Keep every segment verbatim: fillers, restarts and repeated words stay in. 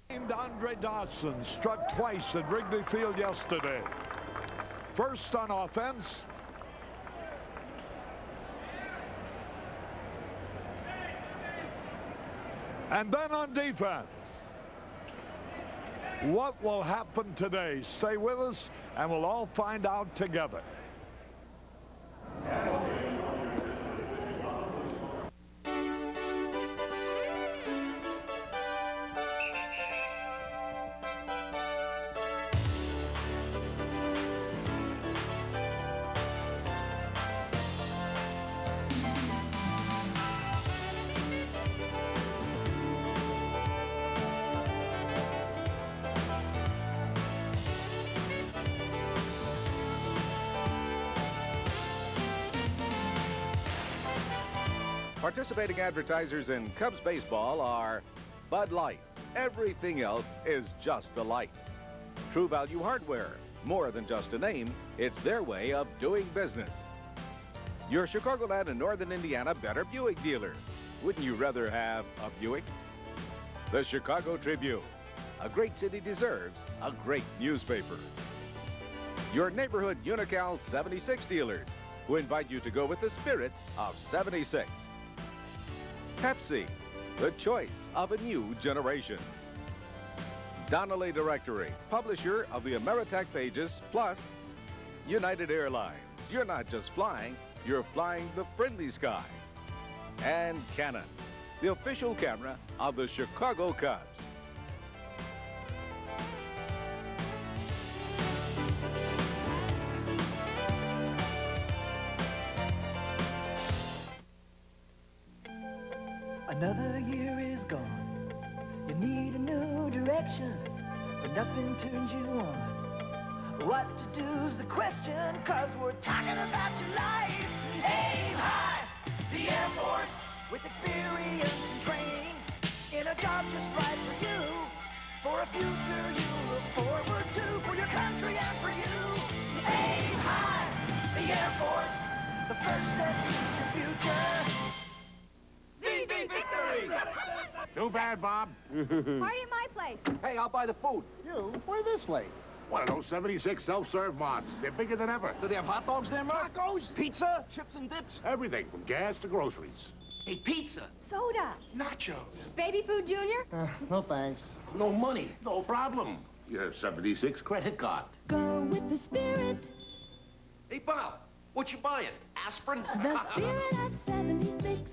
Named Andre Dawson struck twice at Wrigley Field yesterday. First on offense. And then on defense. What will happen today? Stay with us and we'll all find out together. Participating advertisers in Cubs baseball are Bud Light. Everything else is just a light. True Value Hardware. More than just a name, it's their way of doing business. Your Chicagoland and Northern Indiana Better Buick dealer. Wouldn't you rather have a Buick? The Chicago Tribune. A great city deserves a great newspaper. Your neighborhood Unical seventy-six dealers, who invite you to go with the spirit of seventy-six. Pepsi, the choice of a new generation. Donnelly Directory, publisher of the Ameritech pages, plus United Airlines. You're not just flying, you're flying the friendly skies. And Canon, the official camera of the Chicago Cubs. Another year is gone. You need a new direction, but nothing turns you on. What to do's the question, cause we're talking about your life. Aim high, the Air Force, with experience and training, in a job just right for you, for a future you look forward to, for your country and for you. Aim high, the Air Force, the first step to the future. V V victory! Too bad, Bob. Party at my place. Hey, I'll buy the food. You? Why this late? One of those seventy-six self-serve mods. They're bigger than ever. Do they have hot dogs there, Mark? Tacos? Pizza? Chips and dips? Everything from gas to groceries. Hey, pizza. Soda. Nachos. Baby food, Junior? Uh, no thanks. No money. No problem. Your seventy-six credit card. Go with the spirit. Hey, Bob, what you buying? Aspirin? The spirit of seventy-six.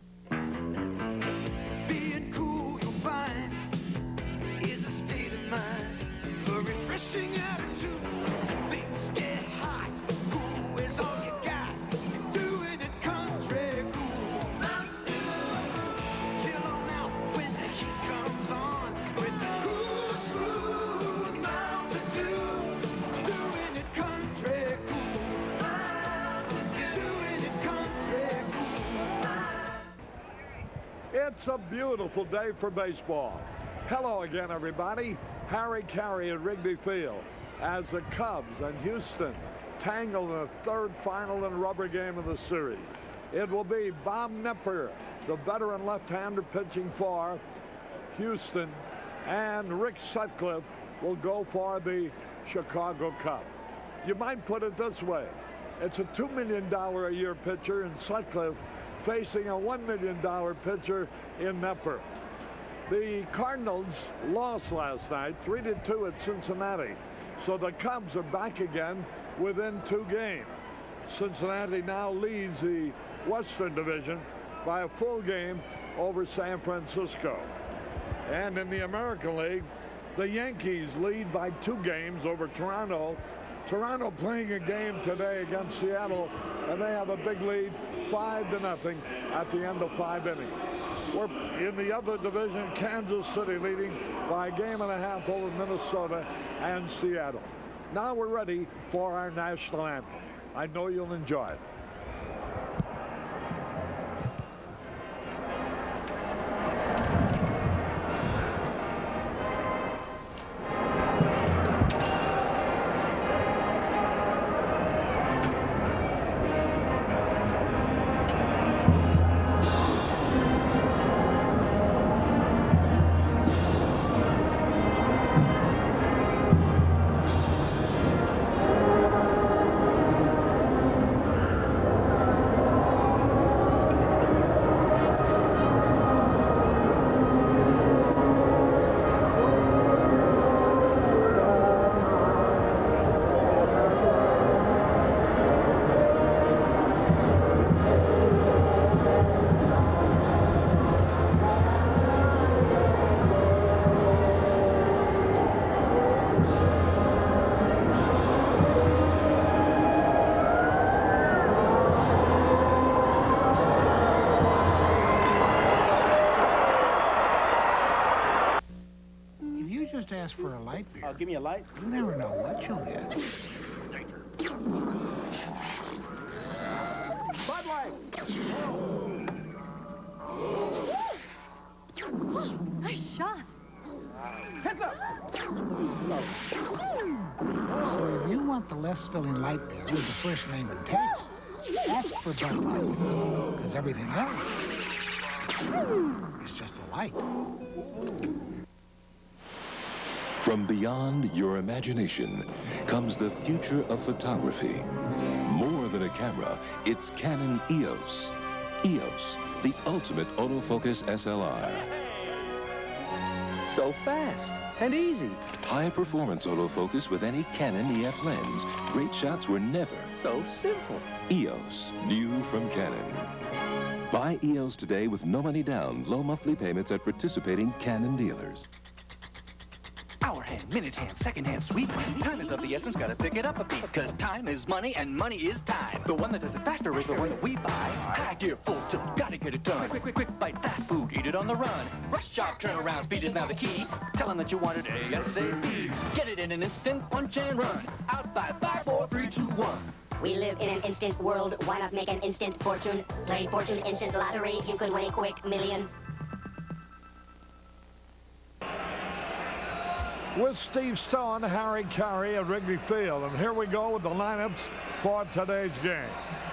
Being cool, you'll find, is a state of mind, a refreshing attitude. Things get hot, cool is all you got. Doing it country cool. Mountain Dew. Chill on out when the heat comes on. With the cool, smooth Mountain Dew. Doing it country cool. Mountain Dew. Doing it country cool. It's a beautiful day for baseball. Hello again, everybody. Harry Carey at Wrigley Field as the Cubs and Houston tangle in the third final and rubber game of the series. It will be Bob Knepper, the veteran left-hander, pitching for Houston, and Rick Sutcliffe will go for the Chicago Cubs. You might put it this way. It's a two million dollars a year pitcher in Sutcliffe facing a one million dollars pitcher in Knepper. The Cardinals lost last night, three to two at Cincinnati. So the Cubs are back again within two games. Cincinnati now leads the Western Division by a full game over San Francisco. And in the American League, the Yankees lead by two games over Toronto. Toronto playing a game today against Seattle, and they have a big lead, five to nothing at the end of five innings. We're in the other division, Kansas City leading by a game and a half over Minnesota and Seattle. Now we're ready for our national anthem. I know you'll enjoy it. just ask for a light beer. Oh, give me a light. You never know what you'll get. Bud Light. Nice shot. Heads up. So if you want the less filling light beer with the first name and taste, ask for Bud Light. Because everything else is just a light. From beyond your imagination comes the future of photography. More than a camera, it's Canon E O S. E O S, the ultimate autofocus S L R. So fast and easy. High-performance autofocus with any Canon E F lens. Great shots were never So simple. E O S, new from Canon. Buy E O S today with no money down, low monthly payments at participating Canon dealers. Hour hand, minute hand, second hand, sweet money. Time is of the essence, gotta pick it up a beat. Cause time is money and money is time. The one that does it faster is the one that we buy. High gear, full tilt, gotta get it done. Quick, quick, quick, bite fast food, eat it on the run. Rush job, turnaround, speed is now the key. Tell them that you want it ASAP. Get it in an instant, punch and run. Out by five, four, three, two, one. We live in an instant world. Why not make an instant fortune? Play Fortune Instant Lottery. You could win a quick million. With Steve Stone, Harry Carey at Wrigley Field. And here we go with the lineups for today's game.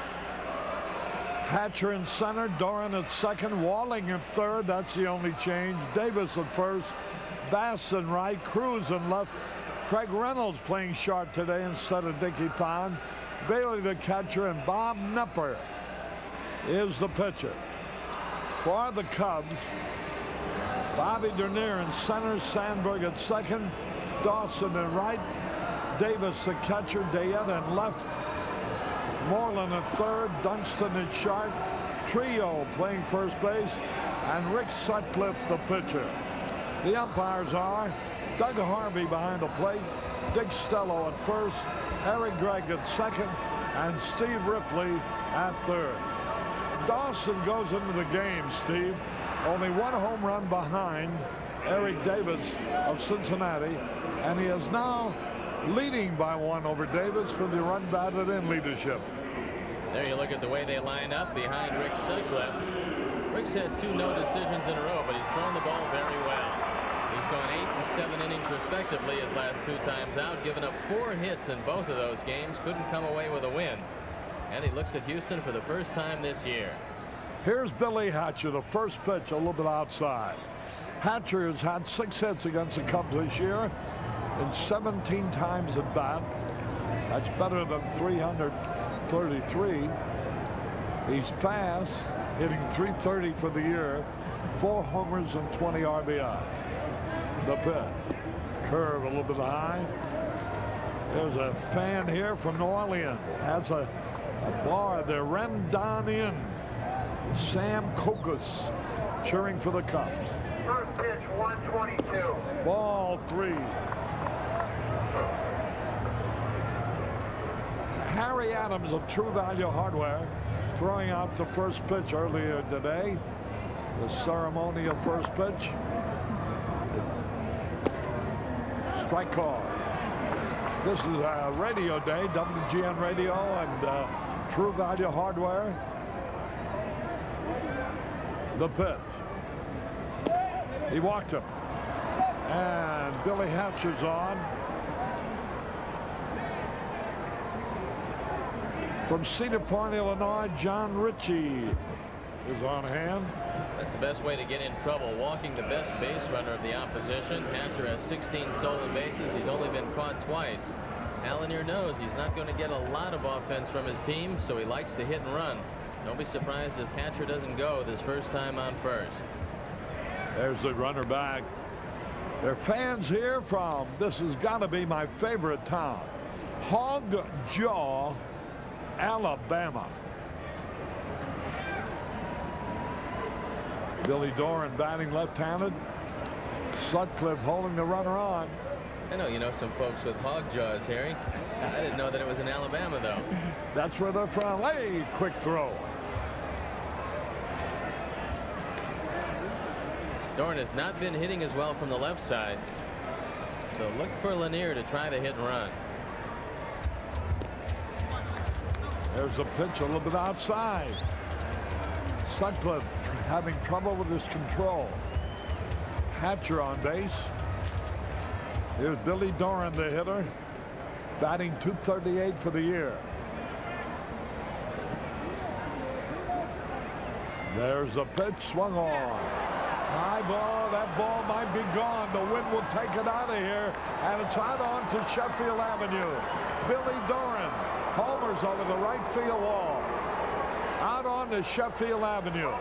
Hatcher in center, Doran at second, Walling at third. That's the only change. Davis at first, Bass in right, Cruz in left. Craig Reynolds playing short today instead of Dickie Pond. Bailey the catcher, and Bob Knepper is the pitcher. For the Cubs, Bobby Dernier in center, Sandberg at second, Dawson in right, Davis the catcher, Dayette in left, Moreland at third, Dunston at short, Trio playing first base, and Rick Sutcliffe the pitcher. The umpires are Doug Harvey behind the plate, Dick Stello at first, Eric Gregg at second, and Steve Ripley at third. Dawson goes into the game, Steve, only one home run behind Eric Davis of Cincinnati, and he is now leading by one over Davis for the run batted in leadership. There you look at the way they line up behind Rick Sutcliffe. Rick's had two no decisions in a row, but he's thrown the ball very well. He's gone eight and seven innings respectively his last two times out, given up four hits in both of those games, couldn't come away with a win. And he looks at Houston for the first time this year. Here's Billy Hatcher, the first pitch, a little bit outside. Hatcher has had six hits against the Cubs this year and seventeen times at bat. That's better than three hundred thirty-three. He's fast, hitting three thirty for the year, four homers and twenty R B I. The pitch. Curve a little bit high. There's a fan here from New Orleans. Has a, a bar there. Rendon in. Sam Kokos cheering for the Cubs. First pitch, one twenty-two. Ball three. Harry Adams of True Value Hardware throwing out the first pitch earlier today. The ceremonial first pitch. Strike call. This is a radio day, W G N Radio and uh, True Value Hardware. The pitch. He walked him. And Billy Hatcher's on. From Cedar Point, Illinois, John Ritchie is on hand. That's the best way to get in trouble, walking the best base runner of the opposition. Hatcher has sixteen stolen bases. He's only been caught twice. Allenier knows he's not going to get a lot of offense from his team, so he likes to hit and run. Don't be surprised if Hatcher doesn't go this first time on first. There's the runner back. There are fans here from, this has got to be my favorite town, Hog Jaw, Alabama. Billy Doran batting left-handed. Sutcliffe holding the runner on. I know you know some folks with hog jaws, Harry. I didn't know that it was in Alabama, though. That's where they're from. Hey, quick throw. Doran has not been hitting as well from the left side. So look for Lanier to try the hit and run. There's a pitch a little bit outside. Sutcliffe having trouble with his control. Hatcher on base. Here's Billy Doran, the hitter, batting two thirty-eight for the year. There's a pitch swung on. High ball. That ball might be gone. The wind will take it out of here, and it's out on to Sheffield Avenue. Billy Doran homers over the right field wall. Out on to Sheffield Avenue.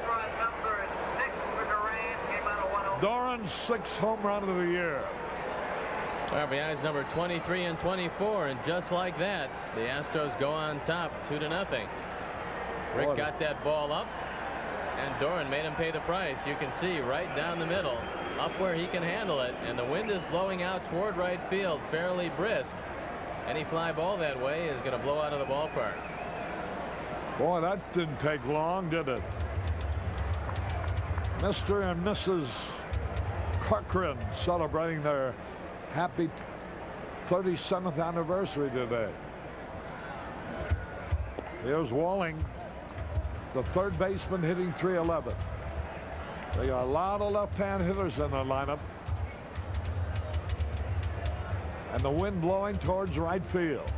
Doran's sixth home run of the year. R B I's number twenty-three and twenty-four, and just like that, the Astros go on top, two to nothing. Rick got that ball up, and Doran made him pay the price. You can see right down the middle, up where he can handle it, and the wind is blowing out toward right field, fairly brisk. Any fly ball that way is going to blow out of the ballpark. Boy, that didn't take long, did it? Mister and Missus Corcoran celebrating their happy thirty-seventh anniversary today. Here's Walling, the third baseman, hitting three eleven. They got a lot of left-hand hitters in their lineup. And the wind blowing towards right field.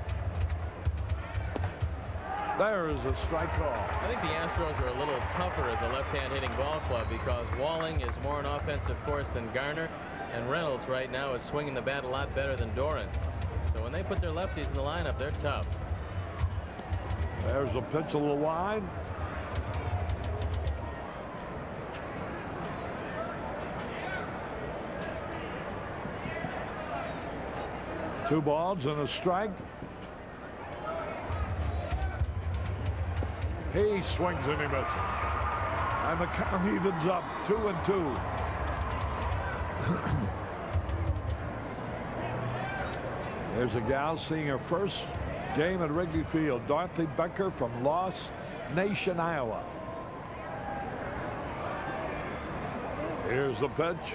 There is a strike call. I think the Astros are a little tougher as a left-hand hitting ball club because Walling is more an offensive force than Garner, and Reynolds right now is swinging the bat a lot better than Doran. So when they put their lefties in the lineup, they're tough. There's a pitch a little wide. Two balls and a strike. He swings and he misses. And the count evens up, two and two. There's a gal seeing her first game at Wrigley Field, Dorothy Becker from Lost Nation, Iowa. Here's the pitch.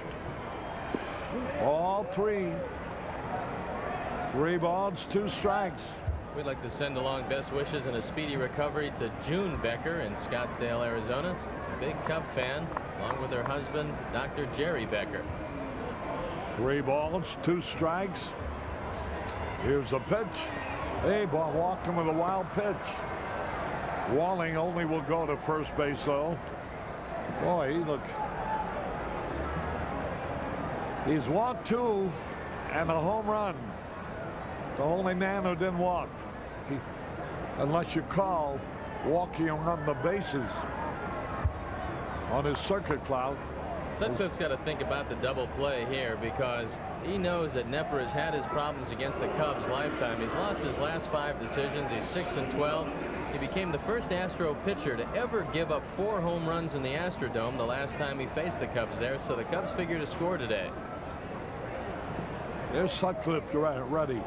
All three. Three balls, two strikes. We'd like to send along best wishes and a speedy recovery to June Becker in Scottsdale, Arizona. A big Cub fan, along with her husband, Doctor Jerry Becker. Three balls, two strikes. Here's a pitch. Hey, ball walking with a wild pitch. Walling only will go to first base, though. Boy, he look. He's walked two and a home run. The only man who didn't walk. He, unless you call walking around the bases on his circuit cloud. Sutcliffe's got to think about the double play here because he knows that Nepper has had his problems against the Cubs lifetime. He's lost his last five decisions. He's six and twelve. He became the first Astro pitcher to ever give up four home runs in the Astrodome the last time he faced the Cubs there, so the Cubs figure to score today. There's Sutcliffe ready.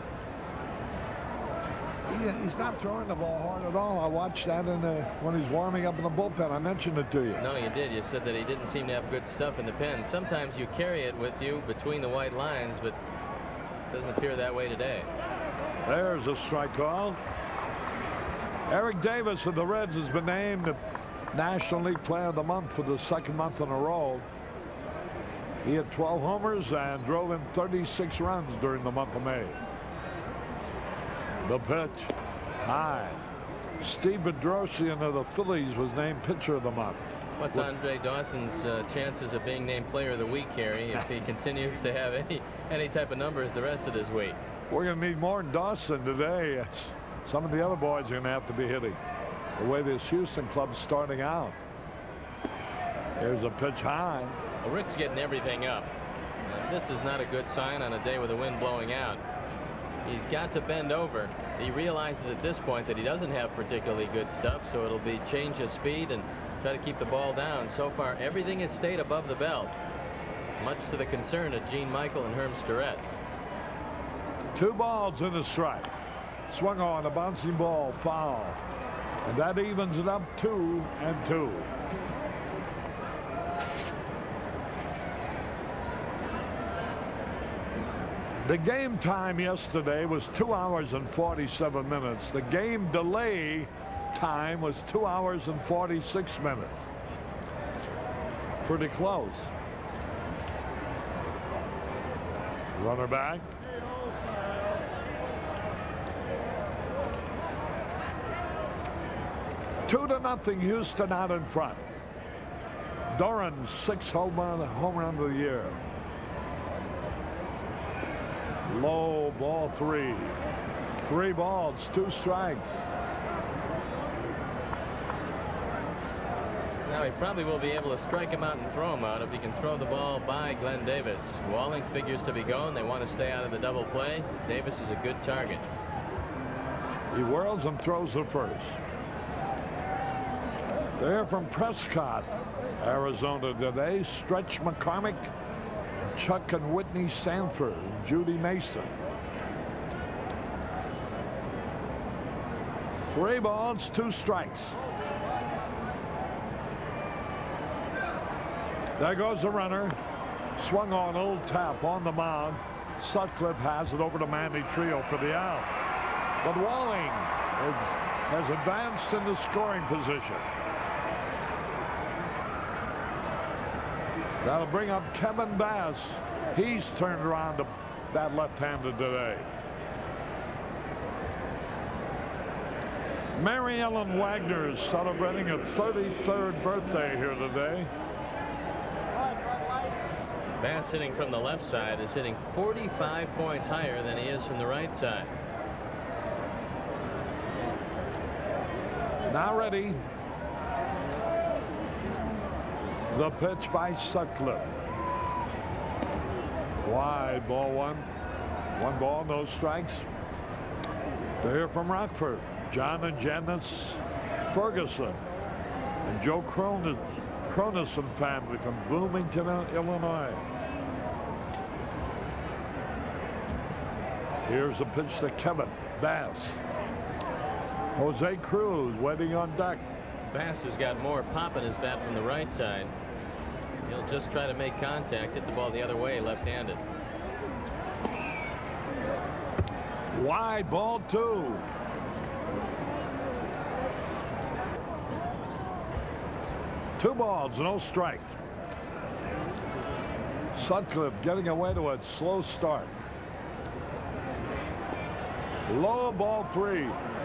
He, he's not throwing the ball hard at all. I watched that in the, when he's warming up in the bullpen. I mentioned it to you. No, you did. You said that he didn't seem to have good stuff in the pen. Sometimes you carry it with you between the white lines, but it doesn't appear that way today. There's a strike call. Eric Davis of the Reds has been named the National League Player of the Month for the second month in a row. He had twelve homers and drove in thirty-six runs during the month of May. The pitch, high. Steve Bedrosian of the Phillies was named Pitcher of the Month. What's Andre Dawson's uh, chances of being named Player of the Week, Harry, if he continues to have any any type of numbers the rest of this week? We're going to need more than Dawson today. Some of the other boys are going to have to be hitting. The way this Houston club's starting out. There's a pitch high. Well, Rick's getting everything up. And this is not a good sign on a day with the wind blowing out. He's got to bend over. He realizes at this point that he doesn't have particularly good stuff, so it'll be change of speed and try to keep the ball down. So far, everything has stayed above the belt, much to the concern of Gene Michael and Herm Starrett. Two balls and a strike. Swung on a bouncing ball, foul. And that evens it up two and two. The game time yesterday was two hours and forty-seven minutes. The game delay time was two hours and forty-six minutes. Pretty close. Runner back. Two to nothing, Houston out in front. Doran's sixth home run, home run of the year. Low, ball three. Three balls, two strikes. Now he probably will be able to strike him out and throw him out if he can throw the ball by Glenn Davis. Walling figures to be going. They want to stay out of the double play. Davis is a good target. He whirls and throws the first. They're from Prescott, Arizona today. Stretch McCormick, Chuck and Whitney Sanford, Judy Mason. Three balls, two strikes. There goes the runner. Swung on, old tap on the mound. Sutcliffe has it over to Manny Trio for the out. But Walling has, has advanced into scoring position. That'll bring up Kevin Bass. He's turned around to bat left-handed today. Mary Ellen Wagner is celebrating her thirty-third birthday here today. Bass hitting from the left side is hitting forty-five points higher than he is from the right side. Now ready. The pitch by Sutcliffe. Wide, ball one. One ball, no strikes. To hear from Rockford, John and Janice Ferguson and Joe Cronin, Cronison family from Bloomington, Illinois. Here's a pitch to Kevin Bass. Jose Cruz waiting on deck. Bass has got more pop in his bat from the right side. He'll just try to make contact, hit the ball the other way, left-handed. Wide, ball two. Two balls, no strikes. Sutcliffe getting away to a slow start. Low, ball three.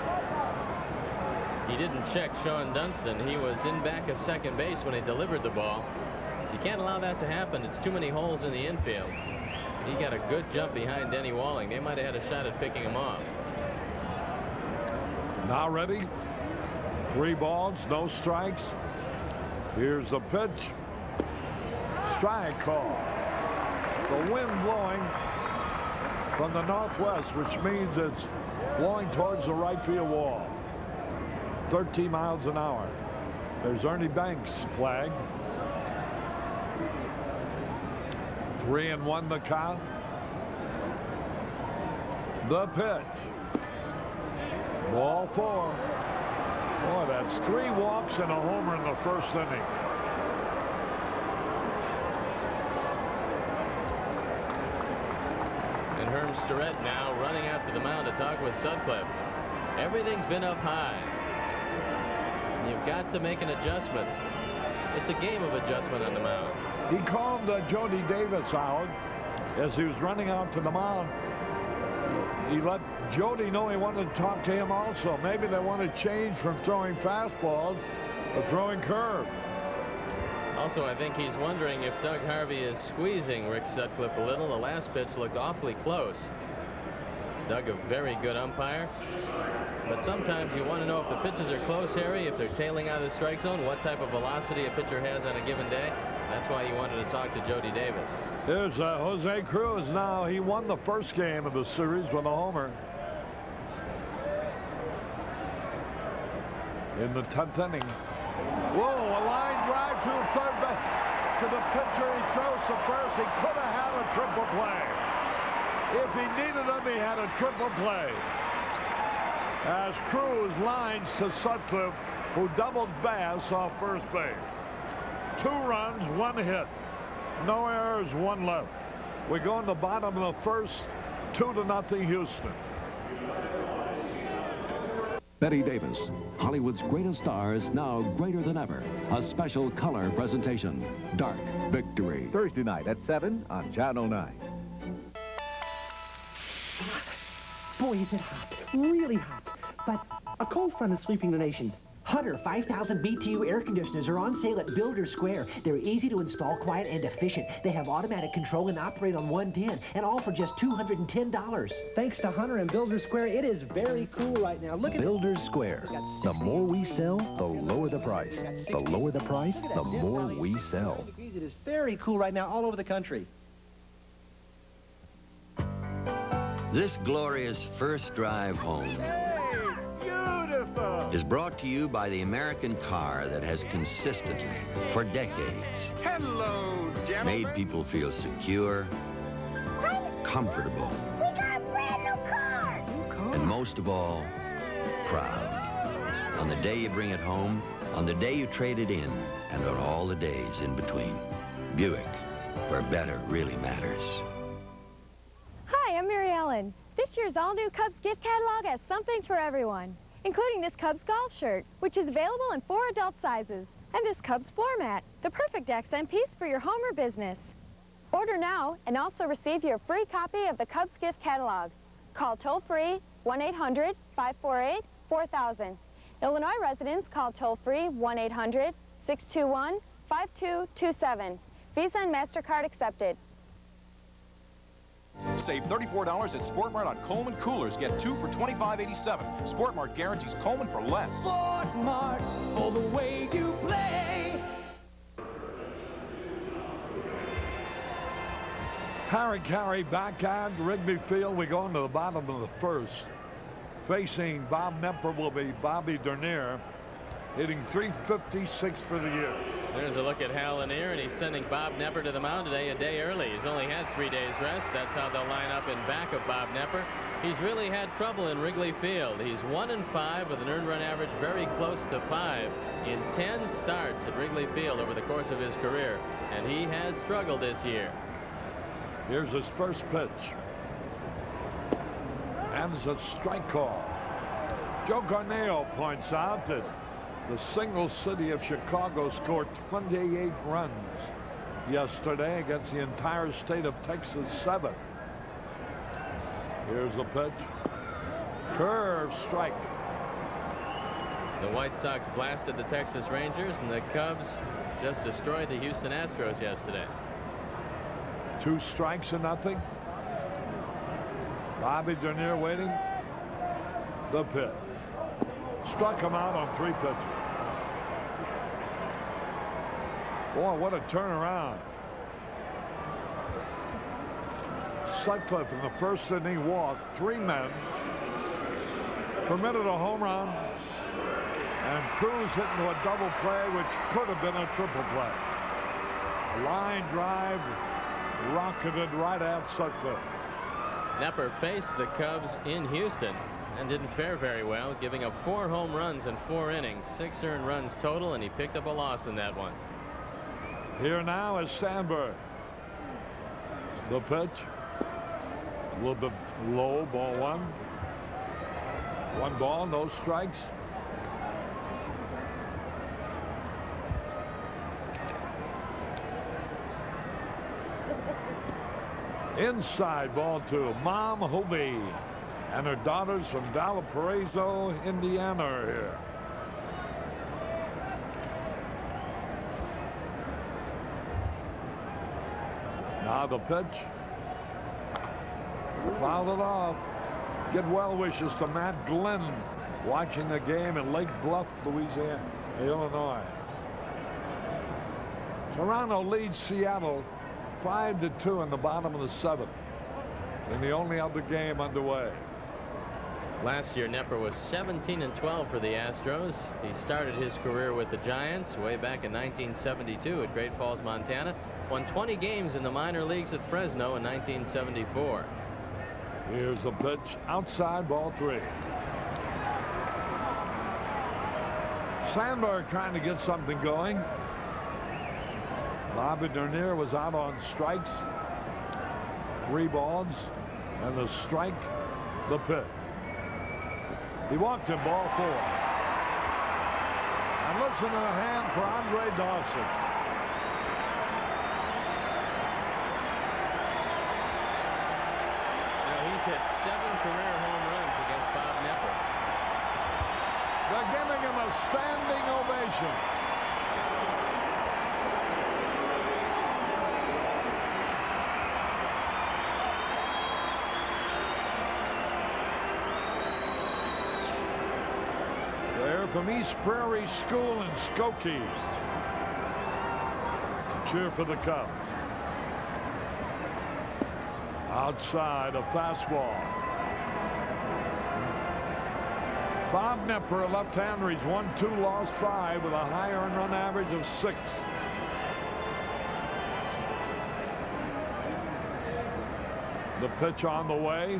He didn't check Sean Dunston. He was in back of second base when he delivered the ball. You can't allow that to happen. It's too many holes in the infield. He got a good jump behind Denny Walling. They might have had a shot at picking him off. Now ready. Three balls, no strikes. Here's the pitch. Strike call. The wind blowing from the northwest, which means it's blowing towards the right field wall. thirteen miles an hour. There's Ernie Banks' flag. Three and one the count. The pitch. Ball four. Boy, that's three walks and a homer in the first inning. And Herm Starrett now running out to the mound to talk with Sutcliffe. Everything's been up high. You've got to make an adjustment. It's a game of adjustment on the mound. He called uh, Jody Davis out as he was running out to the mound. He let Jody know he wanted to talk to him also. Maybe they want to change from throwing fastballs to throwing curve. Also, I think he's wondering if Doug Harvey is squeezing Rick Sutcliffe a little. The last pitch looked awfully close. Doug, a very good umpire. But sometimes you want to know if the pitches are close, Harry, if they're tailing out of the strike zone, what type of velocity a pitcher has on a given day. That's why he wanted to talk to Jody Davis. Here's uh, Jose Cruz now. He won the first game of the series with a homer. In the tenth inning. Whoa, a line drive to third base. To the pitcher, he throws to first. He could have had a triple play. If he needed him, he had a triple play. As Cruz lines to Sutcliffe, who doubled Bass off first base. Two runs, one hit. No errors, one left. We go in the bottom of the first. Two to nothing Houston. Betty Davis, Hollywood's greatest stars, now greater than ever. A special color presentation. Dark Victory. Thursday night at seven on Channel nine. Boy, is it hot. Really hot. But a cold front is sweeping the nation. Hunter five thousand B T U air conditioners are on sale at Builder Square. They're easy to install, quiet, and efficient. They have automatic control and operate on one ten, and all for just two hundred ten dollars. Thanks to Hunter and Builder Square, it is very cool right now. Look at Builder Square. The more we sell, the lower the price. The lower the price, the more we sell. It is very cool right now all over the country. This glorious first drive home is brought to you by the American car that has consistently, for decades, Hello, gentlemen. made people feel secure, comfortable, We got a brand new car. New car. and most of all, proud. On the day you bring it home, on the day you trade it in, and on all the days in between. Buick, where better really matters. Hi, I'm Mary Ellen. This year's all-new Cubs gift catalog has something for everyone, including this Cubs golf shirt, which is available in four adult sizes, and this Cubs floor mat, the perfect accent piece for your home or business. Order now and also receive your free copy of the Cubs gift catalog. Call toll-free one eight hundred, five four eight, four thousand. Illinois residents call toll-free one eight hundred, six two one, five two two seven. Visa and MasterCard accepted. Save thirty-four dollars at Sport Mart on Coleman coolers. Get two for twenty-five eighty-seven. Sport Mart guarantees Coleman for less. Sport Mart, all the way you play. Harry Carey back at Wrigley Field. We go into the bottom of the first. Facing Bob Nepper will be Bobby Dernier, hitting three fifty-six for the year. There's a look at Hal Lanier, and he's sending Bob Nepper to the mound today a day early. He's only had three days rest. That's how they'll line up in back of Bob Nepper. He's really had trouble in Wrigley Field. He's one and five with an earned run average very close to five in ten starts at Wrigley Field over the course of his career, and he has struggled this year. Here's his first pitch. And it's a strike call. Joe Corneo points out that the single city of Chicago scored twenty-eight runs yesterday against the entire state of Texas, seven. Here's the pitch. Curve strike. The White Sox blasted the Texas Rangers, and the Cubs just destroyed the Houston Astros yesterday. Two strikes and nothing. Bobby Dernier waiting. The pitch. Struck him out on three pitches. Boy, what a turnaround. Sutcliffe in the first inning walked three men, permitted a home run, and Cruz hit into a double play, which could have been a triple play. A line drive rocketed right at Sutcliffe. Nepper faced the Cubs in Houston and didn't fare very well, giving up four home runs in four innings, six earned runs total, and he picked up a loss in that one. Here now is Sandberg. The pitch. A little bit low, ball one. One ball, no strikes. Inside, ball two. Mom Hovey and her daughters from Valparaiso, Indiana are here. Now the pitch. Fouled it off. Get well wishes to Matt Glenn watching the game in Lake Bluff, Louisiana, Illinois. Toronto leads Seattle five to two in the bottom of the seventh in the only other game underway. Last year, Nepper was seventeen and twelve for the Astros. He started his career with the Giants way back in nineteen seventy-two at Great Falls, Montana. Won twenty games in the minor leagues at Fresno in nineteen seventy-four. Here's the pitch. Outside, ball three. Sandberg trying to get something going. Bobby Dernier was out on strikes. Three balls. And the strike, the pitch. He walked him, ball four. And listen to the hand for Andre Dawson. Now he's hit seven career home runs against Bob Knepper. They're giving him a standing ovation. They're from East Prairie School in Skokie to cheer for the Cubs. Outside, a fastball. Bob Knepper, a left-hander. He's won two, lost five with a high earned run average of six. The pitch on the way.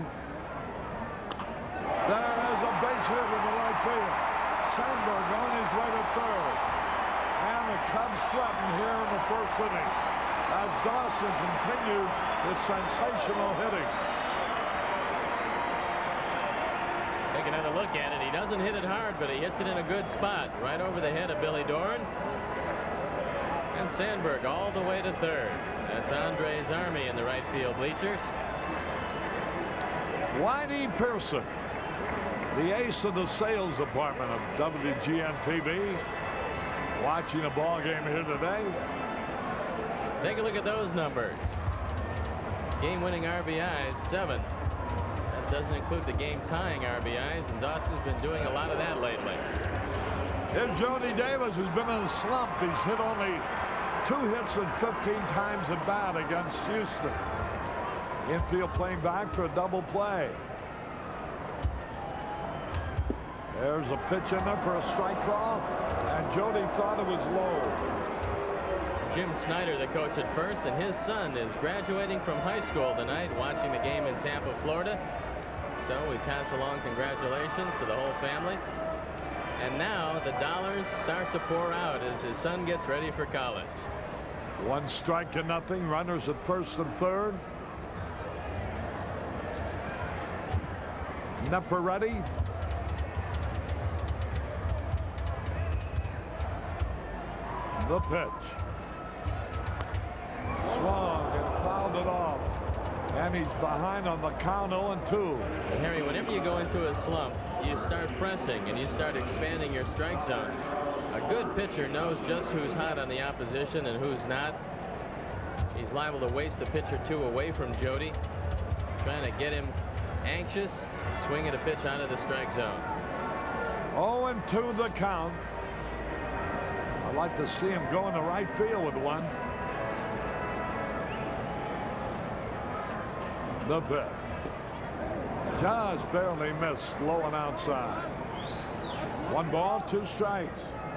There is a base hit in the right field. Sandberg on his way to third. And the Cubs threaten here in the first inning as Dawson continued his sensational hitting. Take another look at it. He doesn't hit it hard, but he hits it in a good spot right over the head of Billy Doran. And Sandberg all the way to third. That's Andre's Army in the right field bleachers. Whitey Pearson, the ace of the sales department of W G N T V, watching a ball game here today. Take a look at those numbers. Game-winning R B Is, seven. That doesn't include the game-tying R B Is, and Dawson's been doing a lot of that lately. Here's Jody Davis, who's been in a slump. He's hit only two hits and fifteen times at bat against Houston. Infield playing back for a double play. There's a pitch in there for a strike call, and Jody thought it was low. Jim Snyder, the coach at first, and his son is graduating from high school tonight, watching the game in Tampa, Florida. So we pass along congratulations to the whole family. And now the dollars start to pour out as his son gets ready for college. One strike to nothing. Runners at first and third. Knepper ready. The pitch. Swung and fouled it off. And he's behind on the count, oh and two. And Harry, whenever you go into a slump, you start pressing and you start expanding your strike zone. A good pitcher knows just who's hot on the opposition and who's not. He's liable to waste a pitch or two away from Jody, trying to get him anxious, swinging a pitch out of the strike zone. oh and two the count. I'd like to see him go in the right field with one. The pitch. Just barely missed, low and outside. One ball, two strikes.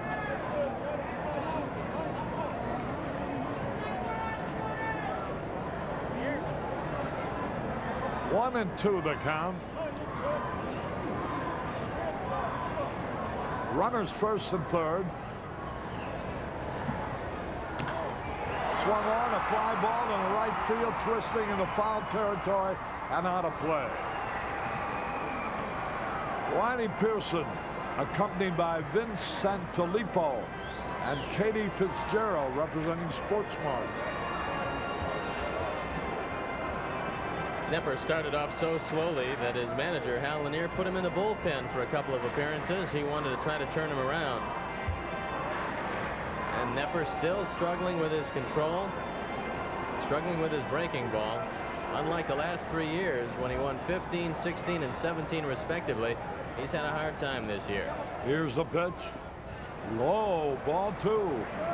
One and two the count. Runners first and third. Swung on, a fly ball in the right field, twisting into foul territory and out of play. Whitey Pearson, accompanied by Vince Sanfilippo and Katie Fitzgerald, representing Sportsmart. Knepper started off so slowly that his manager, Hal Lanier, put him in the bullpen for a couple of appearances. He wanted to try to turn him around. And Knepper still struggling with his control, struggling with his breaking ball. Unlike the last three years when he won fifteen, sixteen, and seventeen respectively, he's had a hard time this year. Here's the pitch. Low, ball two.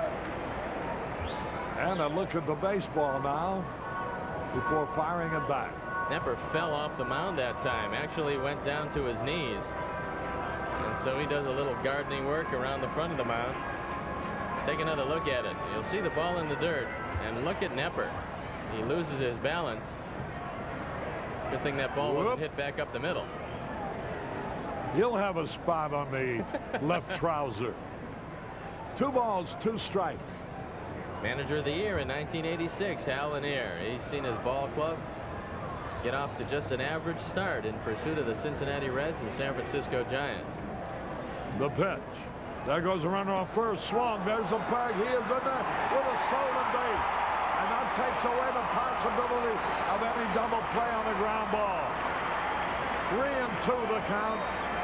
And a look at the baseball now before firing it back. Knepper fell off the mound that time, actually went down to his knees. And so he does a little gardening work around the front of the mound. Take another look at it. You'll see the ball in the dirt. And look at Knepper. He loses his balance. Good thing that ball Whoop. wasn't hit back up the middle. He'll have a spot on the left trouser. Two balls, two strikes. Manager of the year in nineteen eighty-six, Hal Lanier. He's seen his ball club get off to just an average start in pursuit of the Cincinnati Reds and San Francisco Giants. The pitch. There goes the runner on first. Swung. There's the bag. He is in there with a stolen base. And that takes away the possibility of any double play on the ground ball. Three and two the count.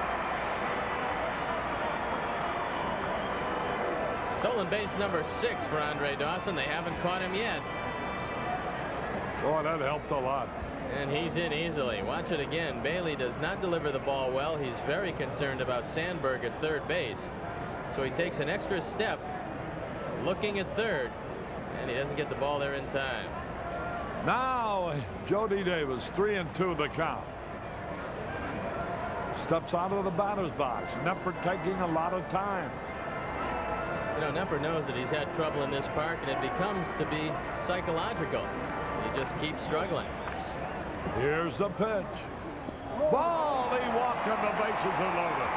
Stolen base number six for Andre Dawson. They haven't caught him yet. Boy, that helped a lot. And he's in easily. Watch it again. Bailey does not deliver the ball well. He's very concerned about Sandberg at third base. So he takes an extra step looking at third, and he doesn't get the ball there in time. Now, Jody Davis, three and two the count. Steps out of the batter's box. Knepper taking a lot of time. You know, Knepper knows that he's had trouble in this park, and it becomes to be psychological. He just keeps struggling. Here's the pitch. Ball, he walked and the bases are loaded.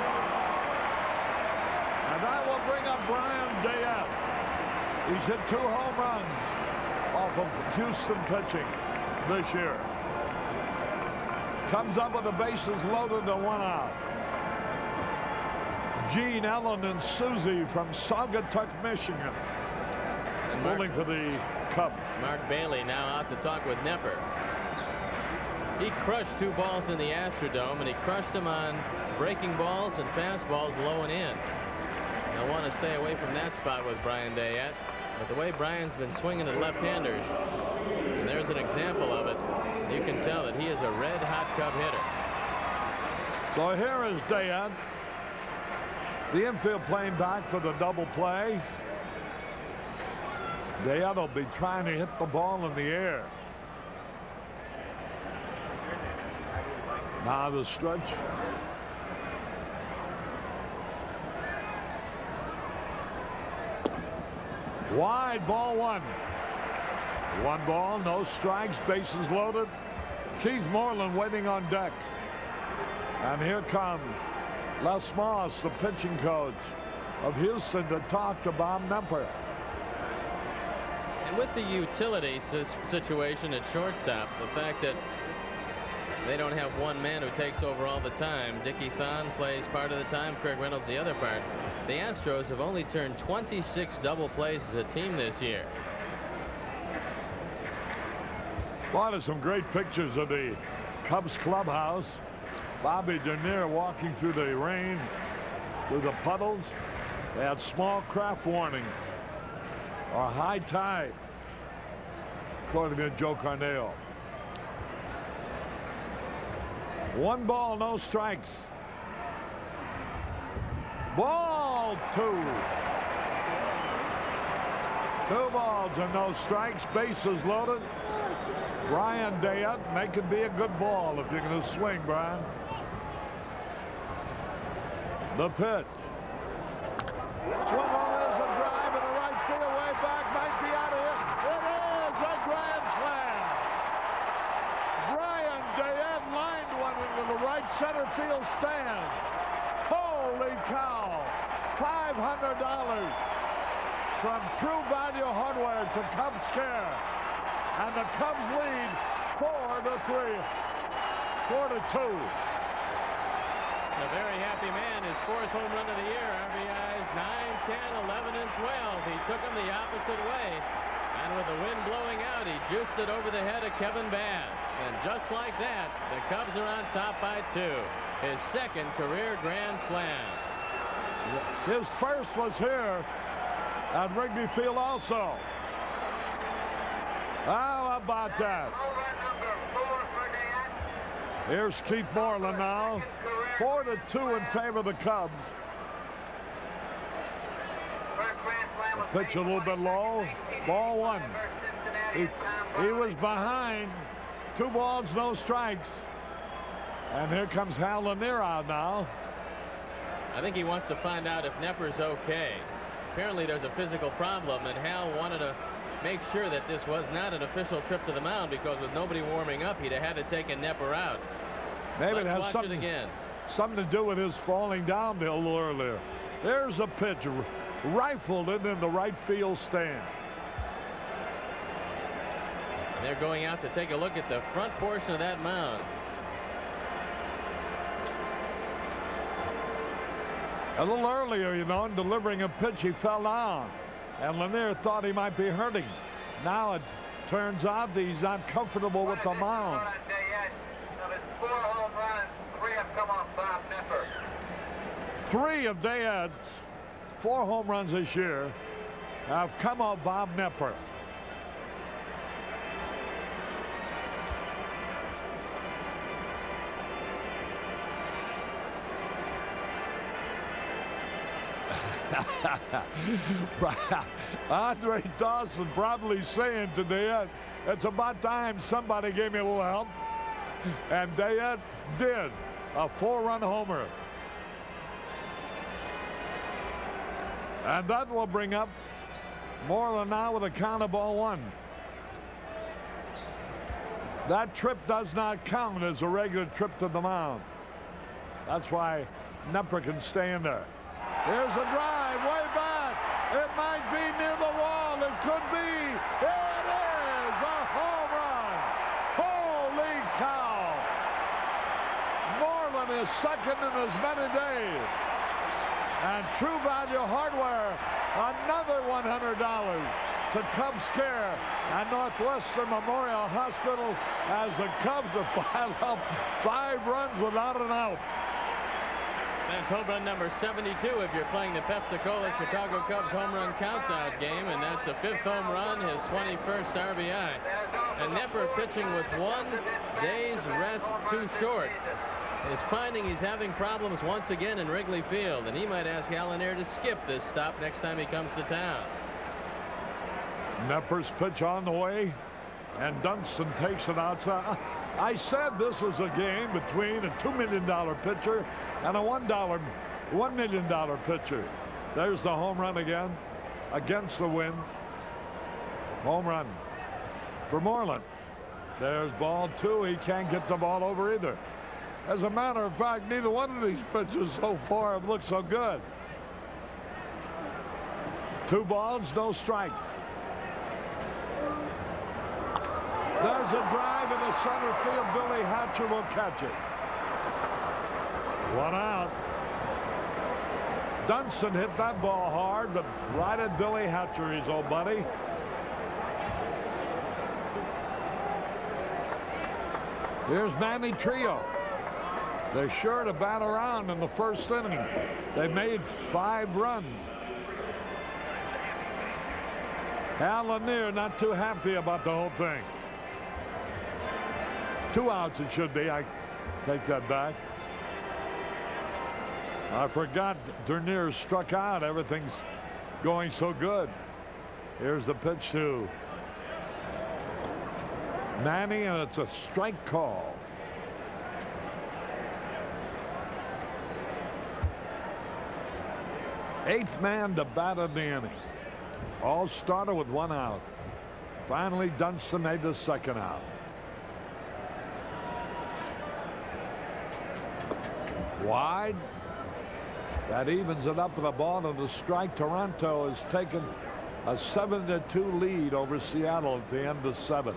And that will bring up Brian Dayette. He's hit two home runs off of Houston pitching this year. Comes up with the bases loaded to one out. Gene, Ellen, and Susie from Saugatuck, Michigan. And Mark, pulling for the Cubs. Mark Bailey now out to talk with Knepper. He crushed two balls in the Astrodome, and he crushed them on breaking balls and fastballs low and in. They'll want to stay away from that spot with Brian Dayette. But the way Brian's been swinging at left-handers, and there's an example of it, you can tell that he is a red-hot Cub hitter. So here is Dayette. The infield playing back for the double play. Dayette will be trying to hit the ball in the air. Now the stretch. Wide, ball one. One ball, no strikes, bases loaded. Keith Moreland waiting on deck. And here comes Les Moss, the pitching coach of Houston, to talk to Bob Knepper. And with the utility situation at shortstop, the fact that they don't have one man who takes over all the time. Dickie Thon plays part of the time, Craig Reynolds the other part. The Astros have only turned twenty-six double plays as a team this year. A lot of some great pictures of the Cubs clubhouse. Bobby Dernier walking through the rain, through the puddles. They had small craft warning or high tide, according to Joe Carneo. One ball, no strikes. Ball two. Two balls and no strikes. Bases loaded. Brian Dayette, make it be a good ball if you're going to swing, Brian. The pitch. Swung on as a drive in the right field, way back, might be out of here. It is a grand slam. Brian Dayette lined one into the right center field stand. Holy cow! five hundred dollars from True Value Hardware to Cubs Care. And the Cubs lead four to three. Four to two. A very happy man. His fourth home run of the year. R B Is nine, ten, eleven, and twelve. He took them the opposite way. And with the wind blowing out, he juiced it over the head of Kevin Bass. And just like that, the Cubs are on top by two. His second career grand slam. His first was here at Wrigley Field also. How about that? Here's Keith Moreland now. Four to two in favor of the Cubs. Pitch a little bit low. Ball one. He, he was behind. Two balls, no strikes. And here comes Hal Lanier out now. I think he wants to find out if Knepper's okay. Apparently there's a physical problem, and Hal wanted to make sure that this was not an official trip to the mound, because with nobody warming up, he'd have had to take a Knepper out. Maybe Let's it has watch something, it again. something to do with his falling down a little earlier. There's a pitch rifled in in the right field stand. And they're going out to take a look at the front portion of that mound. A little earlier, you know, in delivering a pitch, he fell down. And Lanier thought he might be hurting. Now it turns out that he's not comfortable with the mound. Four home runs, three have come off Bob Nepper. Three of Dayad's four home runs this year have come off Bob Nepper. Andre Dawson probably saying to Dayad, it's about time somebody gave me a little help. And Dayad did. A four-run homer. And that will bring up Moreland now with a count of ball one. That trip does not count as a regular trip to the mound. That's why Nepper can stay in there. Here's a drive way back. It might be near the wall. It could be. It is a home run. Holy cow. Moreland is second in as many days. And True Value Hardware, another one hundred dollars to Cubs Care and Northwestern Memorial Hospital as the Cubs have piled up five runs without an out. That's home run number seventy-two if you're playing the Pepsi-Cola Chicago Cubs home run countdown game, and that's a fifth home run, his twenty-first R B I. And Nepper pitching with one day's rest too short is finding he's having problems once again in Wrigley Field, and he might ask Al Lanier to skip this stop next time he comes to town. Nepper's pitch on the way, and Dunston takes it outside. I said this was a game between a two million dollar pitcher and a one dollar, one million dollar pitcher. There's the home run again, against the wind. Home run for Moreland. There's ball two. He can't get the ball over either. As a matter of fact, neither one of these pitches so far have looked so good. Two balls, no strikes. There's a drive in the center field. Billy Hatcher will catch it. One out. Dunston hit that ball hard, but right at Billy Hatcher, his old buddy. Here's Manny Trio. They're sure to bat around in the first inning. They made five runs. Al Lanier not too happy about the whole thing. Two outs it should be. I take that back. I forgot Dernier struck out. Everything's going so good. Here's the pitch to Manny, and it's a strike call. Eighth man to bat in the inning. All started with one out. Finally, Dunston made the second out. Wide. That evens it up with a ball to the strike. Toronto has taken a seven to two lead over Seattle at the end of seven.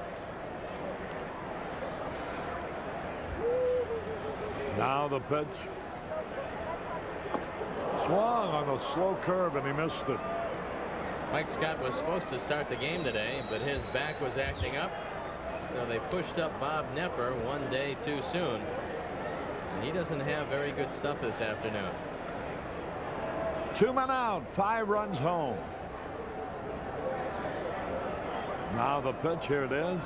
Now the pitch. Swung on a slow curve and he missed it. Mike Scott was supposed to start the game today, but his back was acting up, so they pushed up Bob Nepper one day too soon. And he doesn't have very good stuff this afternoon. Two men out, five runs home. Now the pitch, here it is.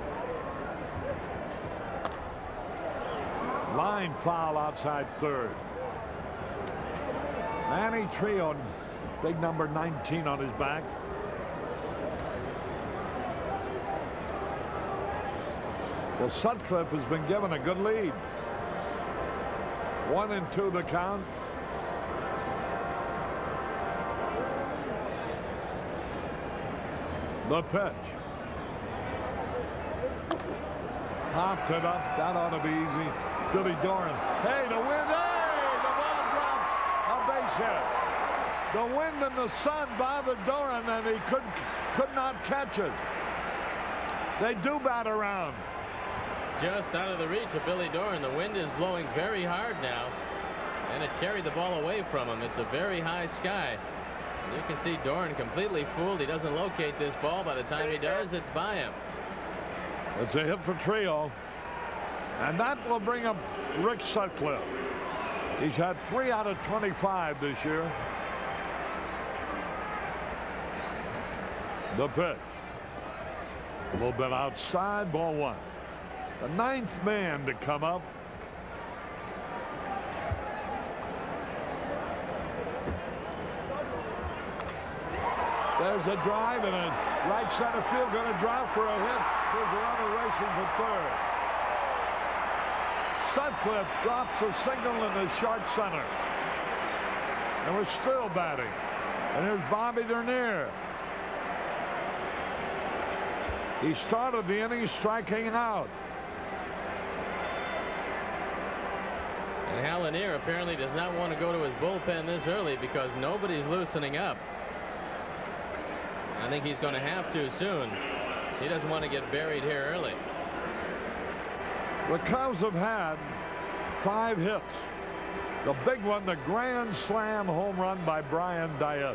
Line foul outside third. Manny Trio, big number nineteen on his back. Well, Sutcliffe has been given a good lead. One and two the count. The pitch. Popped it up. That ought to be easy. Billy Doran. Hey, the wind. Hey, the ball drops. A base hit. The wind and the sun bothered Doran, and he could could not catch it. They do bat around. Just out of the reach of Billy Doran. The wind is blowing very hard now, and it carried the ball away from him. It's a very high sky. You can see Doran completely fooled. He doesn't locate this ball. By the time he does, it's by him. It's a hit for Trio. And that will bring up Rick Sutcliffe. He's had three out of twenty-five this year. The pitch. A little bit outside, ball one. The ninth man to come up. There's a drive and a right center field going to drop for a hit. Here's a runner racing for third. Sutcliffe drops a single in the short center. And we're still batting. And here's Bobby Dernier. He started the inning striking out. And Hal Lanier apparently does not want to go to his bullpen this early because nobody's loosening up. I think he's going to have to soon. He doesn't want to get buried here early. The Cubs have had five hits. The big one, the grand slam home run by Brian Diet.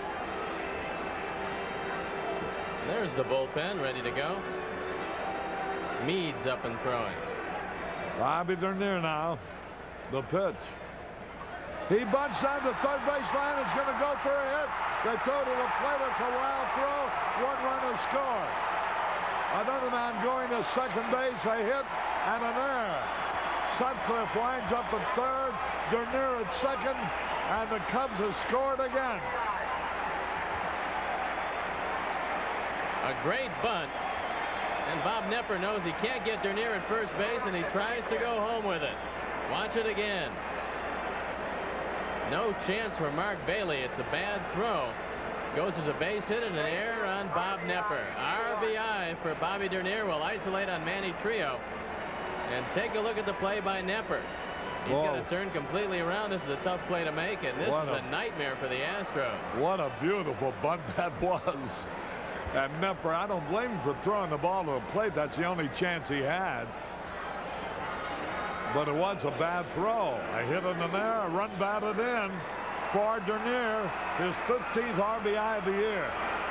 There's the bullpen ready to go. Meade's up and throwing. Bobby Dernier now. The pitch. He bunts down the third base line. It's going to go for a hit. They throw to the plate. It's a wild throw. One runner scores. Another man going to second base. A hit and an error. Sutcliffe winds up at third. Dernier at second. And the Cubs have scored again. A great bunt. And Bob Knepper knows he can't get Dernier at first base, and he tries to go home with it. Watch it again. No chance for Mark Bailey. It's a bad throw. Goes as a base hit and an error on Bob Knepper. R B I for Bobby Dernier. Will isolate on Manny Trio. And take a look at the play by Knepper. He's got to turn completely around. This is a tough play to make, and this what is a, a nightmare for the Astros. What a beautiful bunt that was. And Knepper, I don't blame him for throwing the ball to the plate. That's the only chance he had. But it was a bad throw. A hit in the air, a run batted in for Dernier, his fifteenth R B I of the year.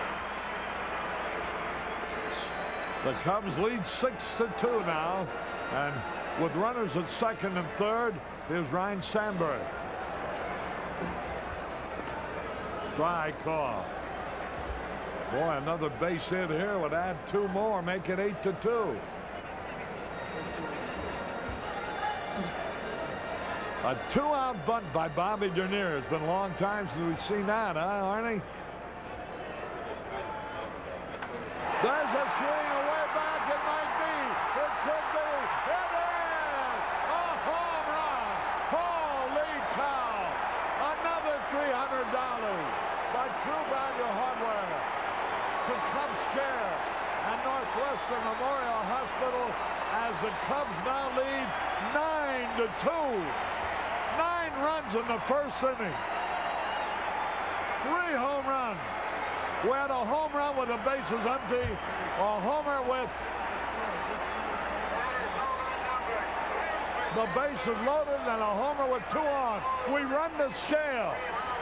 The Cubs lead six to two now, and with runners at second and third, here's Ryan Sandberg. Strike call. Boy, another base hit here would add two more, make it eight to two. A two-out bunt by Bobby Dernier. It's been a long time since we've seen that, huh, Arnie? There's a swing away back. It might be. It could be. It is a home run. Holy cow. Another three hundred dollars by True Value Hardware to Cubs Care and Northwestern Memorial Hospital as the Cubs now lead nine to two. Nine runs in the first inning. Three home runs. We had a home run with the bases empty, a homer with the bases loaded, and a homer with two on. We run the scale.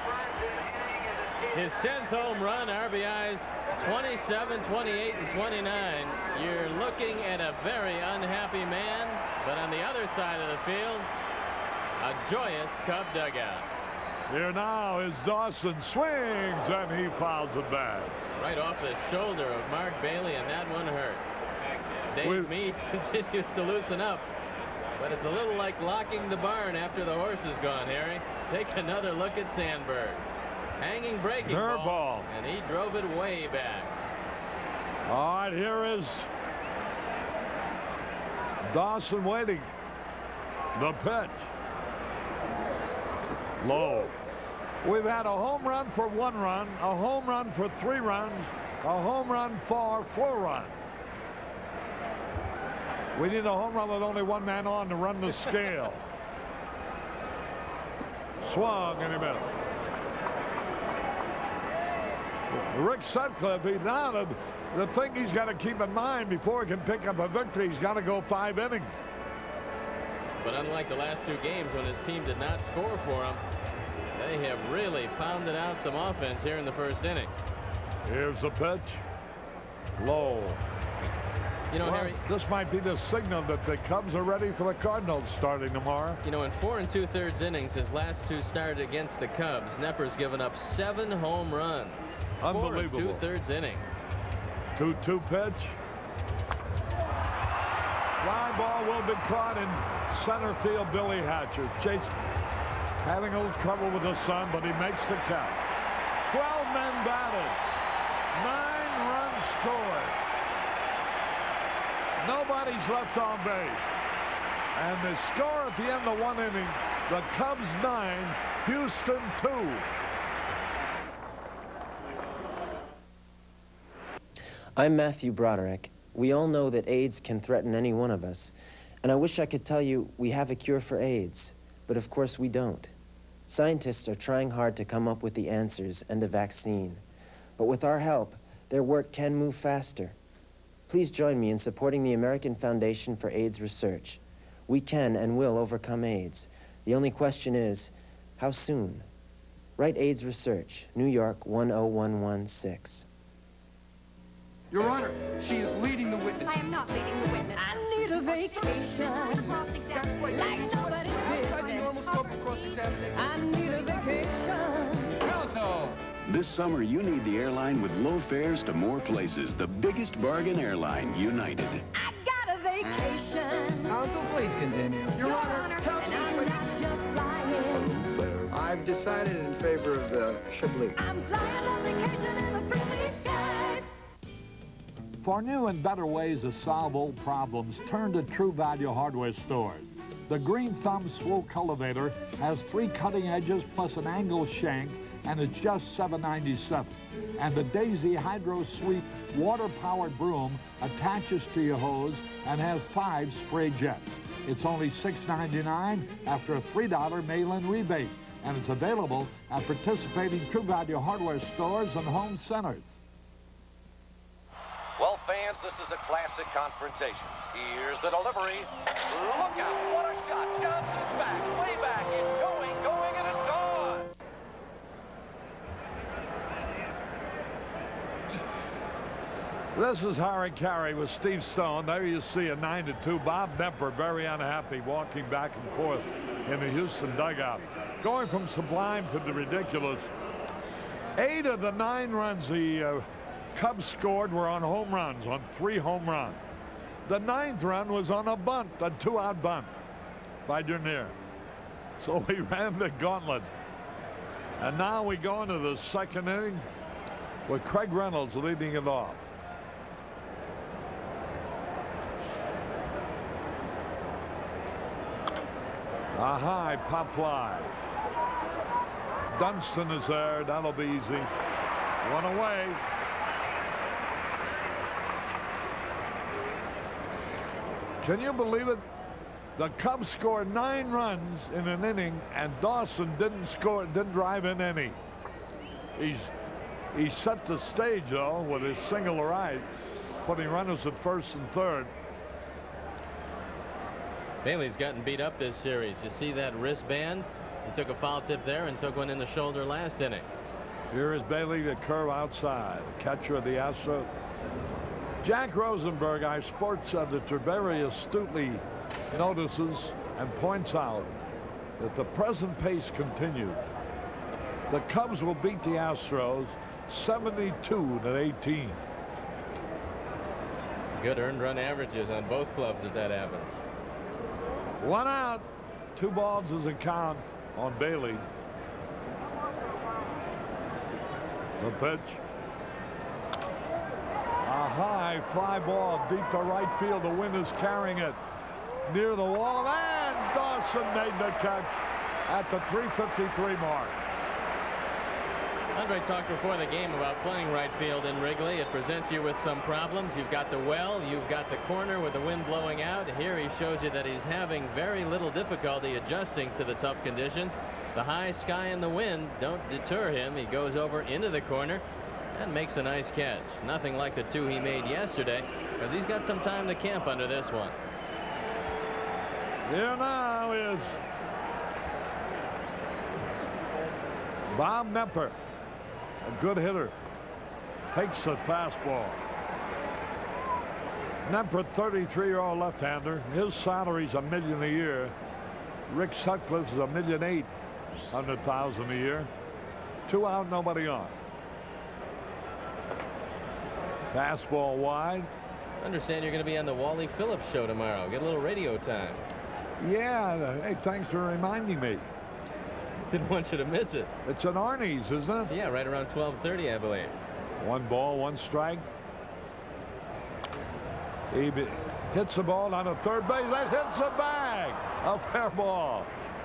His tenth home run, R B Is twenty-seven, twenty-eight, and twenty-nine. You're looking at a very unhappy man, but on the other side of the field, a joyous Cub dugout. Here now is Dawson, swings, and he fouls it back. Right off the shoulder of Mark Bailey, and that one hurt. Dave Meads continues to loosen up, but it's a little like locking the barn after the horse is gone, Harry. Take another look at Sandberg. Hanging breaking ball, ball, and he drove it way back. All right, here is Dawson waiting. The pitch. Low. We've had a home run for one run, a home run for three runs, a home run for four runs. We need a home run with only one man on to run the scale. Swung in the middle. Rick Sutcliffe, he now the The thing he's got to keep in mind before he can pick up a victory, he's got to go five innings. But unlike the last two games when his team did not score for him, they have really pounded out some offense here in the first inning. Here's the pitch. Low. You know, well, Harry, this might be the signal that the Cubs are ready for the Cardinals starting tomorrow. You know, in four and two-thirds innings, his last two started against the Cubs, Knepper's given up seven home runs. Unbelievable. Four and two-thirds innings. two two pitch. Fly ball will be caught in center field. Billy Hatcher. Chase having a little trouble with the sun, but he makes the catch. twelve men batted. Nine runs scored. Nobody's left on base. And the score at the end of one inning, the Cubs nine, Houston two. I'm Matthew Broderick. We all know that AIDS can threaten any one of us. And I wish I could tell you we have a cure for AIDS. But of course we don't. Scientists are trying hard to come up with the answers and a vaccine. But with our help, their work can move faster. Please join me in supporting the American Foundation for AIDS Research. We can and will overcome AIDS. The only question is, how soon? Write AIDS Research, New York one oh one one six. Your Honor, she is leading the witness. I am not leading the witness. I need a vacation. Like nobody's business. I need a vacation. Counsel! This summer, you need the airline with low fares to more places. The biggest bargain airline, United. I got a vacation. Counsel, please continue. Your Honor, counsel, I'm not just flying. I've decided in favor of the Chablis. I'm flying on vacation in the friendly skies. For new and better ways to solve old problems, turn to True Value hardware stores. The Green Thumb Swoop Cultivator has three cutting edges plus an angle shank, and it's just seven ninety-seven. And the Daisy Hydro Sweep water-powered broom attaches to your hose and has five spray jets. It's only six ninety-nine after a three dollar mail-in rebate, and it's available at participating True Value hardware stores and home centers. Well, fans, this is a classic confrontation. Here's the delivery. Look out, what a shot. Johnson's back, way back. It's going, going, and it's gone. This is Harry Carey with Steve Stone. There you see a nine to two. Bob Knepper very unhappy walking back and forth in the Houston dugout. Going from sublime to the ridiculous. Eight of the nine runs the uh, Cubs scored were on home runs, on three home runs. The ninth run was on a bunt, a two-out bunt by Dernier. So we ran the gauntlet. And now we go into the second inning with Craig Reynolds leading it off. A high pop fly. Dunston is there. That'll be easy. One away. Can you believe it? The Cubs scored nine runs in an inning, and Dawson didn't score, didn't drive in any. He's he set the stage though with his single to right, putting runners at first and third. Bailey's gotten beat up this series. You see that wristband? He took a foul tip there and took one in the shoulder last inning. Here is Bailey, the curve outside, catcher of the Astros. Jack Rosenberg, our sports editor, very astutely notices and points out that the present pace continues. The Cubs will beat the Astros seventy-two to eighteen. Good earned run averages on both clubs if that happens. One out, two balls is a count on Bailey. The pitch. A high fly ball deep to right field. The wind is carrying it near the wall, and Dawson made the catch at the three fifty-three mark. Andre talked before the game about playing right field in Wrigley. It presents you with some problems. You've got the well, you've got the corner with the wind blowing out. Here he shows you that he's having very little difficulty adjusting to the tough conditions. The high sky and the wind don't deter him. He goes over into the corner and makes a nice catch. Nothing like the two he made yesterday, because he's got some time to camp under this one. Here now is Bob Nepper, a good hitter. Takes a fastball. Nepper, thirty-three-year-old left-hander. His salary's a million a year. Rick Sutcliffe's a million eight hundred thousand a year. Two out, nobody on. Fastball wide. I understand you're going to be on the Wally Phillips show tomorrow. Get a little radio time. Yeah, hey, thanks for reminding me. Didn't want you to miss it. It's an Arnie's, isn't it? Yeah, right around twelve thirty, I believe. One ball, one strike. He hits the ball on the third base. That hits the bag. A fair ball.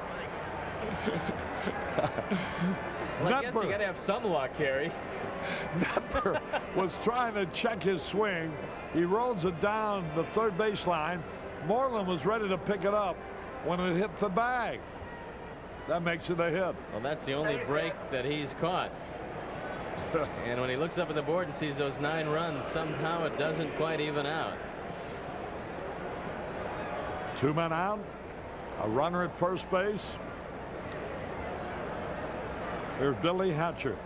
Well, I guess you got to have some luck, Harry. Nepper was trying to check his swing. He rolls it down the third baseline. Moreland was ready to pick it up when it hit the bag. That makes it a hit. Well, that's the only break that he's caught. And when he looks up at the board and sees those nine runs, somehow it doesn't quite even out. Two men out. A runner at first base. Here's Billy Hatcher.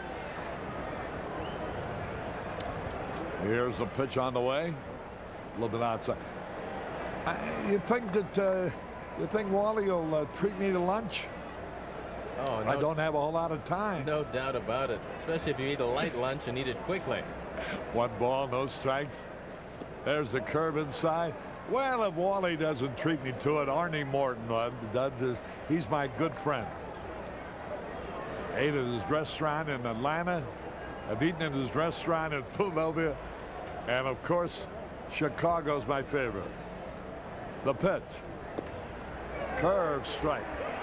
Here's the pitch on the way. A little bit outside. I, you think that uh, you think Wally will uh, treat me to lunch? Oh, no, I don't have a whole lot of time. No doubt about it, especially if you eat a light lunch and eat it quickly. One ball, no strikes. There's the curve inside. Well, if Wally doesn't treat me to it, Arnie Morton does. He's my good friend. Ate at his restaurant in Atlanta. I've eaten at his restaurant in Philadelphia. And, of course, Chicago's my favorite. The pitch. Curve strike.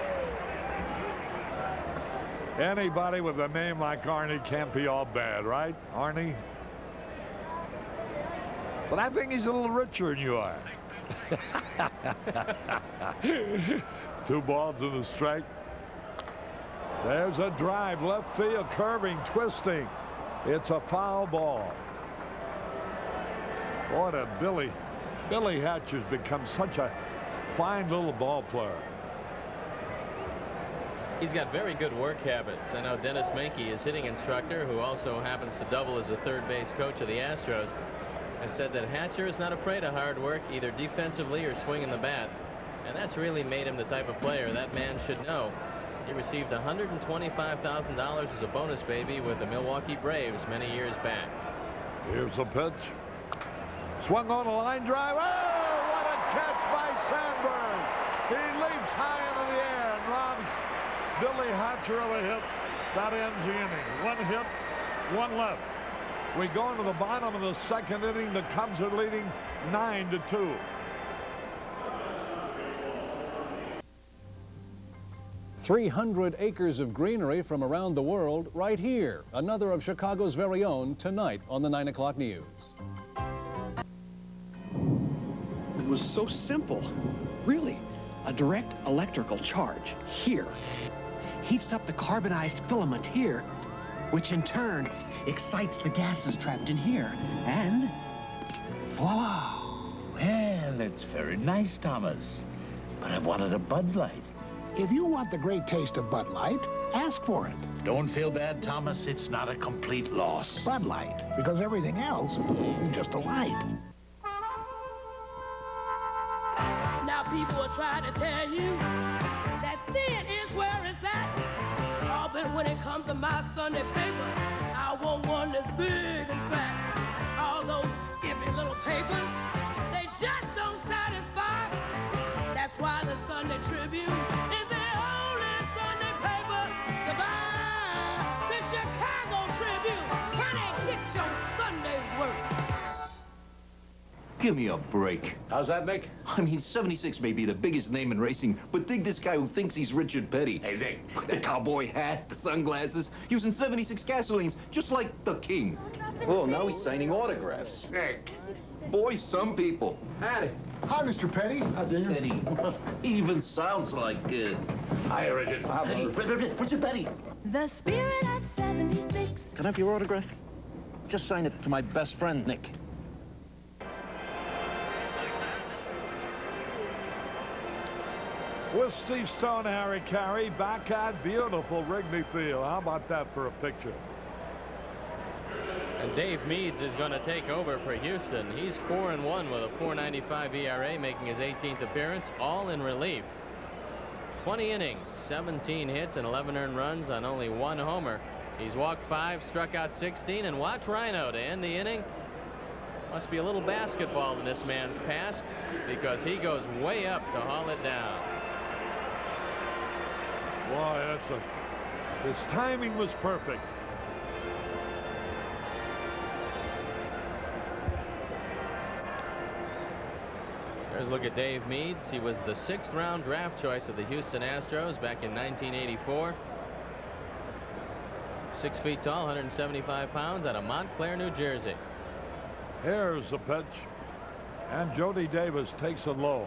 Anybody with a name like Arnie can't be all bad, right, Arnie? But I think he's a little richer than you are. Two balls and a strike. There's a drive, left field, curving, twisting. It's a foul ball. Boy, that Billy, Billy Hatcher's become such a fine little ball player. He's got very good work habits. I know Dennis Menke, his hitting instructor, who also happens to double as a third base coach of the Astros, has said that Hatcher is not afraid of hard work, either defensively or swinging the bat. And that's really made him the type of player that man should know. He received one hundred twenty-five thousand dollars as a bonus baby with the Milwaukee Braves many years back. Here's the pitch. Swung on a line drive. Oh, what a catch by Sandberg. He leaps high into the air and robs Billy Hatcher of a hit. That ends the inning. One hit, one left. We go into the bottom of the second inning. The Cubs are leading nine to two. three hundred acres of greenery from around the world right here. Another of Chicago's very own tonight on the nine o'clock news. It was so simple. Really, a direct electrical charge here heats up the carbonized filament here, which in turn excites the gases trapped in here. And voila! Well, it's very nice, Thomas. But I wanted a Bud Light. If you want the great taste of Bud Light, ask for it. Don't feel bad, Thomas. It's not a complete loss. Bud Light, because everything else is just a light. Now people are trying to tell you that sin is where it's at. Oh, but when it comes to my Sunday paper, I want one that's big and fat. All those skimpy little papers, they just don't satisfy. That's why the Sunday Tribune is the only Sunday paper to buy. The Chicago Tribune, can it get your Sunday's work? Give me a break. How's that, Mick? I mean, seventy-six may be the biggest name in racing, but think this guy who thinks he's Richard Petty. Hey, Vic. The cowboy hat, the sunglasses, using seventy-six gasolines, just like the king. Oh, now he's signing autographs. Nick. Boy, some people. Howdy. Hi, Mister Petty. How's it? Petty. He even sounds like, uh... Hi, Richard. Hi, Petty. Richard Petty. The spirit of seventy-six. Can I have your autograph? Just sign it to my best friend, Nick. With Steve Stone, Harry Carey, back at beautiful Wrigley Field. How about that for a picture? And Dave Meads is going to take over for Houston. He's four and one with a four ninety-five E R A, making his eighteenth appearance, all in relief. twenty innings, seventeen hits, and eleven earned runs on only one homer. He's walked five, struck out sixteen, and watch Rhino to end the inning. Must be a little basketball in this man's past, because he goes way up to haul it down. Boy, that's a, his timing was perfect. There's a look at Dave Meads. He was the sixth round draft choice of the Houston Astros back in nineteen eighty-four. Six feet tall, one hundred seventy-five pounds, out of Montclair, New Jersey. Here's the pitch, and Jody Davis takes it low.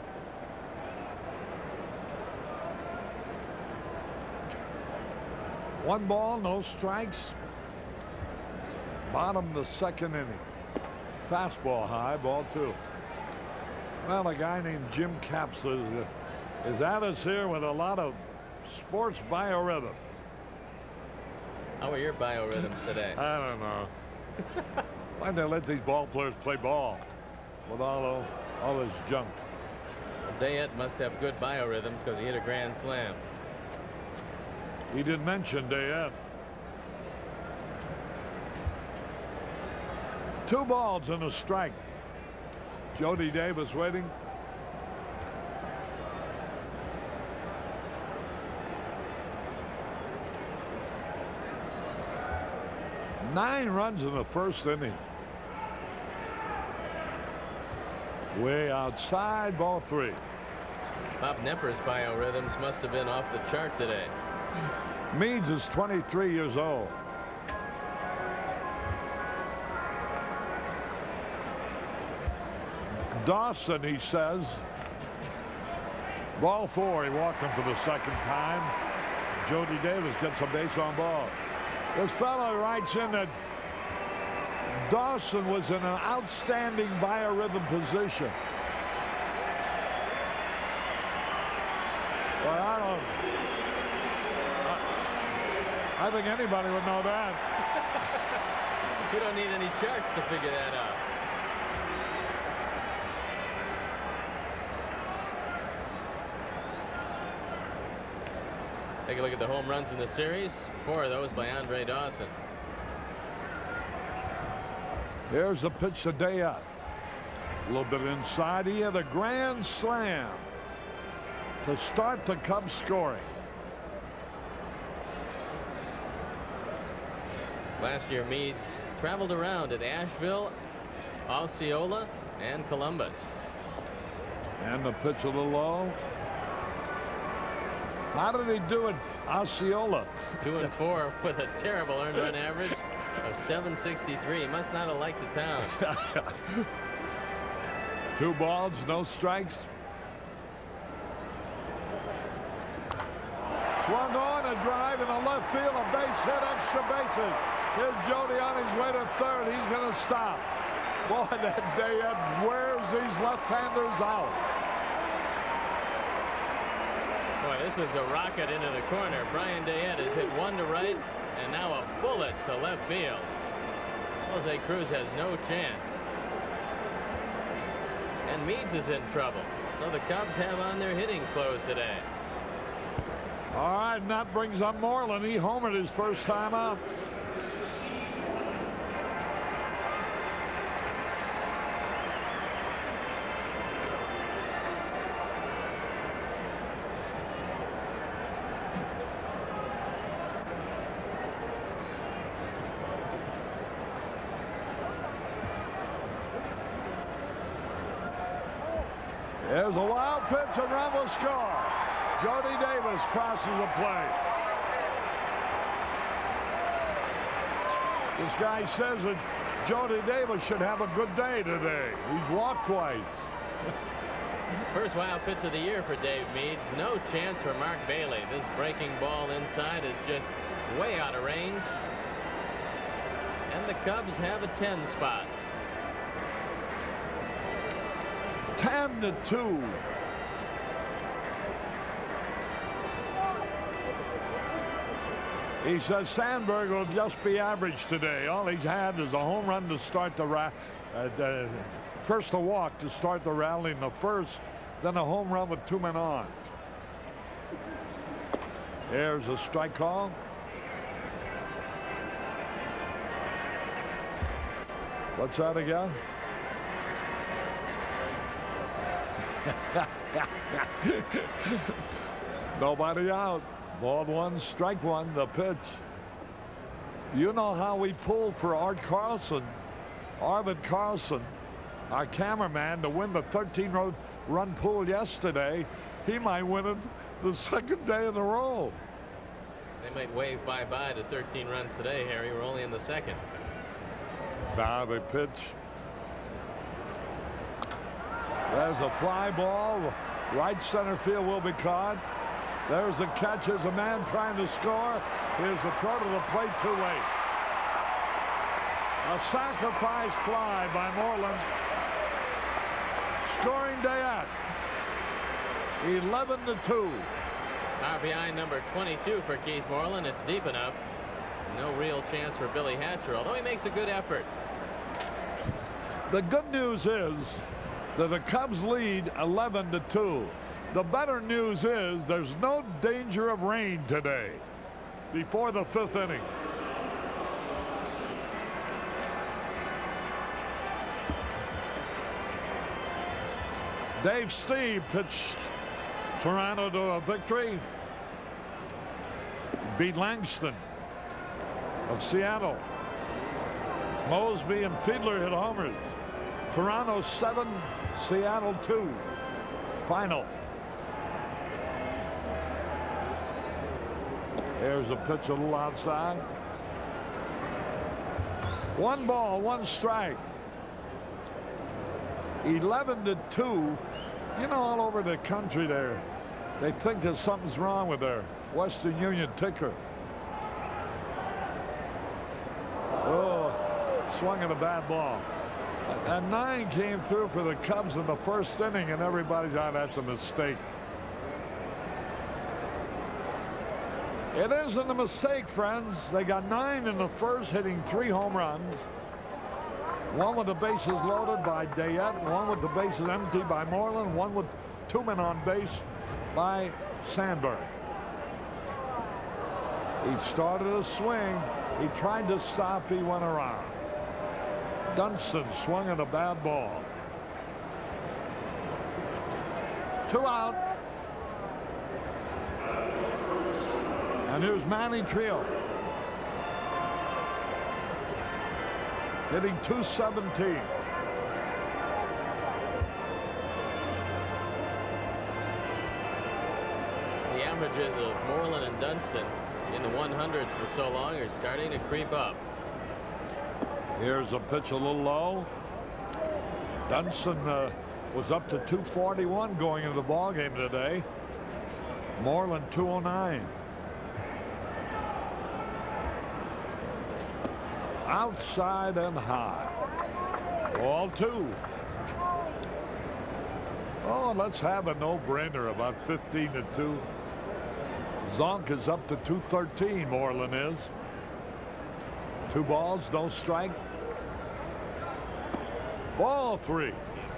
One ball, no strikes. Bottom of the second inning. Fastball high, ball two. Well, a guy named Jim Capps is, is at us here with a lot of sports biorhythm. How are your biorhythms today? I don't know. Why they let these ball players play ball with all, all this junk? Well, Dayette must have good biorhythms because he hit a grand slam. He did mention Dayette. Two balls and a strike. Jody Davis waiting. Nine runs in the first inning. Way outside, ball three. Bob Knepper's biorhythms must have been off the chart today. Meads is twenty-three years old. Dawson, he says. Ball four. He walked him for the second time. Jody Davis gets a base on ball. This fellow writes in that Dawson was in an outstanding biorhythm position. Well, I don't. I, I think anybody would know that. You don't need any charts to figure that out. Take a look at the home runs in the series. Four of those by Andre Dawson. Here's the pitch to Dayette. A little bit inside. He had a grand slam to start the Cubs scoring. Last year, Meads traveled around at Asheville, Osceola, and Columbus. And the pitch a little low. How did he do it, Osceola? Two and four with a terrible earned run average of seven sixty-three. He must not have liked the town. Two balls, no strikes. Swung on a drive in the left field, a base hit, extra bases. Here's Jody on his way to third. He's going to stop. Boy, that Dayette wears these left-handers out. Boy, this is a rocket into the corner. Brian Dayette has hit one to right, and now a bullet to left field. Jose Cruz has no chance. And Meads is in trouble. So the Cubs have on their hitting clothes today. All right, and that brings up Moreland. He homered his first time out. There's a wild pitch and run will score. Jody Davis crosses the plate. This guy says that Jody Davis should have a good day today. He's walked twice. First wild pitch of the year for Dave Meads. No chance for Mark Bailey. This breaking ball inside is just way out of range. And the Cubs have a ten spot. ten to two. He says Sandberg will just be average today. All he's had is a home run to start the ra uh, the, first a walk to start the rally in the first, then a home run with two men on. There's a strike call. What's that again? Nobody out. Ball one, strike one, the pitch. You know how we pulled for Art Carlson, Arvid Carlson, our cameraman, to win the thirteen run pool yesterday. He might win it the second day in a row. They might wave bye-bye to thirteen runs today, Harry. We're only in the second. Now the pitch. There's a fly ball. Right center field will be caught. There's a catch. There's a man trying to score. Here's a throw to the plate too late. A sacrifice fly by Moreland. Scoring Dayat. eleven to two. R B I number twenty-two for Keith Moreland. It's deep enough. No real chance for Billy Hatcher, although he makes a good effort. The good news is that the Cubs lead eleven to two. The better news is there's no danger of rain today before the fifth inning. Dave Steve pitched Toronto to a victory. Beat Langston of Seattle. Mosby and Fiedler hit homers. Toronto seven, Seattle two. Final. There's a pitch a little outside. One ball, one strike. eleven to two. You know, all over the country there, they think that something's wrong with their Western Union ticker. Oh, swung at a bad ball. And nine came through for the Cubs in the first inning, and everybody thought that's a mistake. It isn't a mistake, friends. They got nine in the first, hitting three home runs. One with the bases loaded by Dayat, one with the bases empty by Moreland, one with two men on base by Sandberg. He started a swing. He tried to stop. He went around. Dunston swung at a bad ball. Two out. And here's Manny Trio. Hitting two seventeen. The averages of Moreland and Dunston in the one hundreds for so long are starting to creep up. Here's a pitch a little low. Dunston uh, was up to two forty-one going into the ball game today. Moreland two oh nine. Outside and high. Ball two. Oh, let's have a no-brainer about fifteen to two. Zonk is up to two thirteen, Moreland is. Two balls, no strike. Ball three.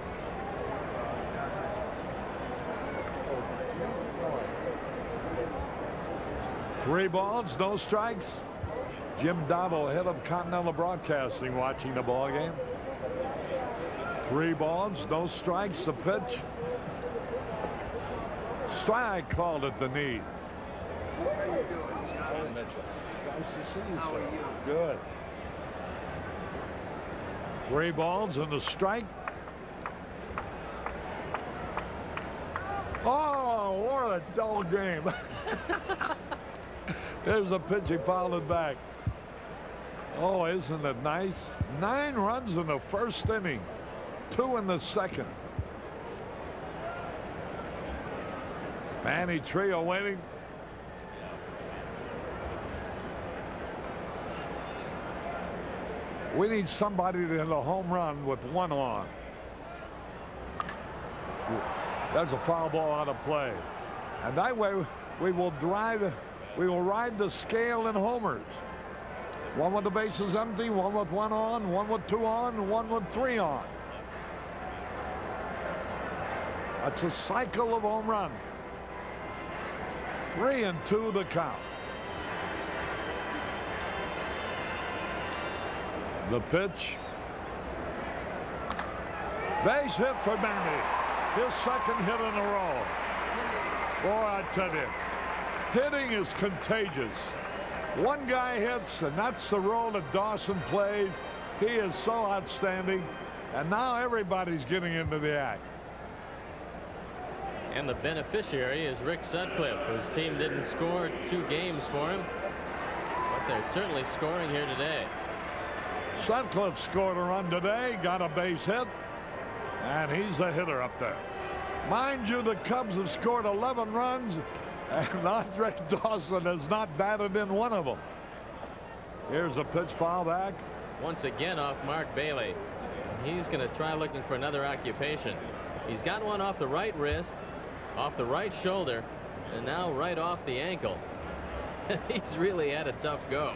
Three balls, no strikes. Jim Dowdle, head of Continental Broadcasting, watching the ball game. Three balls, no strikes. The pitch. Strike called at the knee. How are you doing, John? Nice to see you, How sir. are you? Good. Three balls and a strike. Oh, what a dull game. There's a pitch, he fouled it back. Oh, isn't it nice? Nine runs in the first inning, two in the second. Manny Trio waiting. We need somebody to hit a home run with one on. There's a foul ball out of play. And that way we will drive, we will ride the scale in homers. One with the bases empty, one with one on, one with two on, one with three on. That's a cycle of home runs. Three and two the count. The pitch. Base hit for Manny. His second hit in a row. Boy, I tell you, hitting is contagious. One guy hits, and that's the role that Dawson plays. He is so outstanding, and now everybody's getting into the act. And the beneficiary is Rick Sutcliffe, whose team didn't score two games for him, but they're certainly scoring here today. Sutcliffe scored a run today, got a base hit, and he's a hitter up there. Mind you, the Cubs have scored eleven runs, and Andre Dawson has not batted in one of them. Here's a pitch foul back. Once again off Mark Bailey. He's going to try looking for another occupation. He's got one off the right wrist, off the right shoulder, and now right off the ankle. He's really had a tough go.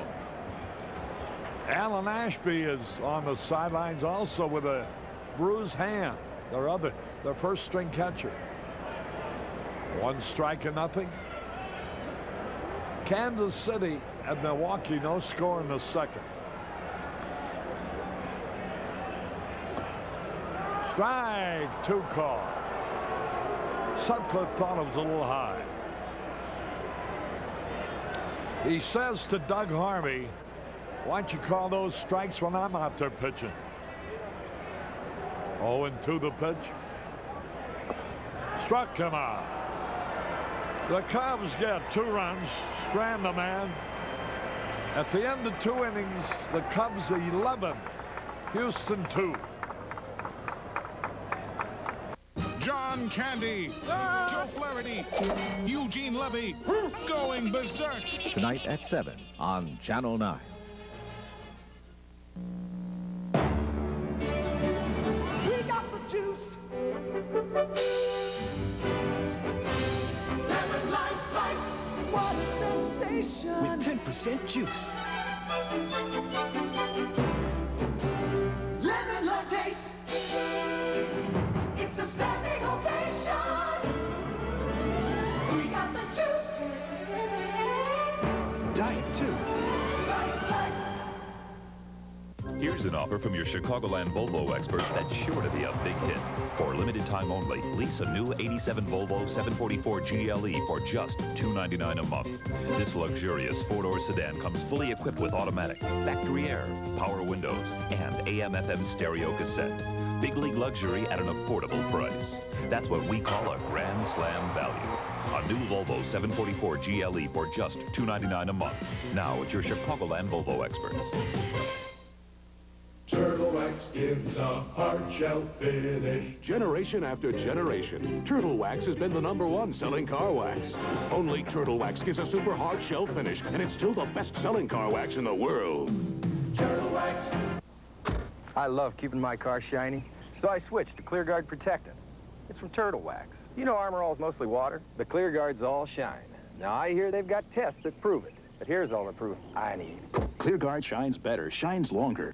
Alan Ashby is on the sidelines also with a bruised hand. Their other, their first string catcher. One strike and nothing. Kansas City at Milwaukee, no score in the second. Strike two call. Sutcliffe thought it was a little high. He says to Doug Harvey, why don't you call those strikes when I'm out there pitching? oh and two the pitch. Struck him out. The Cubs get two runs, strand the man. At the end of two innings, the Cubs eleven, Houston two. John Candy, Joe Flaherty, Eugene Levy, going berserk. Tonight at seven on Channel nine. We got the juice. Lemon lime slice, what a sensation. With ten percent juice. Lemon lime taste. It's a standing ovation. We got the juice. Diet too. Slice, slice. Here's an offer from your Chicagoland Volvo experts that's sure to be a big hit. For a limited time only, lease a new eighty-seven Volvo seven forty-four G L E for just two ninety-nine a month. This luxurious four-door sedan comes fully equipped with automatic, factory air, power windows, and A M F M stereo cassette. Big league luxury at an affordable price. That's what we call a grand slam value. A new Volvo seven forty-four G L E for just two ninety-nine a month. Now at your Chicagoland Volvo experts. Turtle Wax gives a hard shell finish. Generation after generation, Turtle Wax has been the number one selling car wax. Only Turtle Wax gives a super hard shell finish, and it's still the best-selling car wax in the world. Turtle Wax. I love keeping my car shiny, so I switched to ClearGuard Protectant. It's from Turtle Wax. You know Armor All is mostly water, but ClearGuard's all shine. Now, I hear they've got tests that prove it, but here's all the proof I need. ClearGuard shines better, shines longer.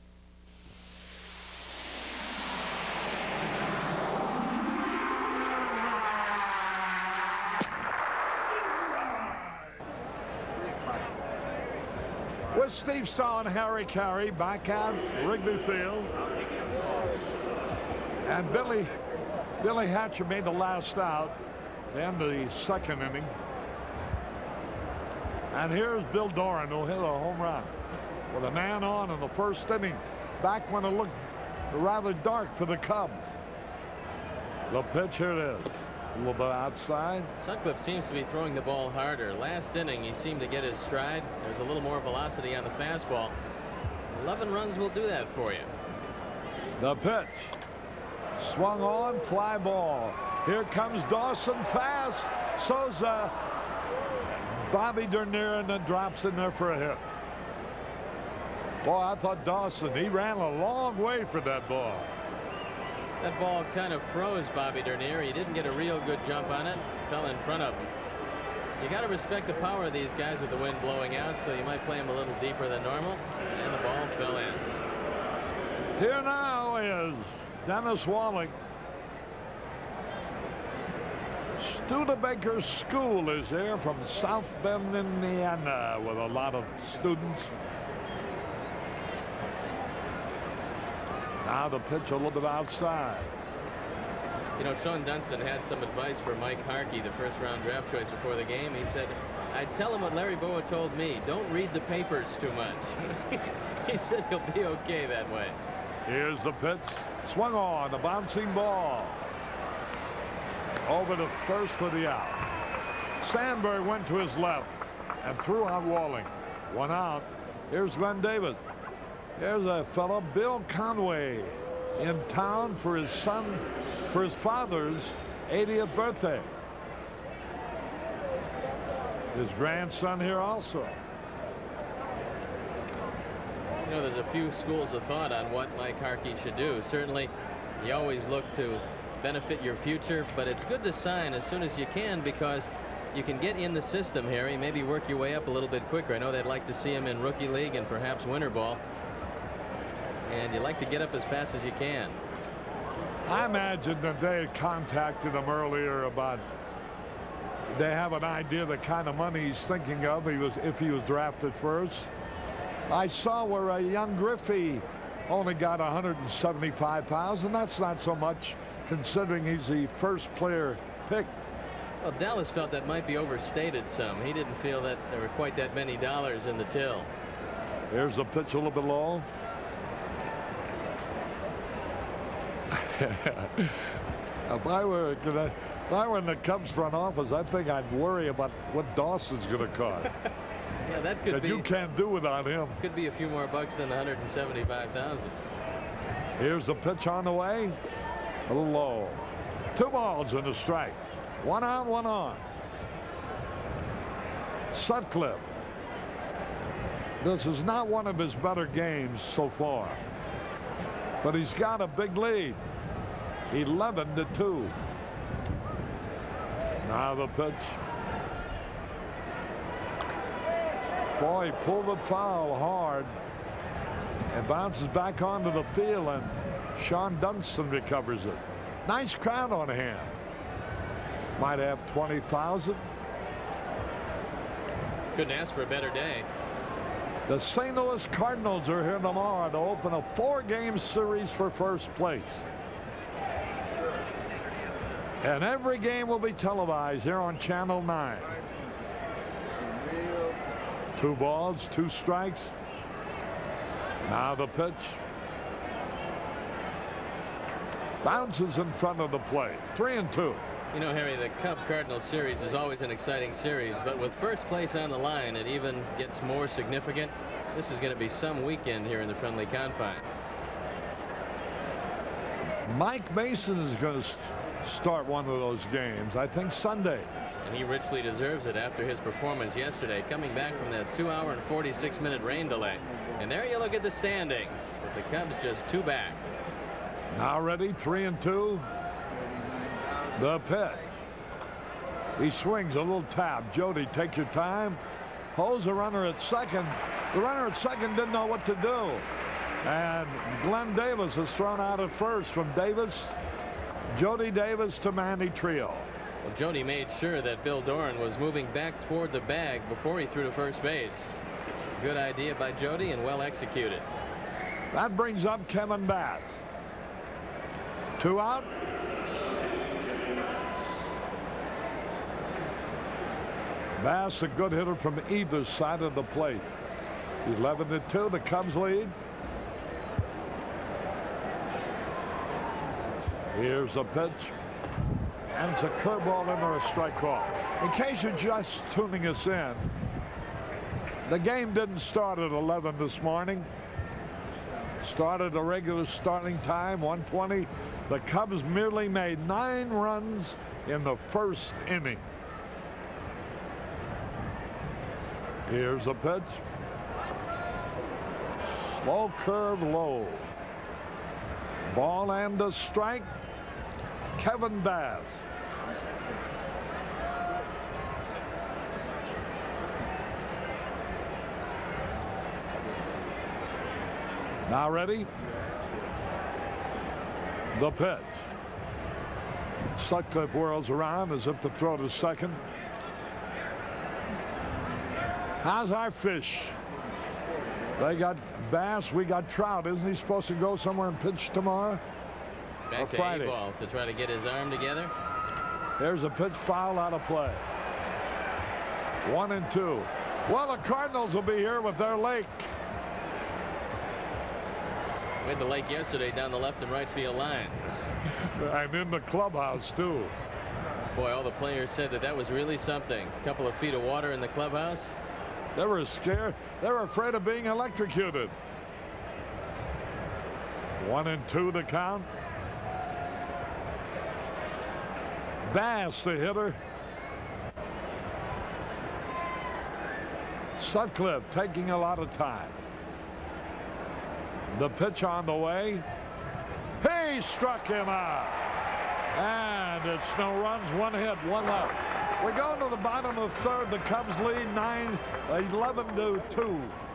With Steve Stahl and Harry Carey back out Wrigley Field. And Billy, Billy Hatcher made the last out at the end of the second inning. And here's Bill Doran, who hit a home run with a man on in the first inning, back when it looked rather dark for the Cubs. The pitch, here it is. A little bit outside. Sutcliffe seems to be throwing the ball harder. Last inning, he seemed to get his stride. There's a little more velocity on the fastball. eleven runs will do that for you. The pitch. Swung on, fly ball. Here comes Dawson fast. Souza. Bobby Dernier, and then drops in there for a hit. Boy, I thought Dawson, he ran a long way for that ball. That ball kind of froze Bobby Dernier. He didn't get a real good jump on it. Fell in front of him. You got to respect the power of these guys with the wind blowing out, so you might play them a little deeper than normal. And the ball fell in. Here now is Dennis Walling. Studebaker School is there from South Bend, Indiana, with a lot of students. Now the pitch a little bit outside. You know, Sean Dunston had some advice for Mike Harkey, the first round draft choice before the game. He said, I'd tell him what Larry Bowa told me. Don't read the papers too much. He said he'll be okay that way. Here's the pitch. Swung on, a bouncing ball. Over to first for the out. Sandberg went to his left and threw out Walling. One out. Here's Glenn Davis. Here's a fellow, Bill Conway, in town for his son, for his father's eightieth birthday. His grandson here also. You know, there's a few schools of thought on what Mike Harkey should do. Certainly, you always look to benefit your future, but it's good to sign as soon as you can because you can get in the system, Harry, maybe work your way up a little bit quicker. I know they'd like to see him in rookie league and perhaps winter ball. And you like to get up as fast as you can. I imagine that they had contacted him earlier about, they have an idea the kind of money he's thinking of he was if he was drafted first. I saw where a young Griffey only got one hundred seventy-five thousand dollars. That's not so much considering he's the first player picked. Well, Dallas felt that might be overstated some. He didn't feel that there were quite that many dollars in the till. Here's the pitch a little bit low. if I were if I were in the Cubs front office, I think I'd worry about what Dawson's going to cost. Yeah, that could that be. You can't do without him. Could be a few more bucks than one hundred seventy-five thousand. Here's the pitch on the way. A little low. Two balls and a strike. One out, one on. Sutcliffe. This is not one of his better games so far, but he's got a big lead. eleven to two. Now the pitch. Boy, he pulled the foul hard and bounces back onto the field, and Sean Dunston recovers it. Nice crowd on hand. Might have twenty thousand. Couldn't ask for a better day. The Saint Louis Cardinals are here tomorrow to open a four-game series for first place. And every game will be televised here on Channel nine. Two balls, two strikes. Now the pitch. Bounces in front of the plate. Three and two. You know, Harry, the Cub-Cardinals series is always an exciting series, but with first place on the line, it even gets more significant. This is going to be some weekend here in the friendly confines. Mike Mason is going to st start one of those games, I think Sunday. And he richly deserves it after his performance yesterday, coming back from that two hour and forty-six minute rain delay. And there you look at the standings, with the Cubs just two back. Now ready, three and two. The pitch. He swings a little tap. Jody, take your time. Holds the runner at second. The runner at second didn't know what to do. And Glenn Davis is thrown out at first from Davis. Jody Davis to Manny Trio. Well, Jody made sure that Bill Doran was moving back toward the bag before he threw to first base. Good idea by Jody and well executed. That brings up Kevin Bass. Two out. Bass, a good hitter from either side of the plate. eleven to two, the Cubs lead. Here's a pitch. And it's a curveball into a strike call. In case you're just tuning us in, the game didn't start at eleven this morning. Started a regular starting time, one twenty. The Cubs merely made nine runs in the first inning. Here's a pitch. Slow curve low. Ball and a strike. Kevin Bass. Now ready? The pitch. Sutcliffe whirls around as if to throw to second. How's our fish? They got Bass, we got Trout. Isn't he supposed to go somewhere and pitch tomorrow? Back or to Friday? A-ball to try to get his arm together. Here's a pitch foul out of play. One and two. Well, the Cardinals will be here with their lake. We had the lake yesterday down the left and right field line. And in the clubhouse, too. Boy, all the players said that that was really something. A couple of feet of water in the clubhouse. They were scared. They were afraid of being electrocuted. One and two to count. Bass, the hitter. Sutcliffe taking a lot of time. The pitch on the way. He struck him out. And it's no runs, one hit, one left. We're going to the bottom of the third. The Cubs lead nine, eleven to two.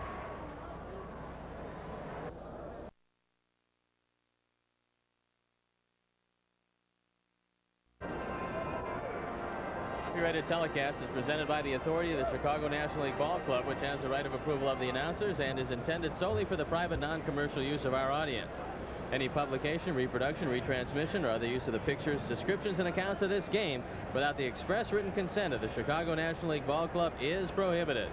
Copyrighted telecast is presented by the authority of the Chicago National League Ball Club, which has the right of approval of the announcers and is intended solely for the private non-commercial use of our audience. Any publication, reproduction, retransmission, or other use of the pictures, descriptions, and accounts of this game without the express written consent of the Chicago National League Ball Club is prohibited.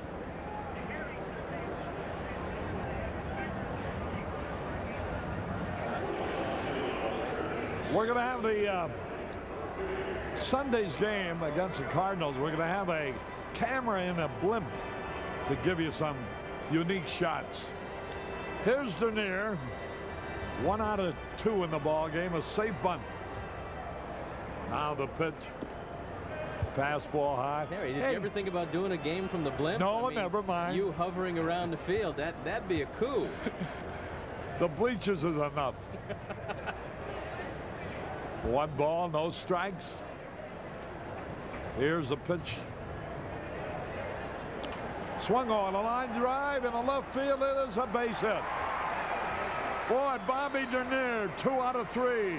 We're going to have the uh, Sunday's game against the Cardinals. We're going to have a camera in a blimp to give you some unique shots. Here's Dernier. One out of two in the ball game, a safe bunt. Now the pitch. Fastball high. Harry, did hey. you ever think about doing a game from the blimp? No, I mean, never mind. You hovering around the field, that, that'd be a coup. The bleachers is enough. One ball, no strikes. Here's the pitch. Swung on a line drive in the left field. It is a base hit. Boy, Bobby Dernier, two out of three.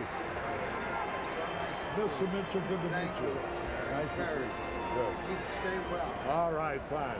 Nice to meet you. Good to meet you. Nice to see you. Good. Keep stay well. All right, fine.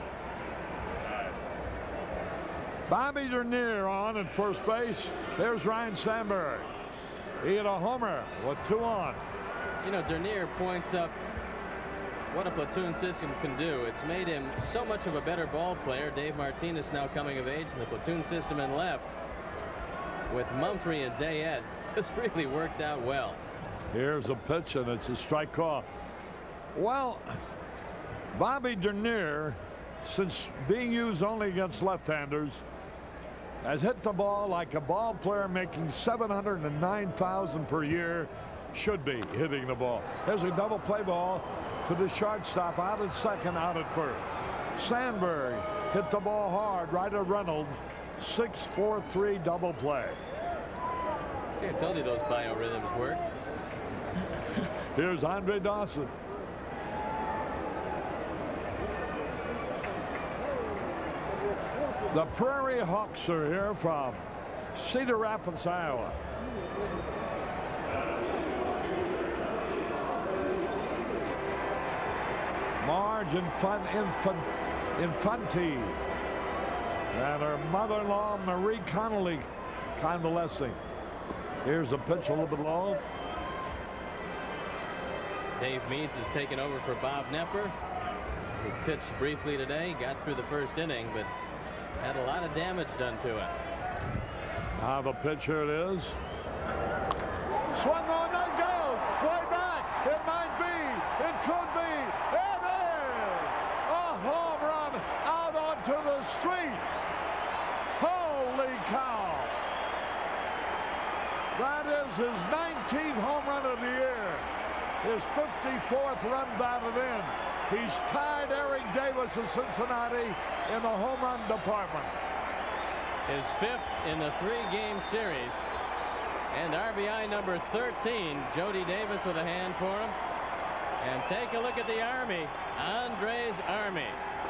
Bobby Dernier on at first base. There's Ryan Sandberg. He hit a homer with two on. You know, Dernier points up what a platoon system can do. It's made him so much of a better ball player. Dave Martinez now coming of age in the platoon system and left. With Mumphrey and Dayette, this really worked out well. Here's a pitch, and it's a strike call. Well, Bobby Dernier, since being used only against left-handers, has hit the ball like a ball player making seven hundred nine thousand per year should be hitting the ball. There's a double play ball to the shortstop, out at second, out at first. Sandberg hit the ball hard right at Reynolds. six four three double play. See, I told you those biorhythms work. Here's Andre Dawson. The Prairie Hawks are here from Cedar Rapids, Iowa. Marge Infant, Infant, Infanti and her mother-in-law Marie Connolly convalescing. Here's a pitch a little bit low. Dave Meads has taken over for Bob Knepper, who pitched briefly today, got through the first inning, but had a lot of damage done to it. Now the pitch, here it is. Swung on, that goes. Way back. It might be. It could be. It is. A home run out onto the street. Holy cow. That is his nineteenth home run of the year. His fifty-fourth run batted in. He's tied Eric Davis of Cincinnati in the home run department. his fifth in the three-game series. And R B I number thirteen, Jody Davis with a hand for him. And take a look at the Army, Andre's Army.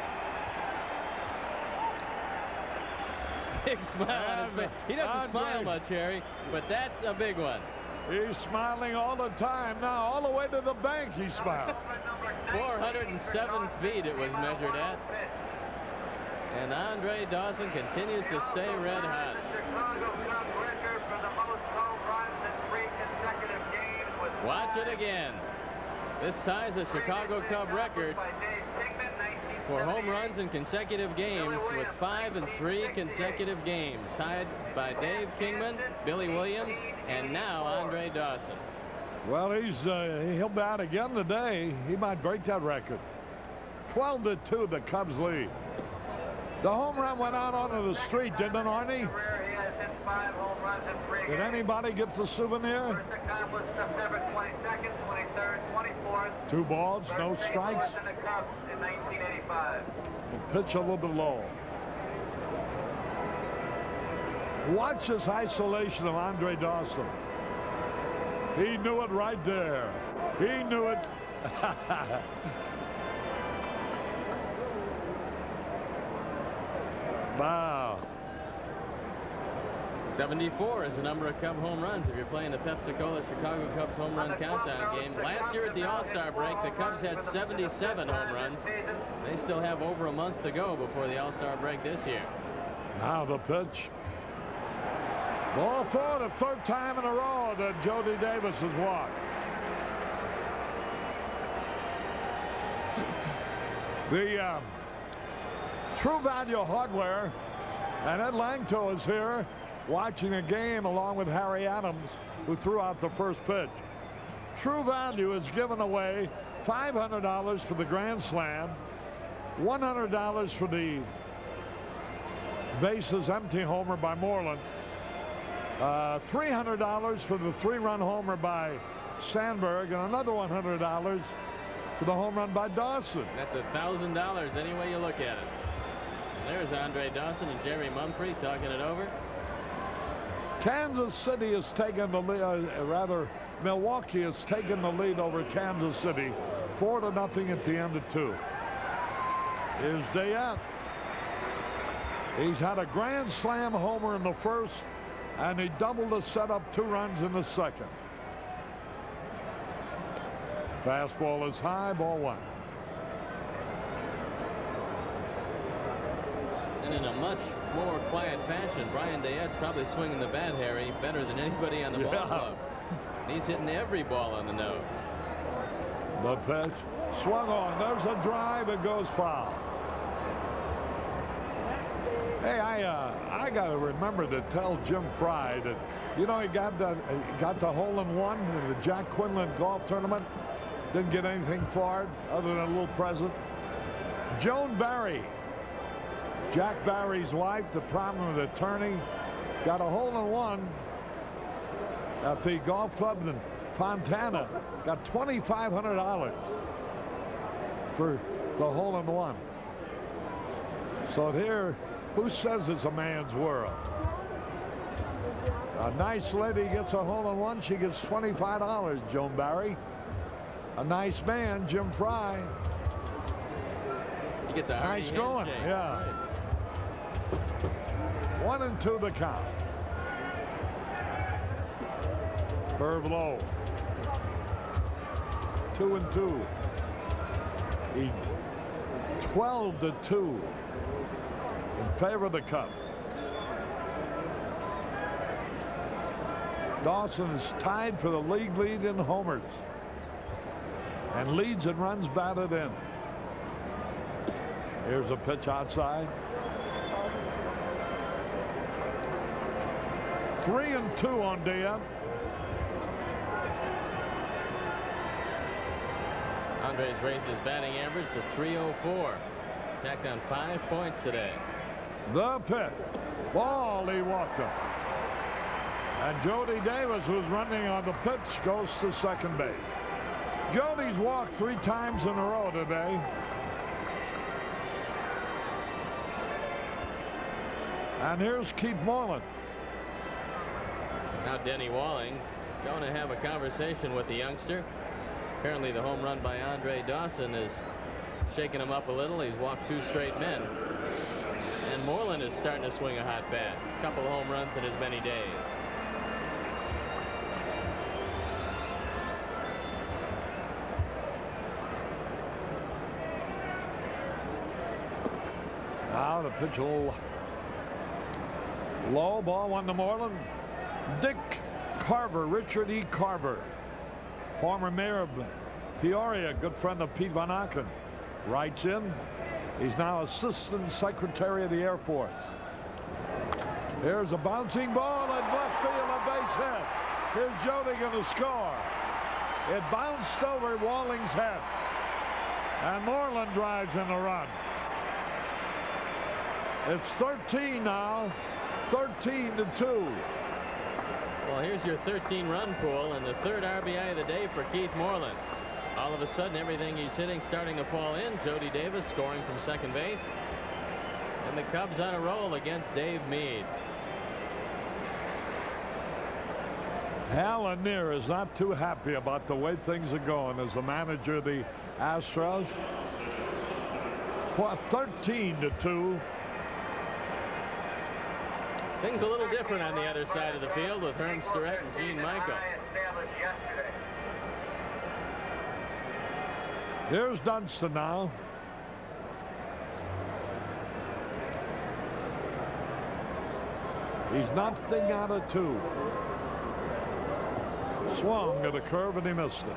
Big smile on his face. He doesn't Andre. smile much, Harry, but that's a big one. He's smiling all the time now, all the way to the bank he smiled. four hundred seven feet it was measured at. And Andre Dawson continues to stay red hot. Watch it again. This ties a Chicago Cub record for home runs in consecutive games with five and three consecutive games, tied by Dave Kingman, Billy Williams, and now Andre Dawson. Well, he's uh, he'll bat again today. He might break that record. twelve to two, the Cubs lead. The home run went out onto the street, didn't it, Arnie? Did anybody get the souvenir? Two balls, no strikes. Pitch a little bit low. Watch this isolation of Andre Dawson. He knew it right there. He knew it. Wow. seventy-four is the number of Cub home runs if you're playing the Pepsi-Cola Chicago Cubs home run countdown game. Last year at the All-Star break, the Cubs had seventy-seven home runs. They still have over a month to go before the All-Star break this year. Now the pitch. Ball four, the third time in a row that Jody Davis has walked. The um, True Value Hardware, and Ed Langto is here watching a game along with Harry Adams, who threw out the first pitch. True Value is giving away five hundred dollars for the Grand Slam, one hundred dollars for the bases empty homer by Moreland, uh, three hundred dollars for the three-run homer by Sandberg, and another one hundred dollars for the home run by Dawson. That's a thousand dollars any way you look at it. And there's Andre Dawson and Jerry Mumphrey talking it over. Kansas City has taken the lead, uh, rather Milwaukee has taken the lead over Kansas City, four to nothing at the end of two. Here's Dayette. He's had a grand slam homer in the first, and he doubled to set up two runs in the second. Fastball is high, ball one. And in a much more quiet fashion, Brian Dayette's probably swinging the bat, Harry, better than anybody on the Yeah. ball club. He's hitting every ball on the nose. The pitch swung on. There's a drive. It goes foul. Hey, I uh, I got to remember to tell Jim Fry that, you know, he got the he got the hole in one in the Jack Quinlan golf tournament. Didn't get anything for it other than a little present. Joan Barry, Jack Barry's wife, the prominent attorney, got a hole in one at the golf club in Fontana. Got twenty-five hundred dollars for the hole in one. So here, who says it's a man's world? A nice lady gets a hole in one, she gets twenty-five dollars, Joan Barry. A nice man, Jim Fry. He gets a nice going, handshake. yeah. Right. One and two the count. Curve low. Two and two. He twelve to two in favor of the Cubs. Dawson is tied for the league lead in homers and leads and runs batted in. Here's a pitch outside. Three and two on Dayette. Andre's raised his batting average to three oh four. Tacked on five points today. The pitch. Ball, he walked him. And Jody Davis, who's running on the pitch, goes to second base. Jody's walked three times in a row today. And here's Keith Moreland. Now Denny Walling going to have a conversation with the youngster. Apparently the home run by Andre Dawson is shaking him up a little. He's walked two straight men. And Moreland is starting to swing a hot bat. A couple of home runs in as many days. Now the pitch a little low. Ball one to Moreland. Dick Carver, Richard E. Carver, former mayor of Peoria, good friend of Pete Van Aken, writes in. He's now Assistant Secretary of the Air Force. Here's a bouncing ball in left field, a base hit. Here's Jody going to score. It bounced over Walling's head. And Moreland drives in the run. It's thirteen now, thirteen to two. Well, here's your thirteen run pool and the third R B I of the day for Keith Moreland. All of a sudden, everything he's hitting starting to fall in. Jody Davis scoring from second base. And the Cubs on a roll against Dave Meads. Hal Lanier is not too happy about the way things are going as the manager of the Astros. Well, thirteen to two. Things a little different on the other side of the field with Herm Starrett and Gene Michael. Here's Dunston now. He's nothing out of two. Swung at a curve and he missed it.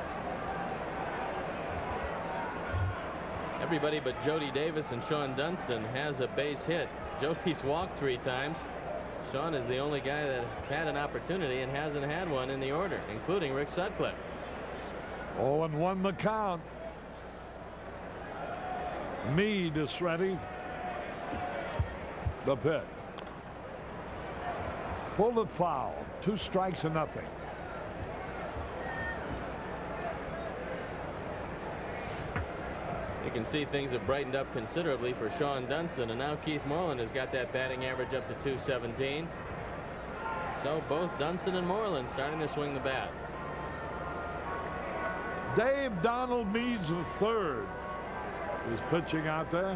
Everybody but Jody Davis and Sean Dunston has a base hit. Jody's walked three times. Sean is the only guy that's had an opportunity and hasn't had one in the order, including Rick Sutcliffe. oh and one the count. Meade is ready. The pitch. Pulled it foul. Two strikes and nothing. You can see things have brightened up considerably for Sean Dunston, and now Keith Moreland has got that batting average up to two seventeen. So both Dunston and Moreland starting to swing the bat. Dave Donald Meads the third is pitching out there.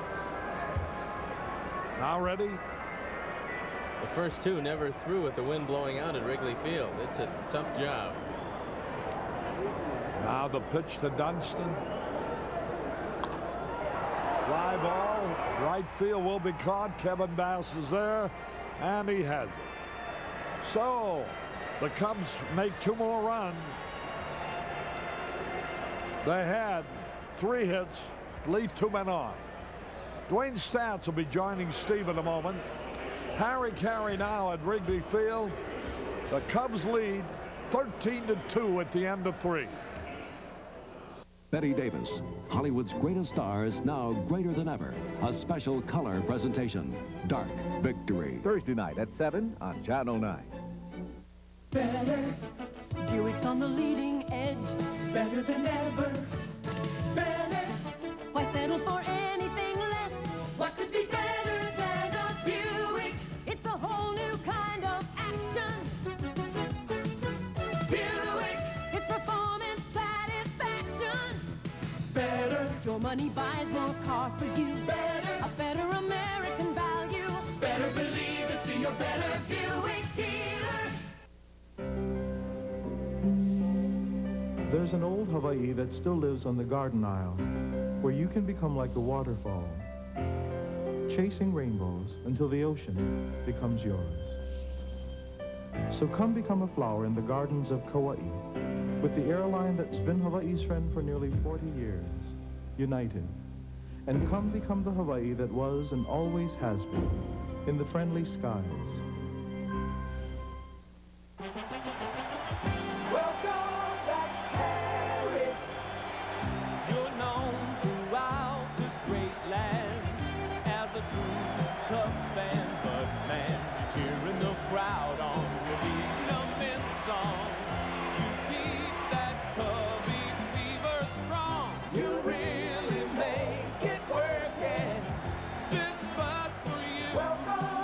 Now ready. The first two never threw with the wind blowing out at Wrigley Field. It's a tough job. Now the pitch to Dunston. Fly ball, right field will be caught. Kevin Bass is there, and he has it. So the Cubs make two more runs. They had three hits, leave two men on. Dwayne Stats will be joining Steve in a moment. Harry Carey now at Wrigley Field. The Cubs lead thirteen to two at the end of three. Betty Davis, Hollywood's greatest stars, now greater than ever. A special color presentation. Dark Victory. Thursday night at seven on Channel nine. Better. Buick's on the leading edge. Better than ever. Better. Why settle for anything less? What could be better than a Buick? It's a whole new kind of action. Buick. It's performance satisfaction. Better. Your money buys more car for you. Better. A better American value. Better believe it. See your better Buick dealer. There's an old Hawaii that still lives on the garden aisle, where you can become like the waterfall, chasing rainbows until the ocean becomes yours. So come become a flower in the gardens of Kauai, with the airline that's been Hawaii's friend for nearly forty years, United. And come become the Hawaii that was and always has been, in the friendly skies. Welcome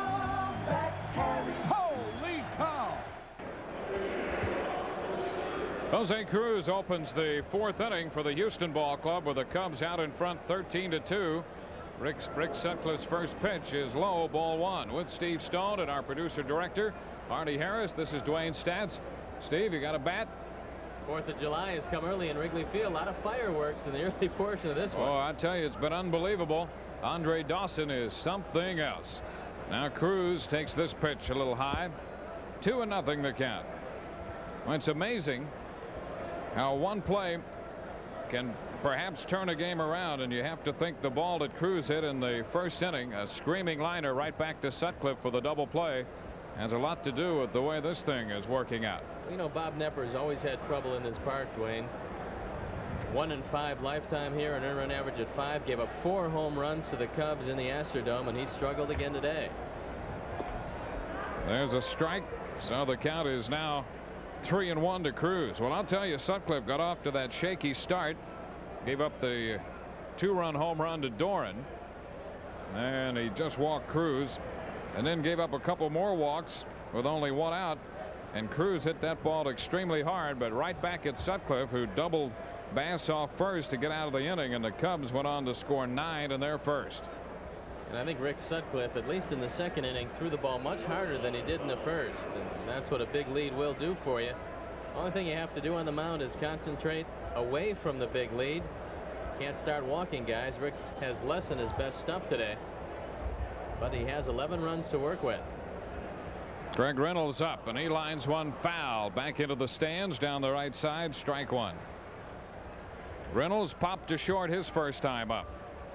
Jose Cruz opens the fourth inning for the Houston Ball Club with the Cubs out in front thirteen to two. Rick, Rick Sutcliffe's first pitch is low, ball one. With Steve Stone and our producer director Artie Harris, this is Dwayne Stats. Steve, you got a bat? Fourth of July has come early in Wrigley Field. A lot of fireworks in the early portion of this one. Oh, I tell you, it's been unbelievable. Andre Dawson is something else. Now Cruz takes this pitch a little high. Two and nothing the count. Well, it's amazing how one play can perhaps turn a game around, and you have to think the ball that Cruz hit in the first inning, a screaming liner right back to Sutcliffe for the double play, has a lot to do with the way this thing is working out. You know, Bob Knepper's always had trouble in this park, Dwayne. One and five lifetime here, an earned run average at five. Gave up four home runs to the Cubs in the Astrodome, and he struggled again today. There's a strike, so the count is now three and one to Cruz. Well, I'll tell you, Sutcliffe got off to that shaky start. Gave up the two-run home run to Doran, and he just walked Cruz, and then gave up a couple more walks with only one out. And Cruz hit that ball extremely hard, but right back at Sutcliffe, who doubled Bass off first to get out of the inning, and the Cubs went on to score nine in their first. And I think Rick Sutcliffe, at least in the second inning, threw the ball much harder than he did in the first, and that's what a big lead will do for you. Only thing you have to do on the mound is concentrate away from the big lead. Can't start walking guys. Rick has less than his best stuff today, but he has eleven runs to work with. Greg Reynolds up, and he lines one foul back into the stands down the right side. Strike one. Reynolds popped to short his first time up.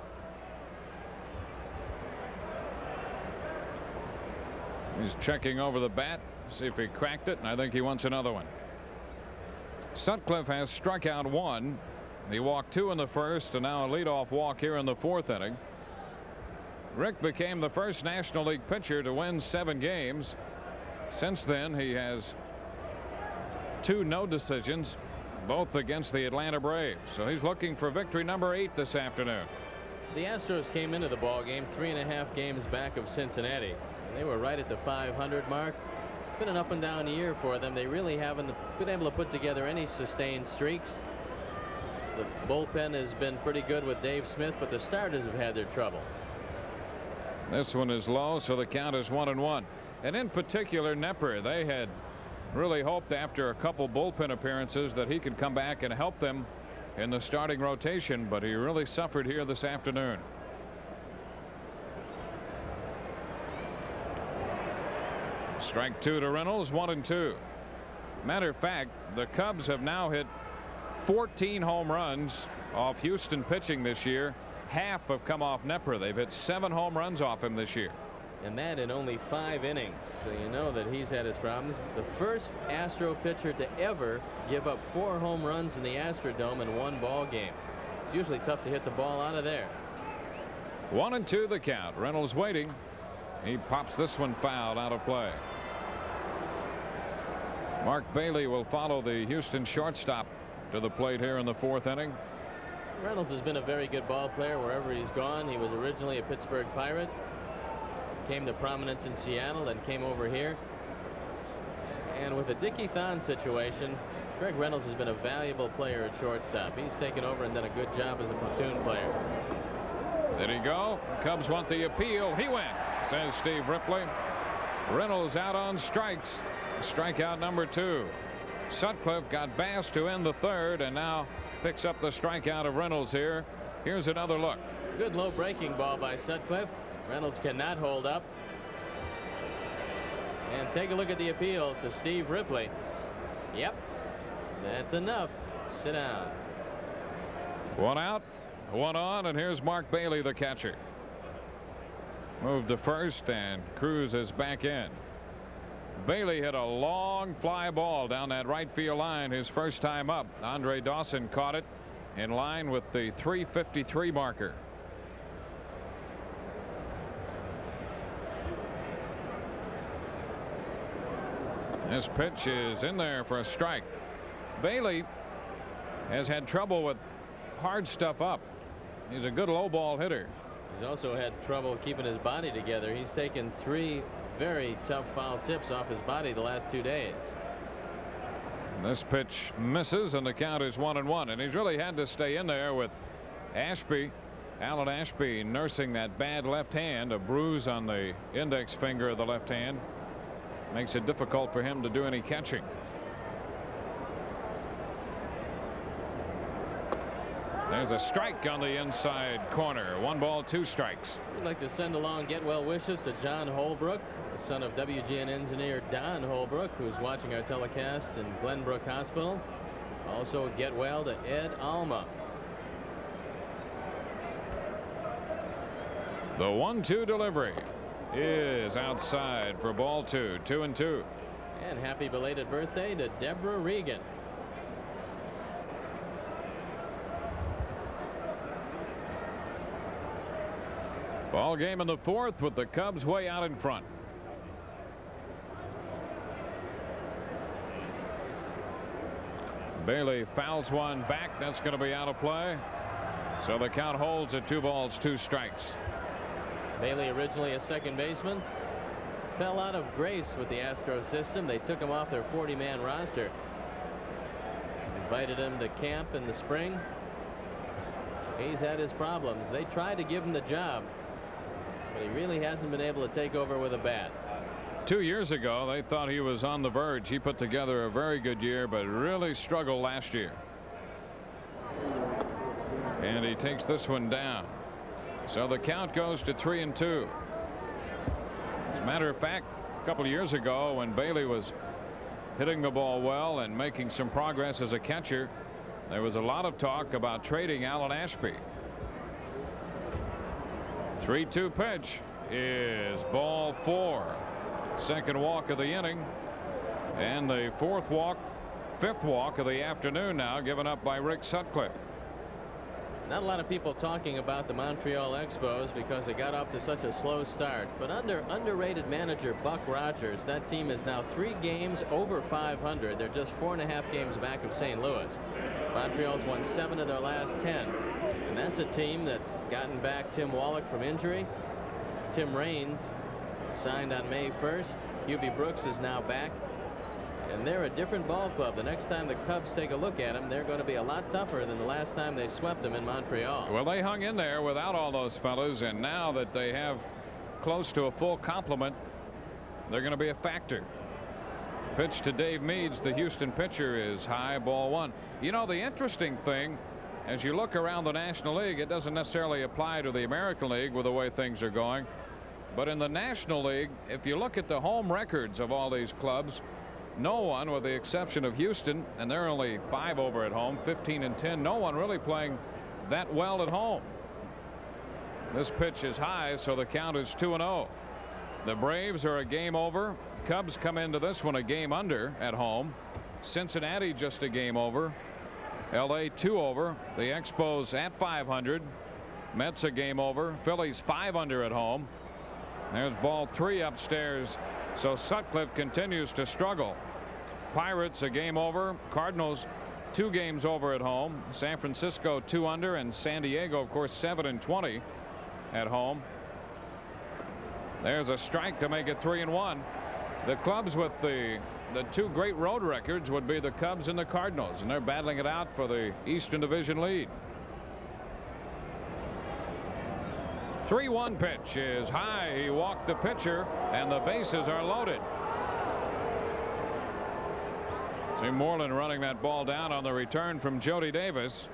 He's checking over the bat, see if he cracked it, and I think he wants another one. Sutcliffe has struck out one. He walked two in the first, and now a leadoff walk here in the fourth inning. Rick became the first National League pitcher to win seven games. Since then, he has two no decisions, both against the Atlanta Braves. So he's looking for victory number eight this afternoon. The Astros came into the ball game three and a half games back of Cincinnati. They were right at the five hundred mark. It's been an up and down year for them. They really haven't been able to put together any sustained streaks. The bullpen has been pretty good with Dave Smith, but the starters have had their trouble. This one is low, so the count is one and one. And in particular, Knepper, they had really hoped after a couple bullpen appearances that he could come back and help them in the starting rotation, but he really suffered here this afternoon. Strike two to Reynolds, one and two. Matter of fact, the Cubs have now hit fourteen home runs off Houston pitching this year. Half have come off Knepper. They've hit seven home runs off him this year. And that in only five innings. So you know that he's had his problems. The first Astro pitcher to ever give up four home runs in the Astrodome in one ball game. It's usually tough to hit the ball out of there. One and two the count. Reynolds waiting. He pops this one fouled out of play. Mark Bailey will follow the Houston shortstop to the plate here in the fourth inning. Reynolds has been a very good ball player wherever he's gone. He was originally a Pittsburgh Pirate, came to prominence in Seattle, and came over here. And with the Dickie Thon situation, Greg Reynolds has been a valuable player at shortstop. He's taken over and done a good job as a platoon player. Did he go? Cubs want the appeal. He went, says Steve Ripley. Reynolds out on strikes. Strikeout number two. Sutcliffe got Bass to end the third, and now picks up the strikeout of Reynolds here. Here's another look. Good low breaking ball by Sutcliffe. Reynolds cannot hold up. And take a look at the appeal to Steve Ripley. Yep, that's enough. Sit down. One out, one on, and here's Mark Bailey, the catcher. Moved to first, and Cruz is back in. Bailey hit a long fly ball down that right field line his first time up. Andre Dawson caught it in line with the three fifty-three marker. This pitch is in there for a strike. Bailey has had trouble with hard stuff up. He's a good low ball hitter. He's also had trouble keeping his body together. He's taken three very tough foul tips off his body the last two days. And this pitch misses, and the count is one and one. And he's really had to stay in there with Ashby, Alan Ashby, nursing that bad left hand, a bruise on the index finger of the left hand. Makes it difficult for him to do any catching. There's a strike on the inside corner. One ball, two strikes. We'd like to send along get well wishes to John Holbrook, the son of W G N engineer Don Holbrook, who's watching our telecast in Glenbrook Hospital. Also get well to Ed Alma. The one two delivery is outside for ball two. Two and two. And happy belated birthday to Deborah Regan. Ball game in the fourth with the Cubs way out in front. Bailey fouls one back. That's going to be out of play. So the count holds at two balls, two strikes. Bailey, originally a second baseman, fell out of grace with the Astros system. They took him off their forty man roster. Invited him to camp in the spring. He's had his problems. They tried to give him the job, but he really hasn't been able to take over with a bat. Two years ago, they thought he was on the verge. He put together a very good year, but really struggled last year. And he takes this one down. So the count goes to three and two. As a matter of fact, a couple of years ago, when Bailey was hitting the ball well and making some progress as a catcher, there was a lot of talk about trading Alan Ashby. three two pitch is ball four. Second walk of the inning, and the fourth walk, fifth walk of the afternoon now given up by Rick Sutcliffe. Not a lot of people talking about the Montreal Expos because it got off to such a slow start, but under underrated manager Buck Rogers, that team is now three games over five hundred. They're just four and a half games back of Saint Louis. Montreal's won seven of their last ten, and that's a team that's gotten back Tim Wallach from injury. Tim Raines signed on May first. Hubie Brooks is now back, and they're a different ball club. The next time the Cubs take a look at them, they're going to be a lot tougher than the last time they swept them in Montreal. Well, they hung in there without all those fellas, and now that they have close to a full complement, they're going to be a factor. Pitch to Dave Meads, the Houston pitcher, is high, ball one. You know, the interesting thing, as you look around the National League, it doesn't necessarily apply to the American League with the way things are going, but in the National League, if you look at the home records of all these clubs, no one, with the exception of Houston, and they're only five over at home, fifteen and ten, no one really playing that well at home. This pitch is high, so the count is two and oh. The Braves are a game over. Cubs come into this one a game under at home. Cincinnati just a game over. L A two over. The Expos at five hundred. Mets a game over. Phillies five under at home. There's ball three upstairs. So Sutcliffe continues to struggle. Pirates a game over. Cardinals two games over at home. San Francisco two under, and San Diego, of course, seven and twenty at home. There's a strike to make it three and one. The clubs with the the two great road records would be the Cubs and the Cardinals, and they're battling it out for the Eastern Division lead. three one pitch is high. He walked the pitcher, and the bases are loaded. See Moreland running that ball down on the return from Jody Davis.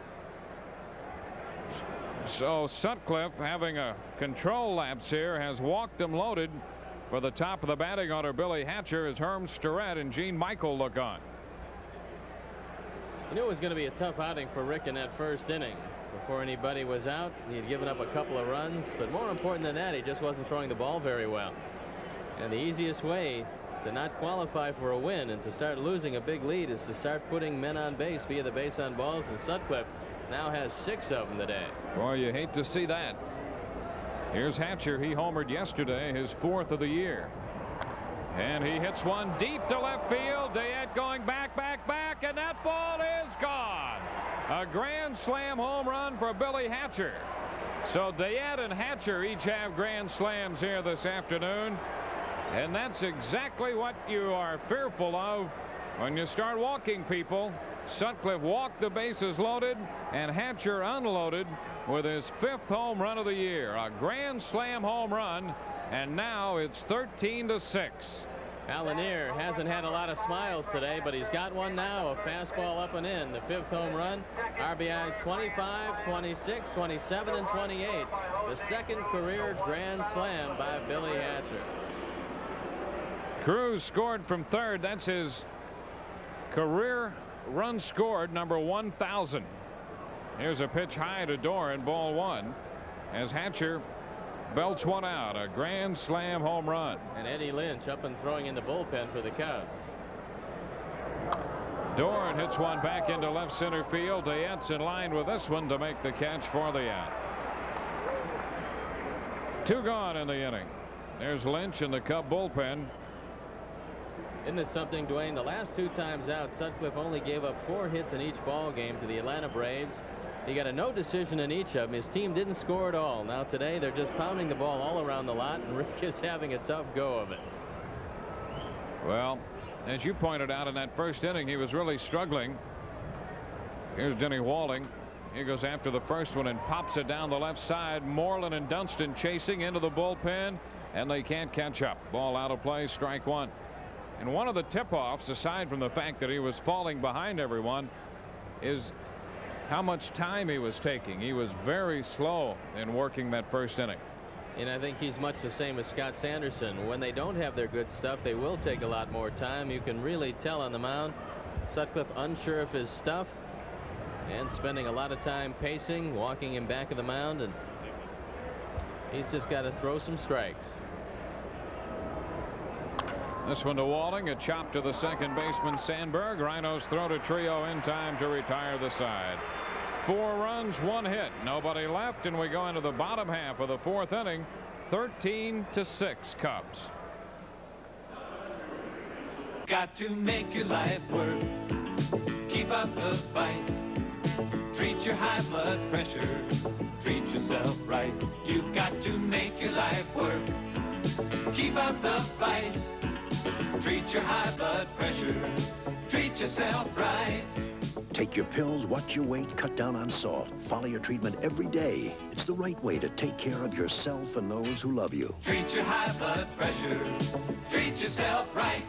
So Sutcliffe, having a control lapse here, has walked them loaded. For the top of the batting order, Billy Hatcher, as Herm Starrett and Gene Michael look on. You knew it was going to be a tough outing for Rick in that first inning. Before anybody was out, he had given up a couple of runs, but more important than that, he just wasn't throwing the ball very well. And the easiest way to not qualify for a win and to start losing a big lead is to start putting men on base via the base on balls, and Sutcliffe now has six of them today. Boy, you hate to see that. Here's Hatcher. He homered yesterday, his fourth of the year. And he hits one deep to left field. Dayette going back, back, back, and that ball is gone. A grand slam home run for Billy Hatcher. So Dayette and Hatcher each have grand slams here this afternoon. And that's exactly what you are fearful of When you start walking, people, Sutcliffe walked the bases loaded, and Hatcher unloaded with his fifth home run of the year. A grand slam home run, and now it's thirteen to six. Al Lanier hasn't had a lot of smiles today, but he's got one now. A fastball up and in. The fifth home run. R B Is twenty-five, twenty-six, twenty-seven, and twenty-eight. The second career grand slam by Billy Hatcher. Cruz scored from third. That's his career run scored, number one thousand. Here's a pitch high to Doran, ball one, as Hatcher belts one out. A grand slam home run. And Eddie Lynch up and throwing in the bullpen for the Cubs. Doran hits one back into left center field. Dayette's in line with this one to make the catch for the out. Two gone in the inning. There's Lynch in the Cub bullpen. Isn't it something, Dwayne? The last two times out, Sutcliffe only gave up four hits in each ball game to the Atlanta Braves. He got a no decision in each of them. His team didn't score at all. Now today they're just pounding the ball all around the lot, and Rick is having a tough go of it. Well, as you pointed out in that first inning, he was really struggling. Here's Denny Walling. He goes after the first one and pops it down the left side. Moreland and Dunston chasing into the bullpen, and they can't catch up. Ball out of play, strike one. And one of the tip-offs, aside from the fact that he was falling behind everyone, is how much time he was taking. He was very slow in working that first inning. And I think he's much the same as Scott Sanderson. When they don't have their good stuff, they will take a lot more time. You can really tell on the mound. Sutcliffe unsure of his stuff and spending a lot of time pacing, walking him back of the mound, and he's just got to throw some strikes. This one to Walling, a chop to the second baseman Sandberg. Rhinos throw to Trio in time to retire the side. Four runs, one hit, nobody left, and we go into the bottom half of the fourth inning. thirteen to six Cubs. Got to make your life work. Keep up the fight. Treat your high blood pressure. Treat yourself right. You've got to make your life work. Keep up the fight. Treat your high blood pressure. Treat yourself right. Take your pills, watch your weight, cut down on salt. Follow your treatment every day. It's the right way to take care of yourself and those who love you. Treat your high blood pressure. Treat yourself right.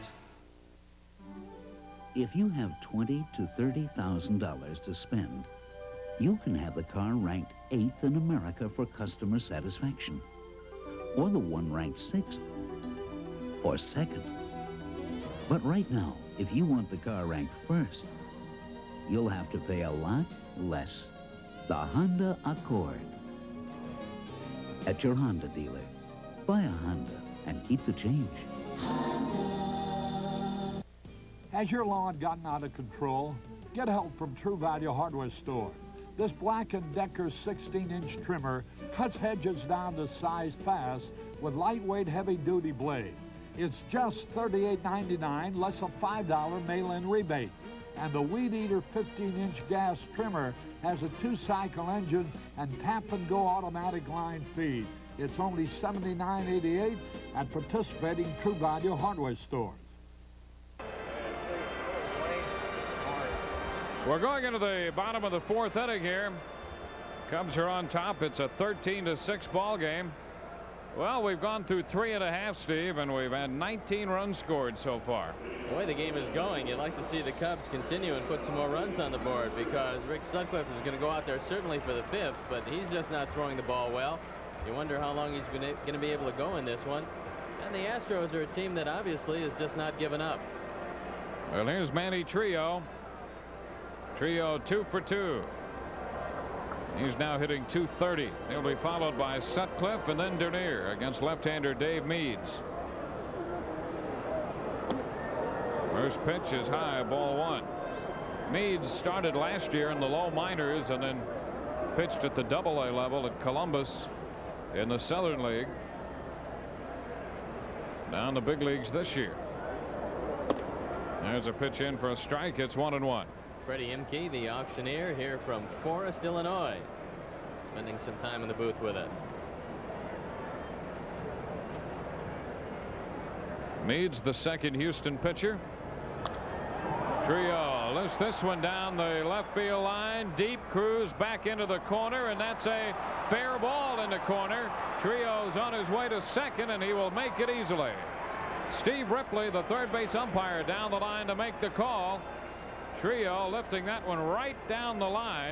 If you have twenty to thirty thousand dollars to spend, you can have the car ranked eighth in America for customer satisfaction, or the one ranked sixth, or second. But right now, if you want the car ranked first, you'll have to pay a lot less. The Honda Accord. At your Honda dealer, buy a Honda and keep the change. Has your lawn gotten out of control? Get help from True Value Hardware Store. This Black and Decker sixteen inch trimmer cuts hedges down to size fast with lightweight, heavy-duty blade. It's just thirty-eight ninety-nine, less a five dollar mail-in rebate. And the Weed Eater fifteen inch gas trimmer has a two-cycle engine and tap-and-go automatic line feed. It's only seventy-nine eighty-eight at participating True Value Hardware stores. We're going into the bottom of the fourth inning here. Cubs are on top. It's a thirteen to six ball game. Well, we've gone through three and a half, Steve, and we've had nineteen runs scored so far. The way the game is going, you'd like to see the Cubs continue and put some more runs on the board, because Rick Sutcliffe is going to go out there certainly for the fifth, but he's just not throwing the ball well. You wonder how long he's going to be able to go in this one. And the Astros are a team that obviously is just not giving up. Well, here's Manny Trio. Trio two for two. He's now hitting two thirty. He'll be followed by Sutcliffe and then Dernier against left-hander Dave Meads. First pitch is high, ball one. Meads started last year in the low minors and then pitched at the double A level at Columbus in the Southern League. Now in the big leagues this year. There's a pitch in for a strike. It's one and one. Freddie Imke, the auctioneer, here from Forest, Illinois, spending some time in the booth with us. Meads, the second Houston pitcher. Trio lifts this one down the left field line. Deep. Cruz back into the corner, and that's a fair ball in the corner. Trio's on his way to second, and he will make it easily. Steve Ripley, the third base umpire, down the line to make the call. Trio lifting that one right down the line.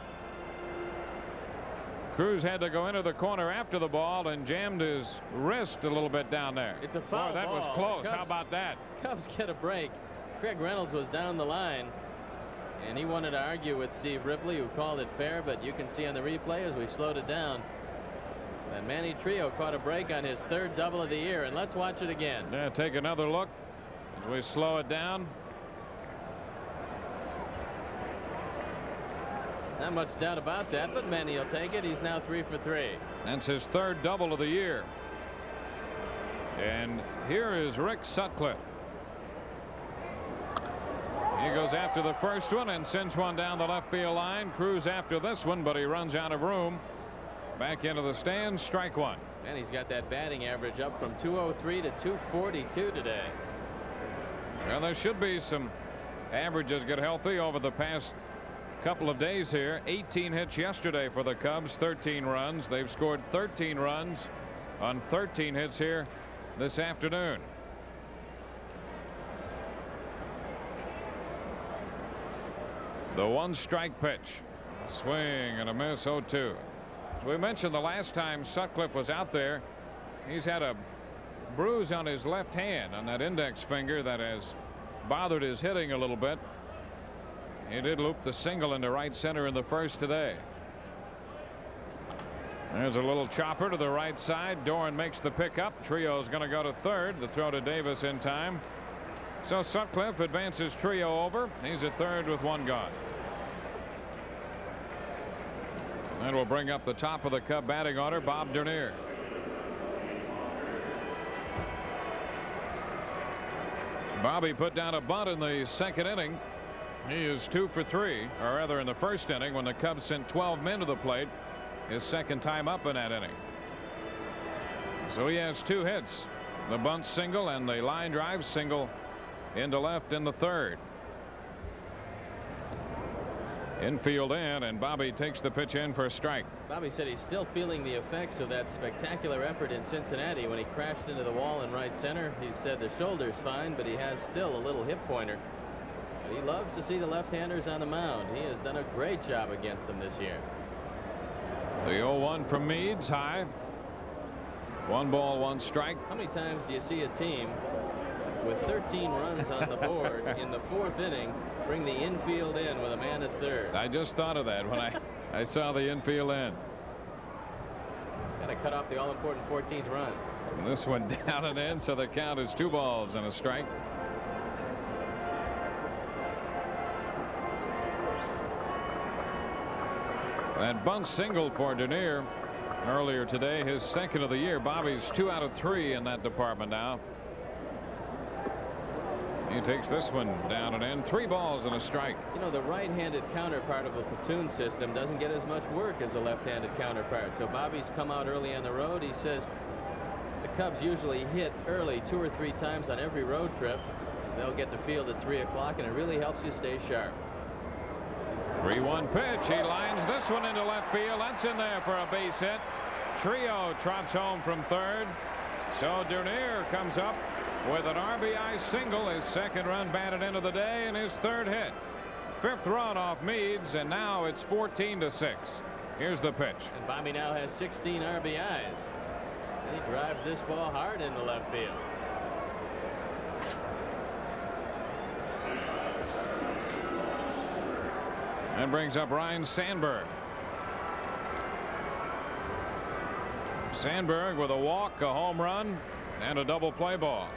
Cruz had to go into the corner after the ball and jammed his wrist a little bit down there. It's a foul Boy, that ball. was close. Cubs, How about that? Cubs get a break. Craig Reynolds was down the line, and he wanted to argue with Steve Ripley, who called it fair, but you can see on the replay as we slowed it down that Manny Trio caught a break on his third double of the year, and let's watch it again. Yeah, take another look as we slow it down. Not much doubt about that, but Manny will take it. He's now three for three. That's his third double of the year. And here is Rick Sutcliffe. He goes after the first one and sends one down the left field line. Cruz after this one, but he runs out of room. Back into the stands, strike one. And he's got that batting average up from two oh three to two forty-two today. Well, there should be some averages get healthy over the past couple of days here. eighteen hits yesterday for the Cubs, thirteen runs. They've scored thirteen runs on thirteen hits here this afternoon. The one strike pitch. Swing and a miss, oh two. As we mentioned the last time Sutcliffe was out there, he's had a bruise on his left hand on that index finger that has bothered his hitting a little bit. He did loop the single into right center in the first today. There's a little chopper to the right side. Doran makes the pickup. Trio's going to go to third. The throw to Davis in time. So Sutcliffe advances Trio over. He's at third with one gone. That will bring up the top of the Cub batting order, Bob Dernier. Bobby put down a bunt in the second inning. He is two for three, or rather in the first inning when the Cubs sent twelve men to the plate. His second time up in that inning. So he has two hits. The bunt single and the line drive single into left in the third. Infield in, and Bobby takes the pitch in for a strike. Bobby said he's still feeling the effects of that spectacular effort in Cincinnati when he crashed into the wall in right center. He said the shoulder's fine, but he has still a little hip pointer. But he loves to see the left-handers on the mound. He has done a great job against them this year. The oh one from Meads, high. One ball, one strike. How many times do you see a team with thirteen runs on the board in the fourth inning bring the infield in with a man at third? I just thought of that when I, I saw the infield in. Got to cut off the all-important fourteenth run. And this one down and in, so the count is two balls and a strike. That bunt single for Dernier earlier today, his second of the year. Bobby's two out of three in that department now. He takes this one down and in. Three balls and a strike. You know, the right-handed counterpart of a platoon system doesn't get as much work as a left-handed counterpart. So Bobby's come out early on the road. He says the Cubs usually hit early two or three times on every road trip. They'll get the field at three o'clock, and it really helps you stay sharp. three one pitch. He lines this one into left field. That's in there for a base hit. Trio trots home from third. So Dernier comes up with an R B I single, his second run batted into the day, and his third hit. Fifth run off Meads, and now it's fourteen to six. Here's the pitch. And Bobby now has sixteen R B Is. And he drives this ball hard into left field. That brings up Ryne Sandberg. Sandberg with a walk, a home run, and a double play ball.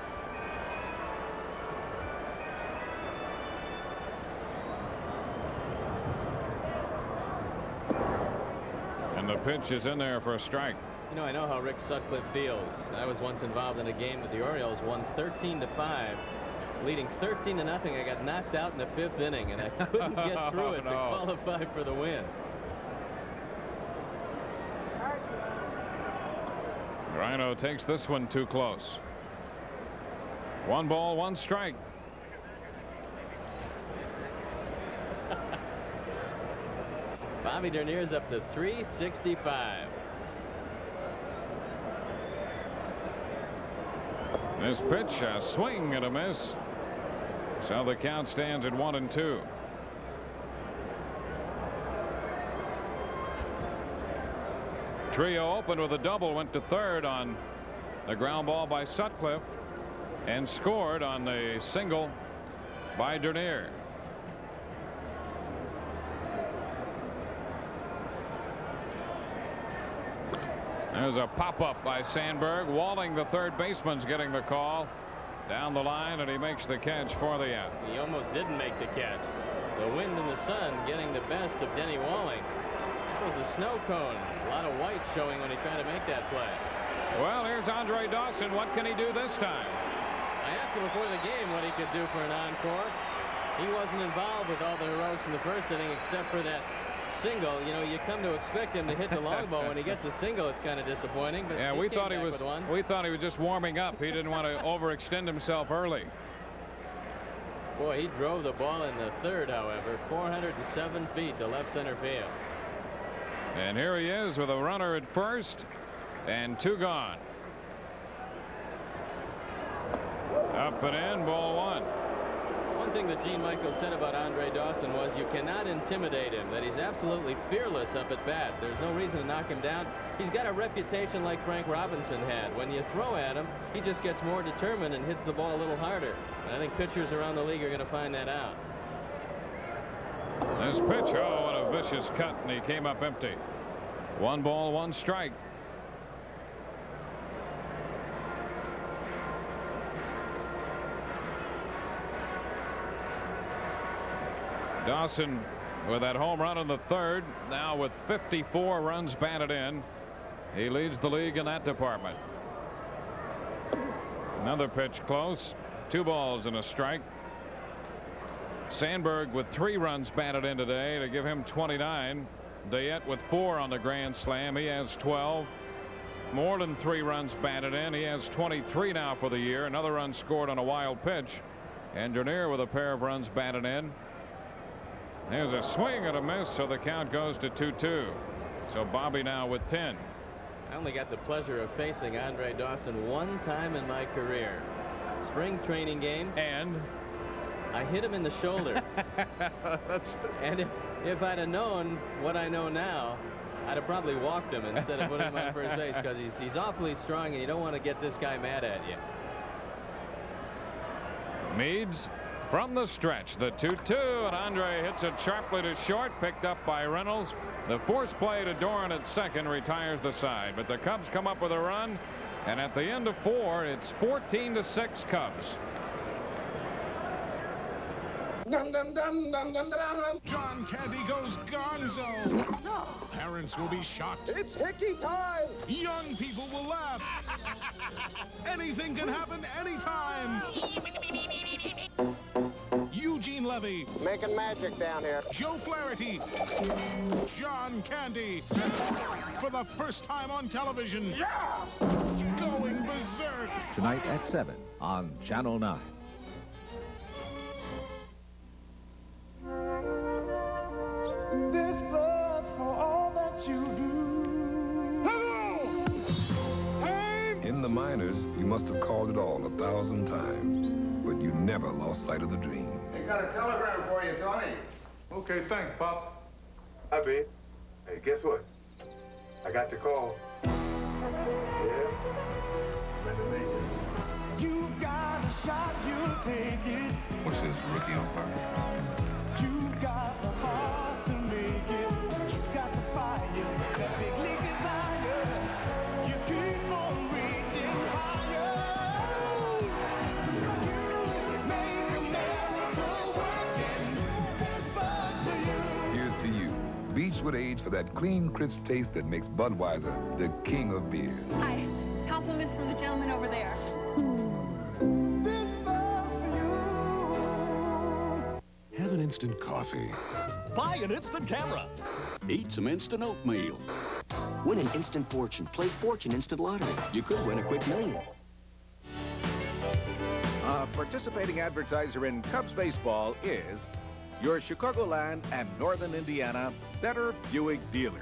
And the pitch is in there for a strike. You know, I know how Rick Sutcliffe feels. I was once involved in a game with the Orioles, won thirteen to five. Leading thirteen to nothing. I got knocked out in the fifth inning, and I couldn't get through it no. to qualify for the win. Rhino takes this one too close. One ball, one strike. Bobby Dernier's up to three sixty-five. This pitch, a swing and a miss. So the count stands at one and two. Trio opened with a double, went to third on the ground ball by Sutcliffe, and scored on the single by Dernier. There's a pop-up by Sandberg. Walling, the third baseman's getting the call down the line, and he makes the catch for the out. He almost didn't make the catch. The wind and the sun getting the best of Denny Walling. That was a snow cone. A lot of white showing when he tried to make that play. Well, here's Andre Dawson. What can he do this time? I asked him before the game what he could do for an encore. He wasn't involved with all the heroics in the first inning except for that single. You know, you come to expect him to hit the long ball. When he gets a single, it's kind of disappointing. But yeah, he we came thought he back was. with one. We thought he was just warming up. He didn't want to overextend himself early. Boy, he drove the ball in the third, however, four hundred seven feet to left center field. And here he is with a runner at first and two gone. Up and in, ball one. One thing that Gene Michaels said about Andre Dawson was you cannot intimidate him, that he's absolutely fearless up at bat. There's no reason to knock him down. He's got a reputation like Frank Robinson had. When you throw at him, he just gets more determined and hits the ball a little harder. And I think pitchers around the league are going to find that out. This pitch, oh, what a vicious cut, and he came up empty. One ball, one strike. Dawson with that home run in the third, now with fifty-four runs batted in. He leads the league in that department. Another pitch close. Two balls and a strike. Sandberg with three runs batted in today to give him twenty-nine. Dayette with four on the grand slam. He has twelve. More than three runs batted in. He has twenty-three now for the year. Another run scored on a wild pitch. And Dernier with a pair of runs batted in. There's a swing and a miss, so the count goes to two two. So Bobby now with ten. I only got the pleasure of facing Andre Dawson one time in my career. Spring training game. And? I hit him in the shoulder. That's... And if, if I'd have known what I know now, I'd have probably walked him instead of putting him on first base, because he's, he's awfully strong and you don't want to get this guy mad at you. Meads from the stretch, the two two, and Andre hits it sharply to short, picked up by Reynolds. The force play to Doran at second retires the side, but the Cubs come up with a run, and at the end of four, it's fourteen to six Cubs. Dum, dum, dum, dum, dum, dum. John Candy goes gonzo. Parents will be shocked. It's Hickey time. Young people will laugh. Anything can happen anytime. Eugene Levy. Making magic down here. Joe Flaherty. John Candy. For the first time on television. Yeah! Going berserk. Tonight at seven on Channel nine. This blood's for all that you do. Hello! Hey! In the minors, you must have called it all a thousand times, but you never lost sight of the dream. I got a telegram for you, Tony. Okay, thanks, Pop. Hi, babe. Hey, guess what? I got the call. Yeah? Brenda Majors. You got a shot, you'll take it. What's this, rookie umpire? You got the heart to make it. You got the fire, that big league desire. You keep on reaching higher. You make a miracle working. This buzz for you. Here's to you. Beechwood age for that clean, crisp taste that makes Budweiser the king of beer. Hi. Compliments from the gentleman over there. Have an instant coffee. Buy an instant camera. Eat some instant oatmeal. Win an instant fortune. Play Fortune Instant Lottery. You could win a quick million. A participating advertiser in Cubs baseball is your Chicagoland and Northern Indiana Better Buick dealers.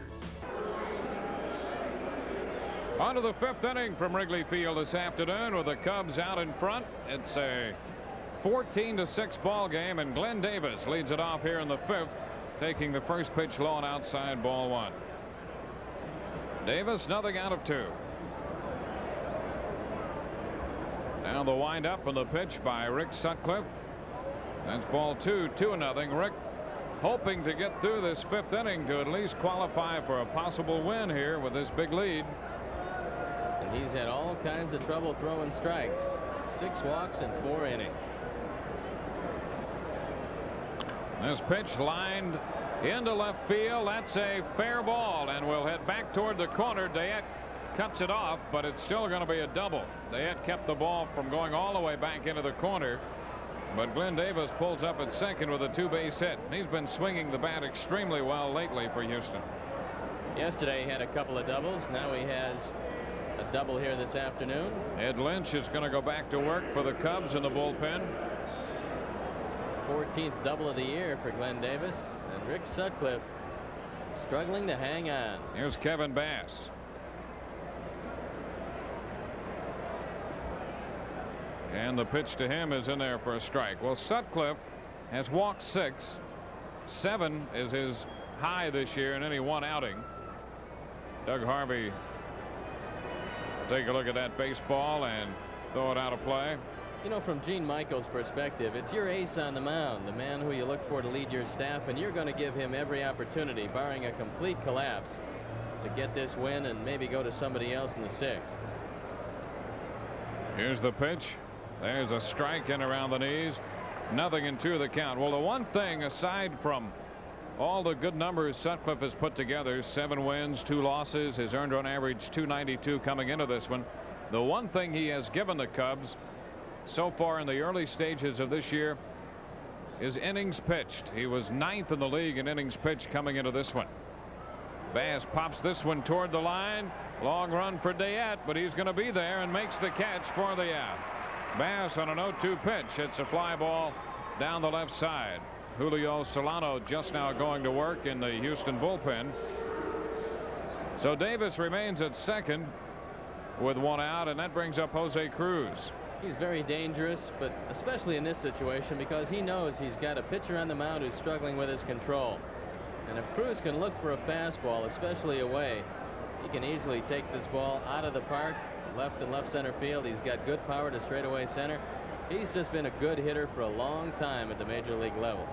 On to the fifth inning from Wrigley Field this afternoon with the Cubs out in front. It's a fourteen to six ball game, and Glenn Davis leads it off here in the fifth, taking the first pitch low and outside, ball one. Davis, nothing out of two. Now the windup and the pitch by Rick Sutcliffe. That's ball two, two nothing. Rick hoping to get through this fifth inning to at least qualify for a possible win here with this big lead. And he's had all kinds of trouble throwing strikes. Six walks in four innings. This pitch lined into left field. That's a fair ball and will head back toward the corner. Dayette cuts it off, but it's still going to be a double. Dayette kept the ball from going all the way back into the corner, but Glenn Davis pulls up at second with a two-base hit. He's been swinging the bat extremely well lately for Houston. Yesterday he had a couple of doubles. Now he has a double here this afternoon. Ed Lynch is going to go back to work for the Cubs in the bullpen. fourteenth double of the year for Glenn Davis, and Rick Sutcliffe struggling to hang on. Here's Kevin Bass. And the pitch to him is in there for a strike. Well, Sutcliffe has walked six. Seven is his high this year in any one outing. Doug Harvey take a look at that baseball and throw it out of play. You know, from Gene Michael's perspective, it's your ace on the mound, the man who you look for to lead your staff, and you're going to give him every opportunity, barring a complete collapse, to get this win and maybe go to somebody else in the sixth. Here's the pitch. There's a strike in around the knees. Nothing in two of the count. Well, the one thing, aside from all the good numbers Sutcliffe has put together, seven wins, two losses, his earned run average two ninety-two coming into this one, the one thing he has given the Cubs so far in the early stages of this year is innings pitched. He was ninth in the league in innings pitched coming into this one. Bass pops this one toward the line. Long run for Dayette, but he's going to be there and makes the catch for the out. Bass on an oh two pitch. It's a fly ball down the left side. Julio Solano just now going to work in the Houston bullpen. So Davis remains at second with one out, and that brings up Jose Cruz. He's very dangerous, but especially in this situation because he knows he's got a pitcher on the mound who's struggling with his control. And if Cruz can look for a fastball, especially away, he can easily take this ball out of the park, left and left center field. He's got good power to straightaway center. He's just been a good hitter for a long time at the major league level.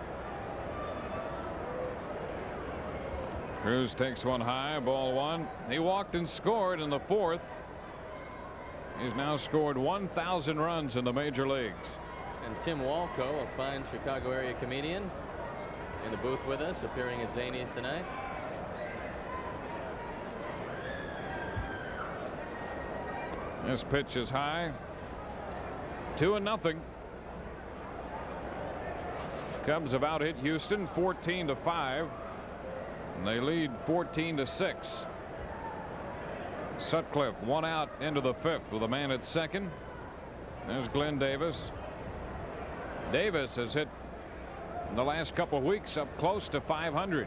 Cruz takes one high, ball one. He walked and scored in the fourth. He's now scored one thousand runs in the major leagues. And Tim Walco, a fine Chicago area comedian, in the booth with us, appearing at Zanies tonight. This pitch is high. Two and nothing. Cubs have out hit Houston fourteen to five. And they lead fourteen to six. Sutcliffe one out into the fifth with a man at second. There's Glenn Davis. Davis has hit in the last couple of weeks up close to five hundred.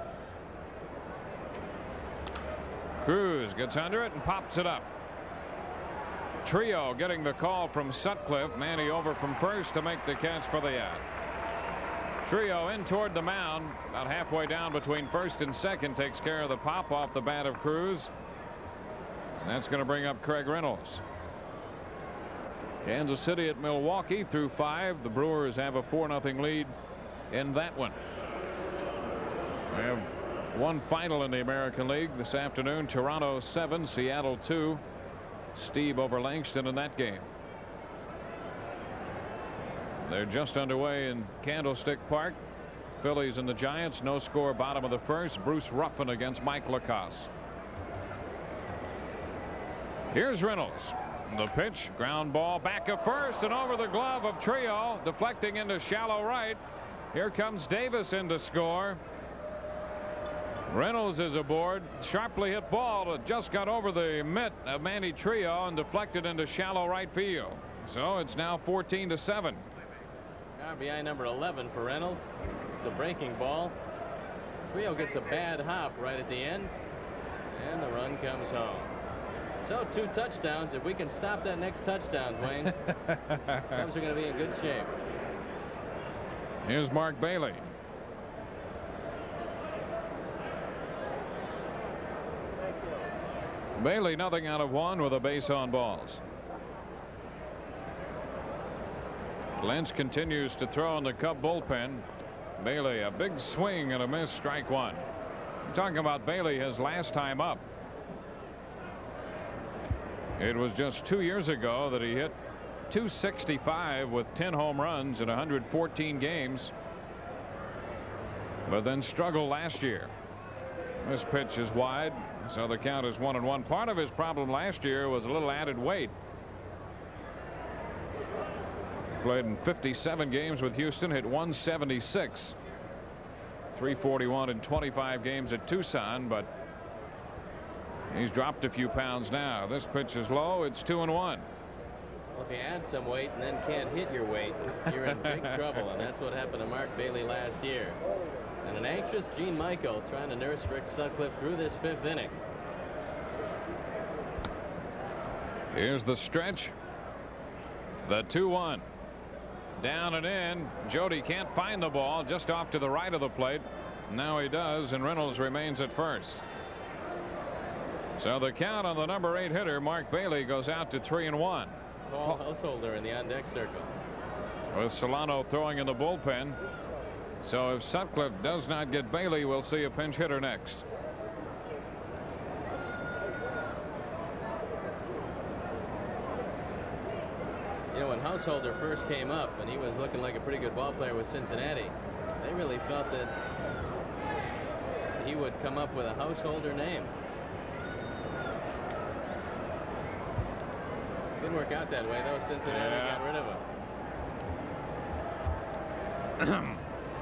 Cruz gets under it and pops it up. Trio getting the call from Sutcliffe. Manny over from first to make the catch for the out. Trio in toward the mound, about halfway down between first and second, takes care of the pop off the bat of Cruz. That's going to bring up Craig Reynolds. Kansas City at Milwaukee through five. The Brewers have a four nothing lead in that one. We have one final in the American League this afternoon. Toronto seven, Seattle two. Steve over Langston in that game. They're just underway in Candlestick Park. Phillies and the Giants. No score, bottom of the first. Bruce Ruffin against Mike Lacoste. Here's Reynolds. The pitch, ground ball back at first and over the glove of Trio, deflecting into shallow right. Here comes Davis in to score. Reynolds is aboard. Sharply hit ball that just got over the mitt of Manny Trio and deflected into shallow right field. So it's now fourteen to seven. R B I number eleven for Reynolds. It's a breaking ball. Trio gets a bad hop right at the end, and the run comes home. So two touchdowns. If we can stop that next touchdown, Dwayne, Cubs are going to be in good shape. Here's Mark Bailey. Bailey nothing out of one with a base on balls. Lynch continues to throw in the Cub bullpen. Bailey, a big swing and a miss, strike one. I'm talking about Bailey his last time up. It was just two years ago that he hit two sixty-five with ten home runs in one hundred fourteen games, but then struggled last year. This pitch is wide, so the count is one and one. Part of his problem last year was a little added weight. Played in fifty-seven games with Houston, hit one seventy-six, three forty-one in twenty-five games at Tucson, but he's dropped a few pounds now. This pitch is low. It's two and one. Well, if you add some weight and then can't hit your weight, you're in big trouble, and that's what happened to Mark Bailey last year. And an anxious Gene Michael trying to nurse Rick Sutcliffe through this fifth inning. Here's the stretch. The two one. Down and in. Jody can't find the ball, just off to the right of the plate. Now he does, and Reynolds remains at first. So the count on the number eight hitter, Mark Bailey, goes out to three and one. Paul Householder in the on deck circle. With Solano throwing in the bullpen. So if Sutcliffe does not get Bailey, we'll see a pinch hitter next. You know, when Householder first came up and he was looking like a pretty good ball player with Cincinnati, they really felt that he would come up with a Householder name. Didn't work out that way, though. Cincinnati Yeah. got rid of him.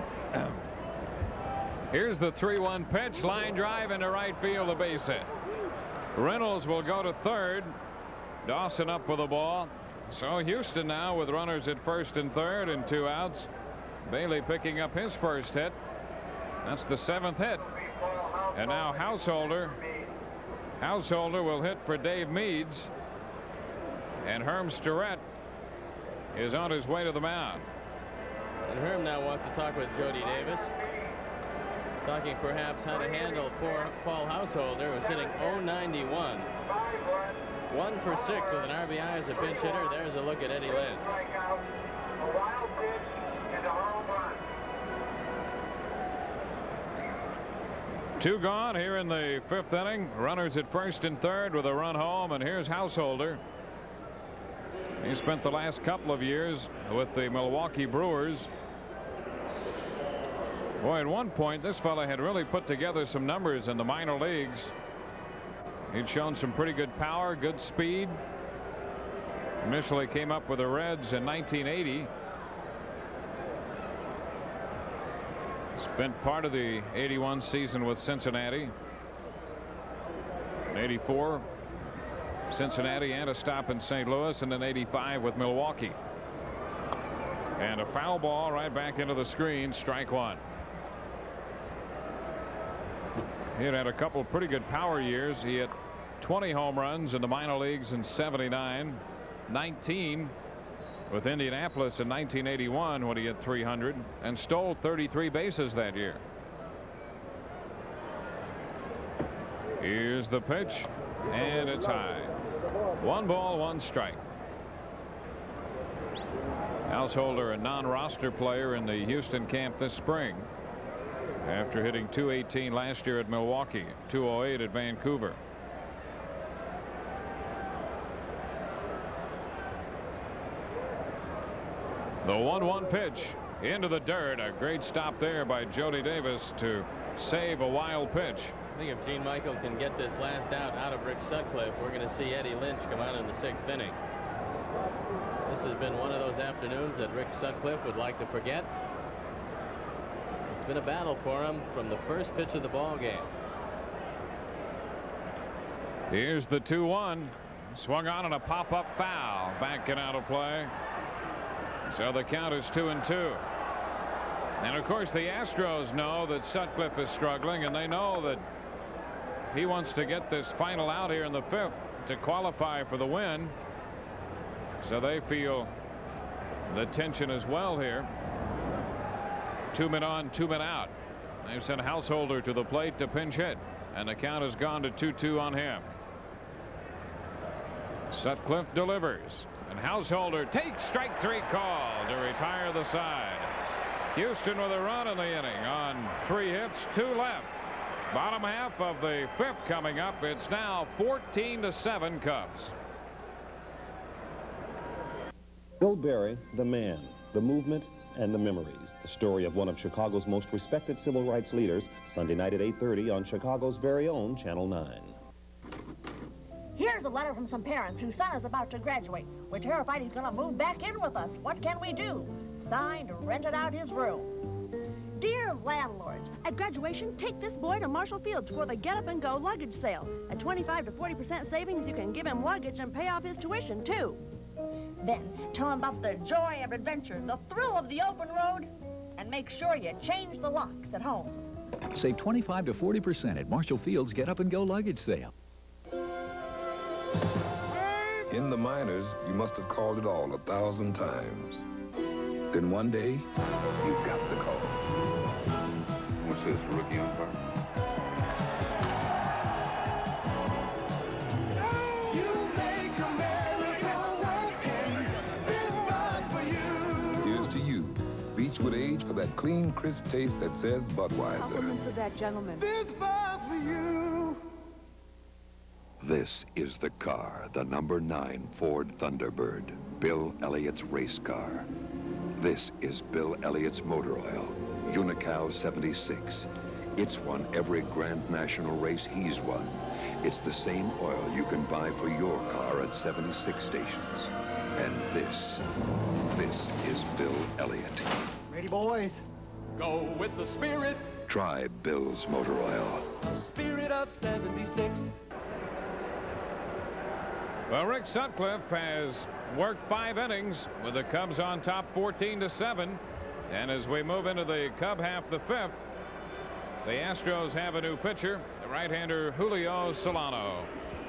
Here's the three one pitch. Line drive into right field, a base hit. Reynolds will go to third. Dawson up with the ball. So Houston now with runners at first and third and two outs. Bailey picking up his first hit. That's the seventh hit. And now Householder. Householder will hit for Dave Meads. And Herm Starrett is on his way to the mound. And Herm now wants to talk with Jody Davis, talking perhaps how to handle poor Paul Householder, who's hitting oh ninety-one. One for six with an R B I as a pinch hitter. There's a look at Eddie Lynch. Two gone here in the fifth inning. Runners at first and third with a run home, and here's Householder. He spent the last couple of years with the Milwaukee Brewers. Boy, at one point this fella had really put together some numbers in the minor leagues. He'd shown some pretty good power, good speed. Initially came up with the Reds in nineteen eighty. Spent part of the eighty-one season with Cincinnati. In eighty-four, Cincinnati, and a stop in Saint Louis, and then eighty-five with Milwaukee. And a foul ball right back into the screen, strike one. He had had a couple pretty good power years. He hit twenty home runs in the minor leagues in seventy-nine, nineteen with Indianapolis in nineteen eighty-one when he hit three hundred, and stole thirty-three bases that year. Here's the pitch, and it's high. One ball, one strike. Householder, a non-roster player in the Houston camp this spring, after hitting two eighteen last year at Milwaukee, two oh eight at Vancouver. The one one pitch into the dirt. A great stop there by Jody Davis to save a wild pitch. I think if Gene Michael can get this last out out of Rick Sutcliffe, we're going to see Eddie Lynch come out in the sixth inning. This has been one of those afternoons that Rick Sutcliffe would like to forget. It's been a battle for him from the first pitch of the ball game. Here's the two one. Swung on and a pop-up foul. Backing out of play. So the count is two and two. And of course the Astros know that Sutcliffe is struggling, and they know that he wants to get this final out here in the fifth to qualify for the win. So they feel the tension as well here. Two men on, two men out. They've sent Householder to the plate to pinch hit, and the count has gone to two two on him. Sutcliffe delivers, and Householder takes strike three call to retire the side. Houston with a run in the inning on three hits, two left. Bottom half of the fifth coming up. It's now fourteen to seven Cubs. Bill Berry, the man, the movement, and the memories. The story of one of Chicago's most respected civil rights leaders, Sunday night at eight thirty on Chicago's very own Channel nine. Here's a letter from some parents whose son is about to graduate. We're terrified he's going to move back in with us. What can we do? Signed, rented out his room. Dear landlords, at graduation, take this boy to Marshall Fields for the Get Up and Go luggage sale. At twenty-five to forty percent savings, you can give him luggage and pay off his tuition, too. Then tell him about the joy of adventure, the thrill of the open road, and make sure you change the locks at home. Save twenty-five to forty percent at Marshall Fields Get Up and Go luggage sale. In the minors, you must have called it all a thousand times. Then one day, you got the call. What's this, rookie umpire? You make America working. This buzz for you. Here's to you. Beach with age for that clean, crisp taste that says Budweiser. Compliment for that gentleman. This buzz for you. This is the car, the number nine Ford Thunderbird, Bill Elliott's race car. This is Bill Elliott's motor oil, Unical seventy-six. It's won every Grand National race he's won. It's the same oil you can buy for your car at seventy-six stations. And this, this is Bill Elliott. Ready, boys? Go with the spirit. Try Bill's motor oil. Spirit of seventy-six. Well, Rick Sutcliffe has worked five innings with the Cubs on top fourteen to seven. And as we move into the Cub half the fifth, the Astros have a new pitcher, the right-hander Julio Solano.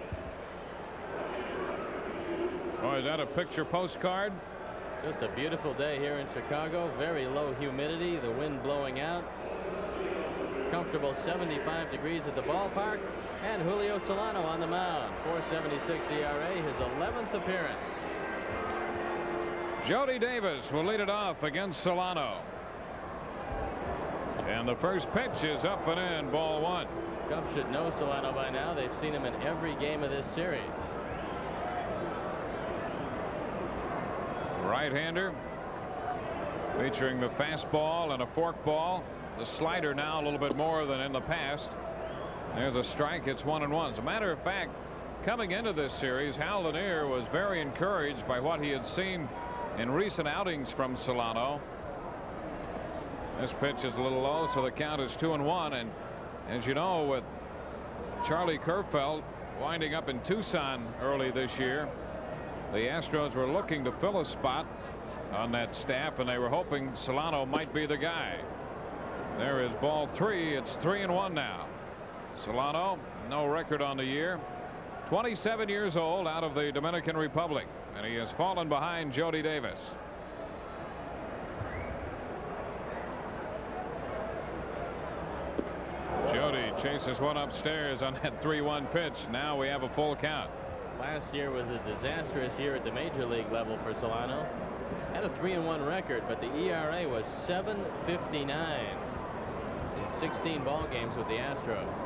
Boy, is that a picture postcard? Just a beautiful day here in Chicago. Very low humidity, the wind blowing out. Comfortable seventy-five degrees at the ballpark. And Julio Solano on the mound. four seventy-six E R A, his eleventh appearance. Jody Davis will lead it off against Solano. And the first pitch is up and in, ball one. Cubs should know Solano by now. They've seen him in every game of this series. Right-hander featuring the fastball and a forkball. The slider now a little bit more than in the past. There's a strike. It's one and one. As a matter of fact, coming into this series, Hal Lanier was very encouraged by what he had seen in recent outings from Solano. This pitch is a little low, so the count is two and one. And as you know, with Charlie Kerfeld winding up in Tucson early this year, the Astros were looking to fill a spot on that staff, and they were hoping Solano might be the guy. There is ball three. It's three and one now. Solano, no record on the year, twenty-seven years old, out of the Dominican Republic, and he has fallen behind Jody Davis. Jody chases one upstairs on that three one pitch. Now we have a full count. Last year was a disastrous year at the major league level for Solano. Had a three and one record, but the E R A was seven fifty-nine in sixteen ball games with the Astros.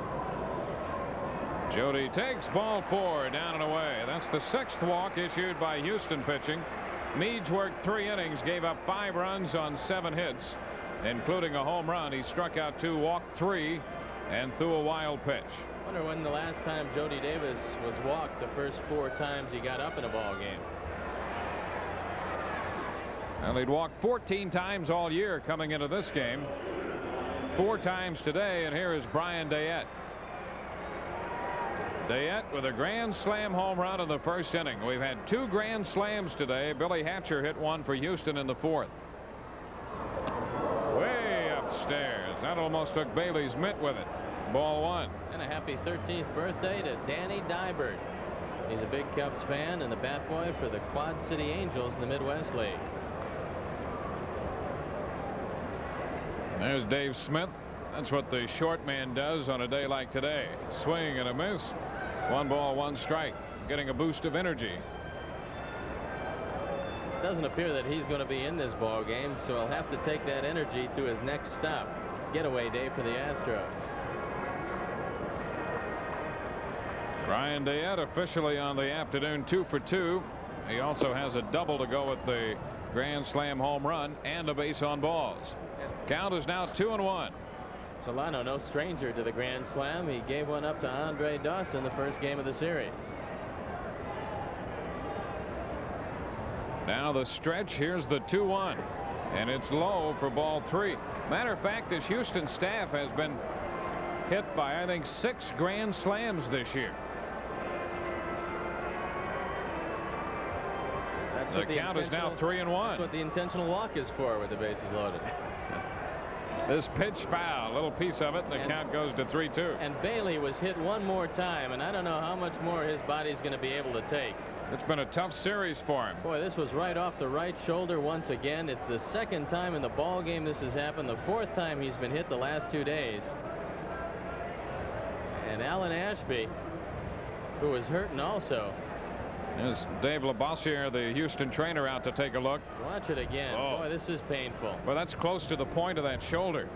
Jody takes ball four, down and away. That's the sixth walk issued by Houston pitching. Meads worked three innings, gave up five runs on seven hits, including a home run. He struck out two, walked three, and threw a wild pitch. I wonder when the last time Jody Davis was walked the first four times he got up in a ball game. Well, he'd walked fourteen times all year coming into this game. Four times today, and here is Brian Dayette. Dayette with a grand slam home run in the first inning. We've had two grand slams today. Billy Hatcher hit one for Houston in the fourth. Way upstairs. That almost took Bailey's mitt with it. Ball one. And a happy thirteenth birthday to Danny Dybert. He's a big Cubs fan and the bat boy for the Quad City Angels in the Midwest League. There's Dave Smith. That's what the short man does on a day like today. Swing and a miss. One ball, one strike. Getting a boost of energy. It doesn't appear that he's going to be in this ball game, so he'll have to take that energy to his next stop. It's getaway day for the Astros. Brian Dayette officially on the afternoon, two for two. He also has a double to go with the grand slam home run and a base on balls. Count is now two and one. Solano, no stranger to the grand slam. He gave one up to Andre Dawson the first game of the series. Now the stretch. Here's the two one, and it's low for ball three. Matter of fact, this Houston staff has been hit by, I think, six grand slams this year. That's the what the count is now three and one. That's what the intentional walk is for with the bases loaded. This pitch foul, a little piece of it, and the and, count goes to three two. And Bailey was hit one more time, and I don't know how much more his body's going to be able to take. It's been a tough series for him. Boy, this was right off the right shoulder once again. It's the second time in the ball game this has happened. The fourth time he's been hit the last two days. And Alan Ashby, who was hurting also. There's Dave LaBossiere, the Houston trainer, out to take a look. Watch it again. Oh. Boy, this is painful. Well, that's close to the point of that shoulder.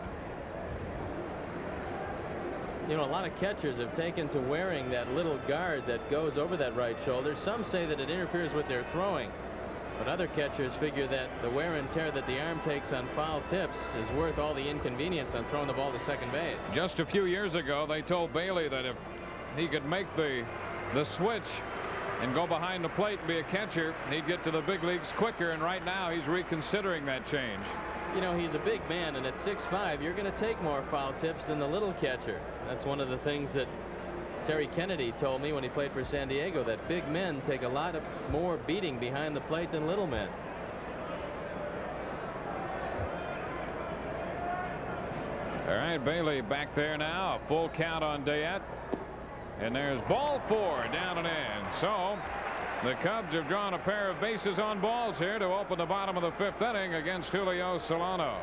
You know, a lot of catchers have taken to wearing that little guard that goes over that right shoulder. Some say that it interferes with their throwing. But other catchers figure that the wear and tear that the arm takes on foul tips is worth all the inconvenience on throwing the ball to second base. Just a few years ago, they told Bailey that if he could make the, the switch and go behind the plate and be a catcher, he'd get to the big leagues quicker, and right now he's reconsidering that change. You know, he's a big man, and at six five, you're going to take more foul tips than the little catcher. That's one of the things that Terry Kennedy told me when he played for San Diego, that big men take a lot of more beating behind the plate than little men. All right, Bailey back there now. A full count on Dayette. And there's ball four, down and in. So the Cubs have drawn a pair of bases on balls here to open the bottom of the fifth inning against Julio Solano.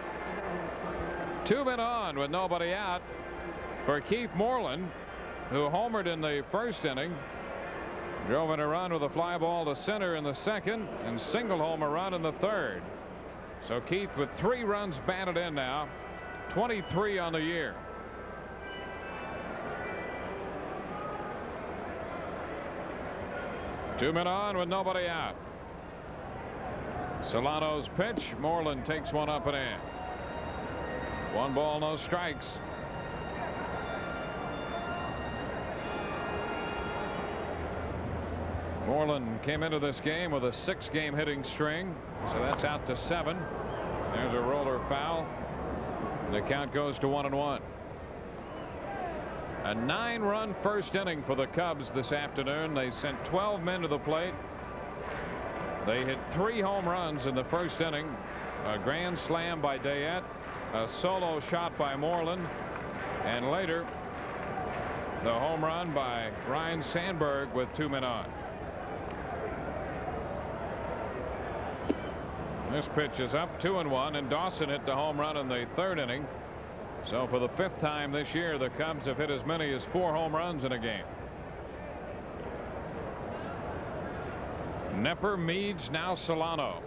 Two men on with nobody out for Keith Moreland, who homered in the first inning, drove in a run with a fly ball to center in the second, and single home a run in the third. So Keith with three runs batted in now, twenty-three on the year. Two men on with nobody out. Solano's pitch. Moreland takes one up and in. One ball, no strikes. Moreland came into this game with a six game hitting string, so that's out to seven. There's a roller foul. The count goes to one and one. A nine run first inning for the Cubs this afternoon. They sent twelve men to the plate. They hit three home runs in the first inning. A grand slam by Dayette, a solo shot by Moreland, and later the home run by Ryan Sandberg with two men on. This pitch is up two and one, and Dawson hit the home run in the third inning. So for the fifth time this year, the Cubs have hit as many as four home runs in a game. Nepper, Meads, now Solano.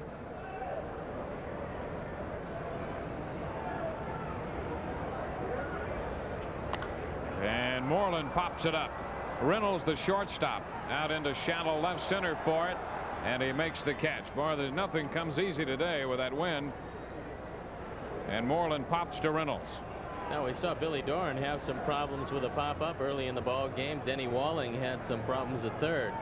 And Moreland pops it up. Reynolds, the shortstop, out into shallow left center for it, and he makes the catch. Boy, there's nothing comes easy today with that win. And Moreland pops to Reynolds. Now we saw Billy Doran have some problems with a pop-up early in the ball game. Denny Walling had some problems at third.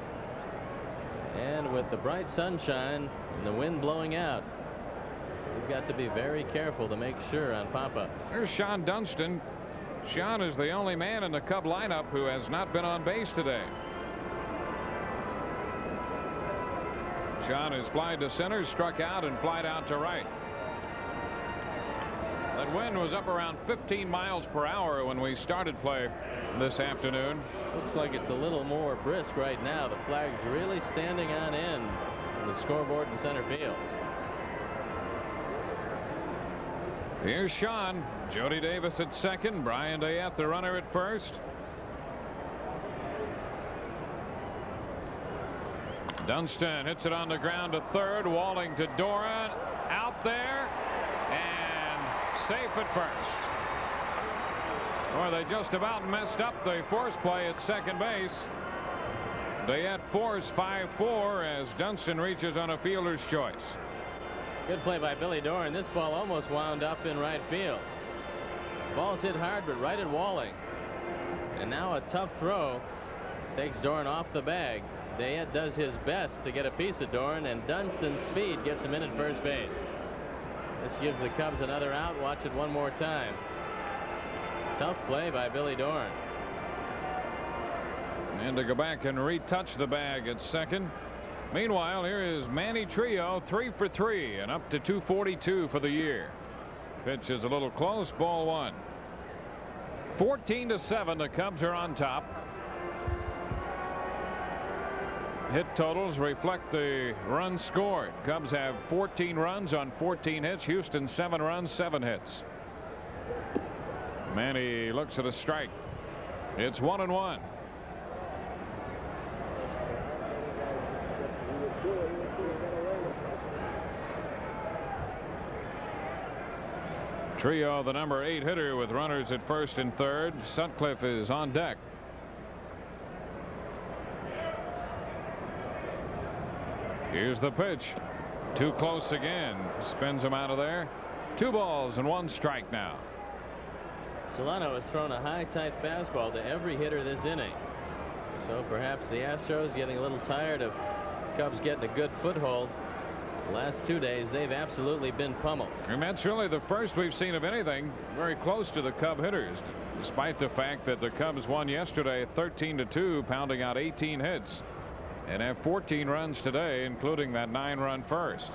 And with the bright sunshine and the wind blowing out, we've got to be very careful to make sure on pop-ups. There's Sean Dunston Sean is the only man in the Cub lineup who has not been on base today. Sean has flied to center, struck out, and flied out to right. That wind was up around fifteen miles per hour when we started play this afternoon. Looks like it's a little more brisk right now. The flag's really standing on end on the scoreboard in center field. Here's Sean. Jody Davis at second. Brian Dayette, the runner, at first. Dunston hits it on the ground to third. Walling to Doran. Out there. And safe at first. Or they just about messed up the force play at second base. Dayette force five four as Dunston reaches on a fielder's choice. Good play by Billy Doran. This ball almost wound up in right field. Ball's hit hard, but right at Walling. And now a tough throw takes Doran off the bag. Dayette does his best to get a piece of Doran, and Dunston's speed gets him in at first base. This gives the Cubs another out. Watch it one more time. Tough play by Billy Doran. And to go back and retouch the bag at second. Meanwhile, here is Manny Trio, three for three and up to two forty-two for the year. Pitch is a little close. Ball one. fourteen to seven. The Cubs are on top. Hit totals reflect the runs scored. Cubs have fourteen runs on fourteen hits. Houston seven runs, seven hits. Manny looks at a strike. It's one and one. Trio, the number eight hitter, with runners at first and third. Sutcliffe is on deck. Here's the pitch. Too close again. Spins him out of there. Two balls and one strike now. Solano has thrown a high, tight fastball to every hitter this inning. So perhaps the Astros getting a little tired of Cubs getting a good foothold. The last two days, they've absolutely been pummeled. And that's really the first we've seen of anything very close to the Cub hitters, despite the fact that the Cubs won yesterday thirteen to two, pounding out eighteen hits, and have fourteen runs today, including that nine run first.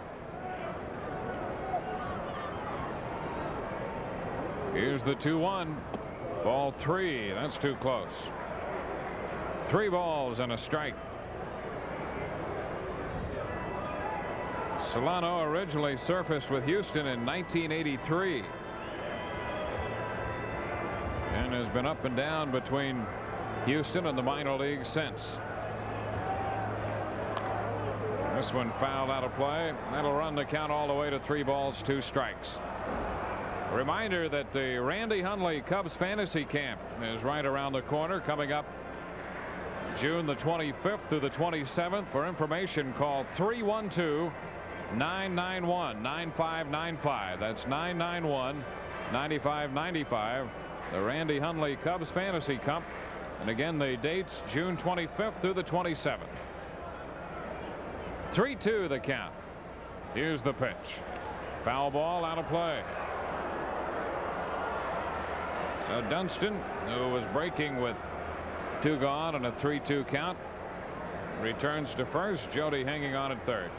Here's the two one. Ball three. That's too close. Three balls and a strike. Solano originally surfaced with Houston in nineteen eighty-three and has been up and down between Houston and the minor leagues since. This one fouled out of play. That'll run the count all the way to three balls, two strikes. A reminder that the Randy Hundley Cubs fantasy camp is right around the corner, coming up June the twenty-fifth through the twenty-seventh. For information, call three one two, nine nine one, nine five nine five. That's nine nine one, nine five nine five. The Randy Hundley Cubs fantasy cup. And again, the dates June twenty-fifth through the twenty-seventh. three two the count. Here's the pitch. Foul ball out of play. So Dunston, who was breaking with two gone and a three two count, returns to first. Jody hanging on at third.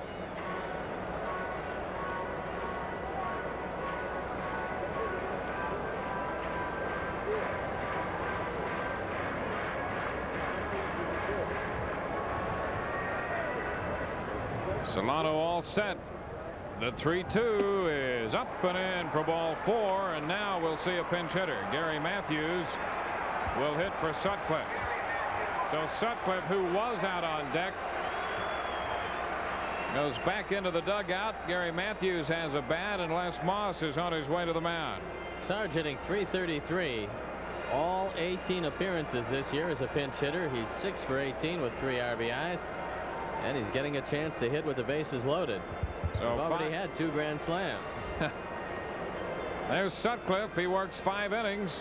Solano all set. The three two is up and in for ball four, and now we'll see a pinch hitter. Gary Matthews will hit for Sutcliffe. So Sutcliffe, who was out on deck, goes back into the dugout. Gary Matthews has a bat, and Les Moss is on his way to the mound. Sarge hitting three thirty-three. All eighteen appearances this year as a pinch hitter. He's six for eighteen with three R B Is. And he's getting a chance to hit with the bases loaded. So We've already had two grand slams. There's Sutcliffe. He works five innings.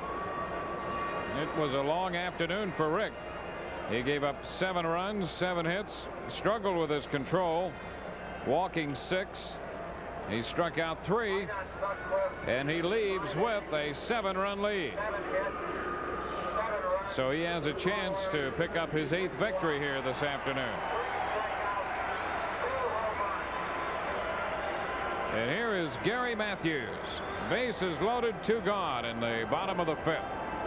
It was a long afternoon for Rick. He gave up seven runs, seven hits, struggled with his control, walking six, He struck out three, and he leaves with a seven-run lead. So he has a chance to pick up his eighth victory here this afternoon. And here is Gary Matthews. Bases loaded, two gone in the bottom of the fifth.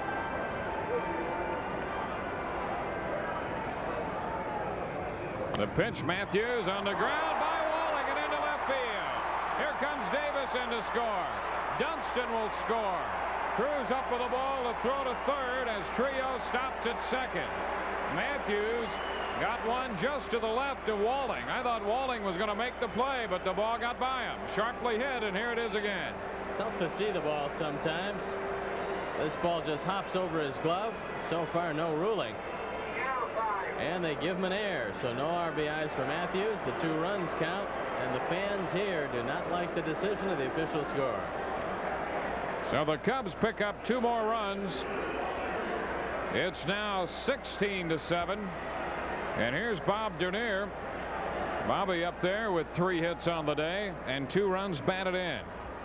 The pitch, Matthews on the ground by Walling and into left field. Here comes Davis in to score. Dunston will score. Cruz up with the ball to throw to third as Trio stops at second. Matthews got one just to the left of Walling. I thought Walling was going to make the play, but the ball got by him. Sharply hit, and here it is again. Tough to see the ball sometimes. This ball just hops over his glove. So far, no ruling. And they give him an error, so no R B Is for Matthews. The two runs count, and the fans here do not like the decision of the official score. So the Cubs pick up two more runs. It's now sixteen to seven. And here's Bob Dernier. Bobby up there with three hits on the day and two runs batted in.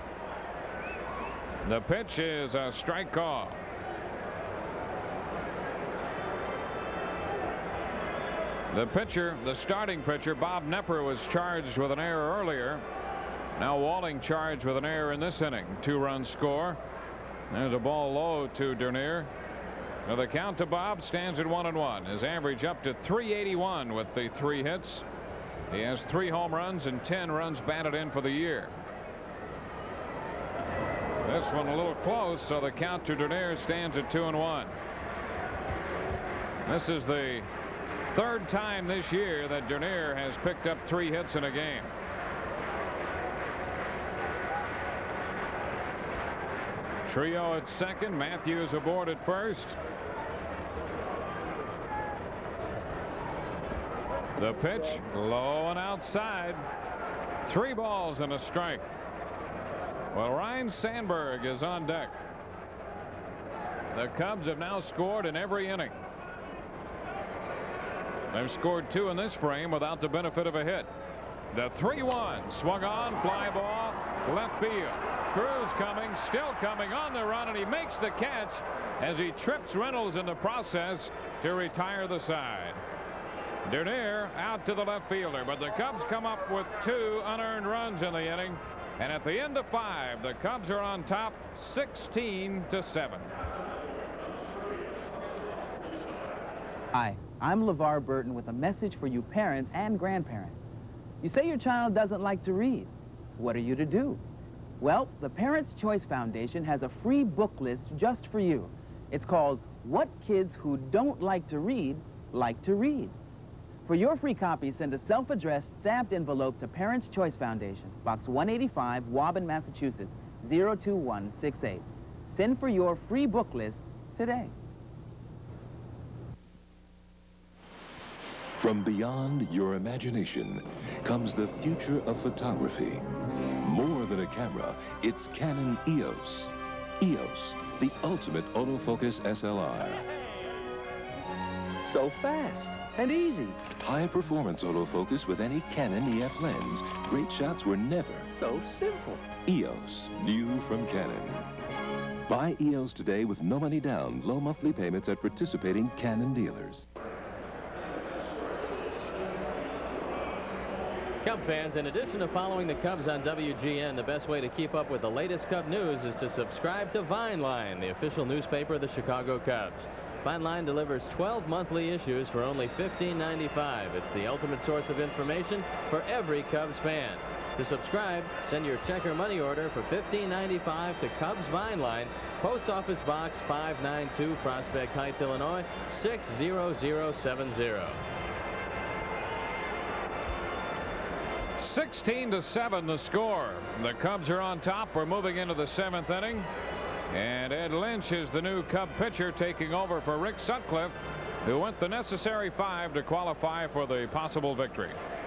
The pitch is a strike call. The pitcher, the starting pitcher, Bob Knepper, was charged with an error earlier. Now Walling charged with an error in this inning. Two-run score. There's a ball low to Dernier. Now the count to Bob stands at one and one. His average up to three eighty-one with the three hits. He has three home runs and ten runs batted in for the year. This one a little close, so the count to Dernier stands at two and one. This is the third time this year that Dernier has picked up three hits in a game. Trio at second, Matthews aboard at first. The pitch low and outside. Three balls and a strike. Well, Ryan Sandberg is on deck. The Cubs have now scored in every inning. They've scored two in this frame without the benefit of a hit. The three one swung on, fly ball, left field. Cruz coming, still coming on the run, and he makes the catch as he trips Reynolds in the process to retire the side. Dernier out to the left fielder, but the Cubs come up with two unearned runs in the inning, and at the end of five, the Cubs are on top sixteen to seven. Hi, I'm LeVar Burton with a message for you parents and grandparents. You say your child doesn't like to read. What are you to do? Well, the Parents' Choice Foundation has a free book list just for you. It's called What Kids Who Don't Like to Read Like to Read. For your free copy, send a self-addressed stamped envelope to Parents' Choice Foundation, Box one eighty-five, Waban, Massachusetts, zero two one six eight. Send for your free book list today. From beyond your imagination comes the future of photography. More than a camera, it's Canon E O S. E O S, the ultimate autofocus S L R. So fast and easy. High performance autofocus with any Canon E F lens. Great shots were never so simple. E O S, new from Canon. Buy E O S today with no money down, low monthly payments at participating Canon dealers. Cub fans, in addition to following the Cubs on W G N, the best way to keep up with the latest Cub news is to subscribe to Vineline, the official newspaper of the Chicago Cubs. Vineline delivers twelve monthly issues for only fifteen ninety-five. It's the ultimate source of information for every Cubs fan. To subscribe, send your check or money order for fifteen ninety-five to Cubs Vineline, Post Office Box five ninety-two, Prospect Heights, Illinois, six zero zero seven zero. sixteen to seven the score. The Cubs are on top. We're moving into the seventh inning. And Ed Lynch is the new Cub pitcher taking over for Rick Sutcliffe, who went the necessary five to qualify for the possible victory.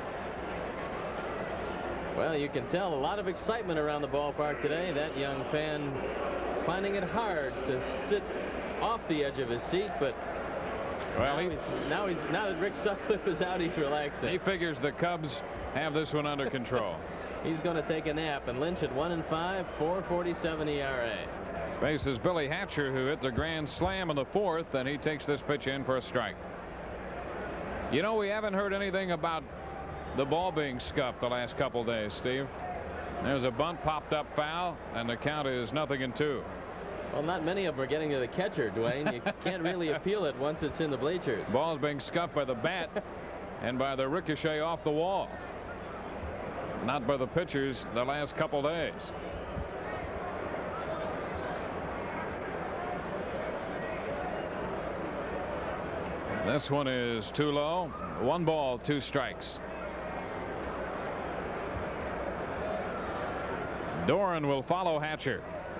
Well, you can tell a lot of excitement around the ballpark today. That young fan finding it hard to sit off the edge of his seat, but well, now, he, he's, now he's now that Rick Sutcliffe is out, he's relaxing. He figures the Cubs have this one under control. He's going to take a nap, and Lynch at one and five, four forty-seven E R A. Faces Billy Hatcher, who hit the grand slam in the fourth, and he takes this pitch in for a strike. You know, we haven't heard anything about the ball being scuffed the last couple days, Steve. There's a bunt popped up foul, and the count is nothing in two. Well, not many of them are getting to the catcher, Dwayne. You can't really appeal it once it's in the bleachers. Ball's being scuffed by the bat and by the ricochet off the wall. Not by the pitchers the last couple days. This one is too low. One ball, two strikes. Doran will follow Hatcher.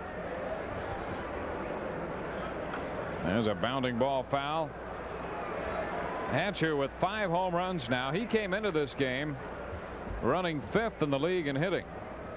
There's a bounding ball foul. Hatcher with five home runs now. He came into this game running fifth in the league in hitting.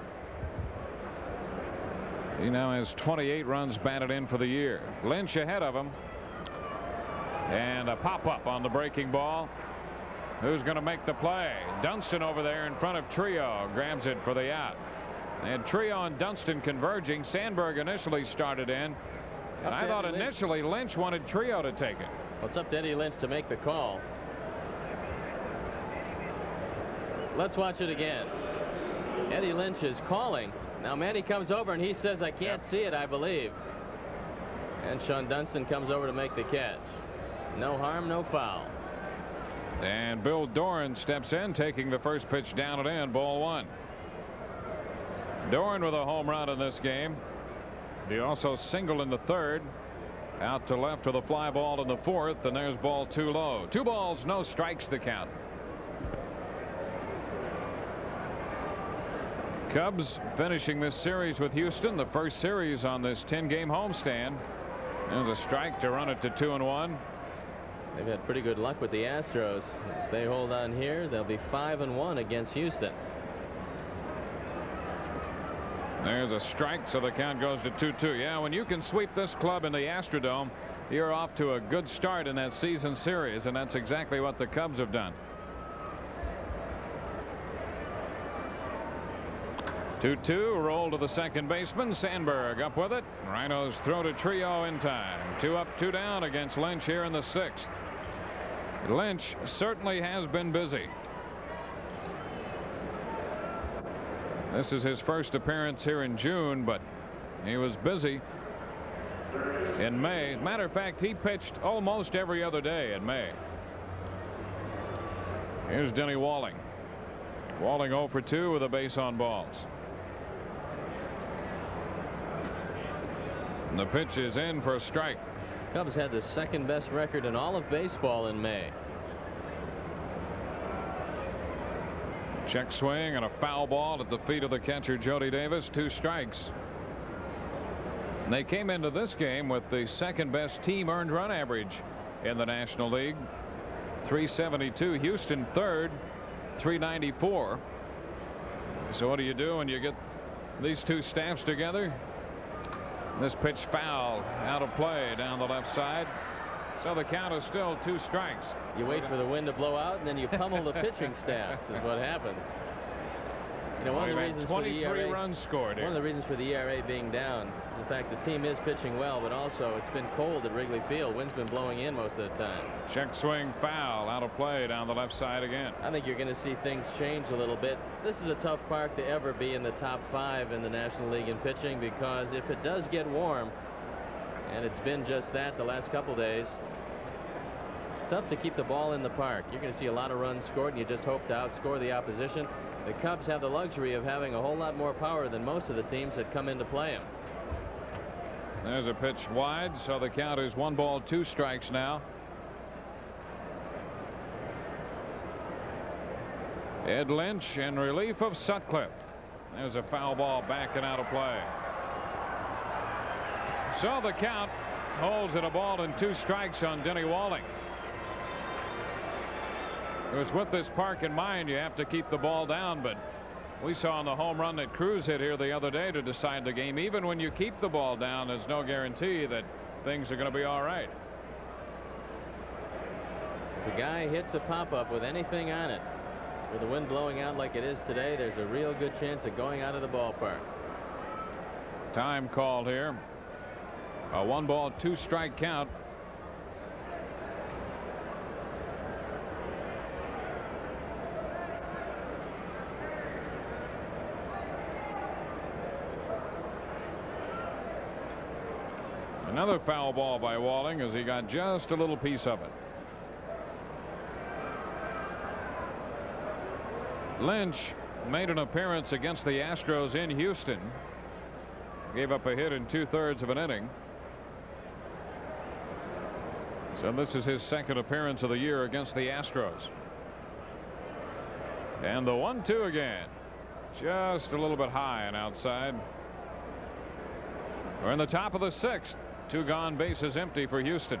He now has twenty-eight runs batted in for the year. Lynch ahead of him. And a pop-up on the breaking ball. Who's going to make the play? Dunston over there in front of Trio. Grabs it for the out. And Trio and Dunston converging. Sandberg initially started in. And I thought initially Lynch wanted Trio to take it. Well, it's up to Eddie Lynch to make the call. Let's watch it again. Eddie Lynch is calling. Now Manny comes over and he says, I can't see it, I believe. And Sean Dunston comes over to make the catch. No harm, no foul. And Bill Doran steps in, taking the first pitch down and in, ball one. Doran with a home run in this game. He also singled in the third. Out to left with a fly ball in the fourth, and there's ball too low. Two balls, no strikes, the count. Cubs finishing this series with Houston, the first series on this ten game homestand. There's a strike to run it to two and one. They've had pretty good luck with the Astros. If they hold on here, they'll be five and one against Houston. There's a strike, so the count goes to two two. Yeah, when you can sweep this club in the Astrodome, you're off to a good start in that season series, and that's exactly what the Cubs have done. two two, roll to the second baseman. Sandberg up with it. Rhinos throw to Trio in time. Two up, two down against Lynch here in the sixth. Lynch certainly has been busy. This is his first appearance here in June, but he was busy in May. As a matter of fact, he pitched almost every other day in May. Here's Denny Walling. Walling oh for two with a base on balls. And the pitch is in for a strike. Cubs had the second best record in all of baseball in May. Check swing and a foul ball at the feet of the catcher Jody Davis. Two strikes. And they came into this game with the second best team earned run average in the National League. three seventy-two. Houston third, three ninety-four. So what do you do when you get these two staffs together? This pitch foul out of play down the left side. So the count is still two strikes. You wait for the wind to blow out, and then you pummel the pitching staffs is what happens. You know, one of the reasons for the E R A, twenty-three runs scored here. One of the reasons for the E R A being down is the fact the team is pitching well, but also it's been cold at Wrigley Field. Wind's been blowing in most of the time. Check swing foul out of play down the left side again. I think you're going to see things change a little bit. This is a tough park to ever be in the top five in the National League in pitching, because if it does get warm, and it's been just that the last couple days, tough to keep the ball in the park. You're going to see a lot of runs scored, and you just hope to outscore the opposition. The Cubs have the luxury of having a whole lot more power than most of the teams that come in to play them. There's a pitch wide, so the count is one ball, two strikes now. Ed Lynch in relief of Sutcliffe. There's a foul ball back and out of play. So the count holds at a ball and two strikes on Denny Walling. It was with this park in mind, you have to keep the ball down, but we saw on the home run that Cruz hit here the other day to decide the game, even when you keep the ball down, there's no guarantee that things are going to be all right. If the guy hits a pop-up with anything on it, With the wind blowing out like it is today, there's a real good chance of going out of the ballpark. Time called here. A one ball, two strike count. Another foul ball by Walling as he got just a little piece of it. Lynch made an appearance against the Astros in Houston. Gave up a hit in two-thirds of an inning. So this is his second appearance of the year against the Astros. And the one two again. Just a little bit high and outside. We're in the top of the sixth. Two gone, bases empty for Houston.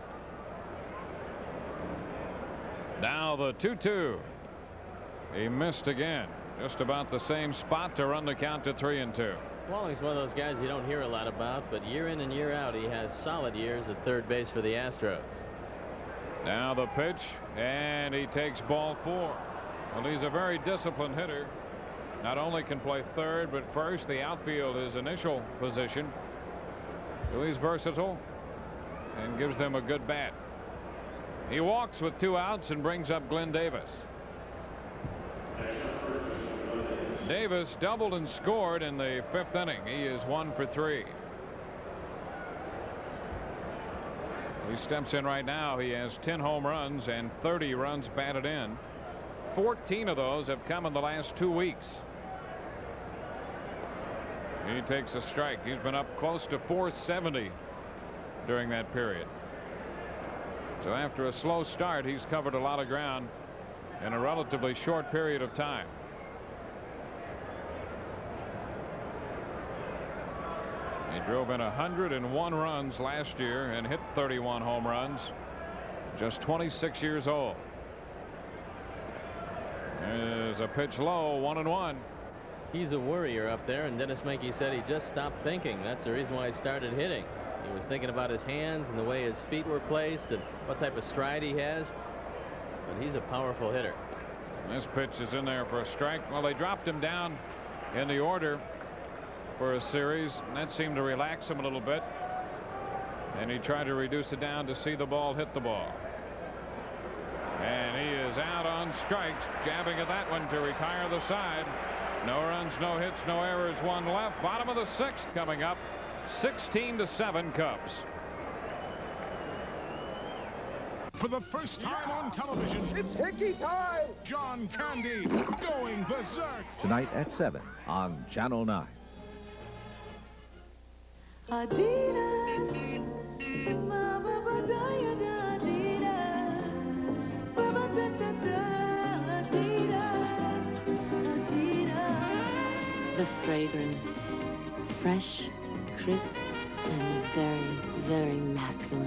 Now the two two. He missed again. Just about the same spot to run the count to three and two. Walling's one of those guys you don't hear a lot about, but year in and year out he has solid years at third base for the Astros. Now the pitch, and he takes ball four. Well, he's a very disciplined hitter. Not only can play third, but first, the outfield, his initial position. So he's versatile and gives them a good bat. He walks with two outs and brings up Glenn Davis. Davis doubled and scored in the fifth inning. He is one for three. He steps in right now. He has ten home runs and thirty runs batted in. fourteen of those have come in the last two weeks. He takes a strike. He's been up close to four seventy during that period. So after a slow start, he's covered a lot of ground in a relatively short period of time. He drove in one hundred and one runs last year and hit thirty-one home runs. Just twenty-six years old. There's a pitch low, one and one. He's a worrier up there, and Dennis Menke said he just stopped thinking. That's the reason why he started hitting. He was thinking about his hands and the way his feet were placed and what type of stride he has. But he's a powerful hitter. This pitch is in there for a strike. Well, they dropped him down in the order for a series, and that seemed to relax him a little bit. And he tried to reduce it down to see the ball hit the ball. And he is out on strikes, jabbing at that one to retire the side. No runs, no hits, no errors, one left. Bottom of the sixth coming up. sixteen to seven Cubs. For the first time on television, it's Hickey time! John Candy going berserk. Tonight at seven on Channel nine. Adidas. The fragrance, fresh, crisp, and very, very masculine.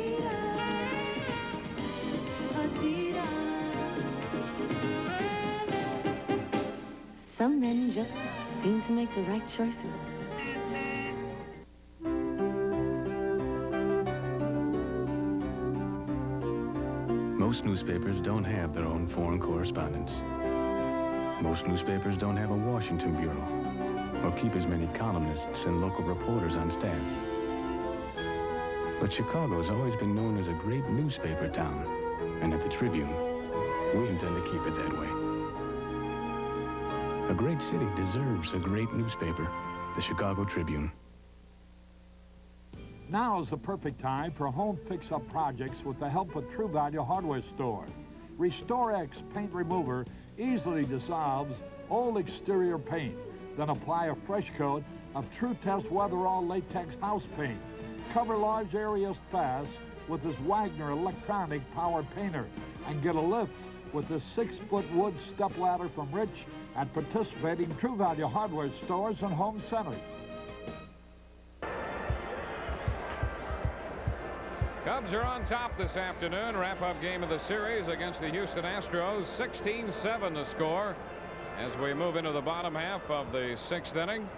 Some men just seem to make the right choices. Most newspapers don't have their own foreign correspondents. Most newspapers don't have a Washington bureau or keep as many columnists and local reporters on staff. But Chicago's always been known as a great newspaper town, and at the Tribune, we intend to keep it that way. A great city deserves a great newspaper, the Chicago Tribune. Now is the perfect time for home fix-up projects with the help of True Value Hardware Store. Restore X paint remover easily dissolves old exterior paint. Then apply a fresh coat of True Test Weatherall Latex House Paint. Cover large areas fast with this Wagner electronic powered painter and get a lift with this six-foot wood stepladder from Rich at participating True Value Hardware stores and home centers. Cubs are on top this afternoon. Wrap-up game of the series against the Houston Astros. sixteen seven the score as we move into the bottom half of the sixth inning.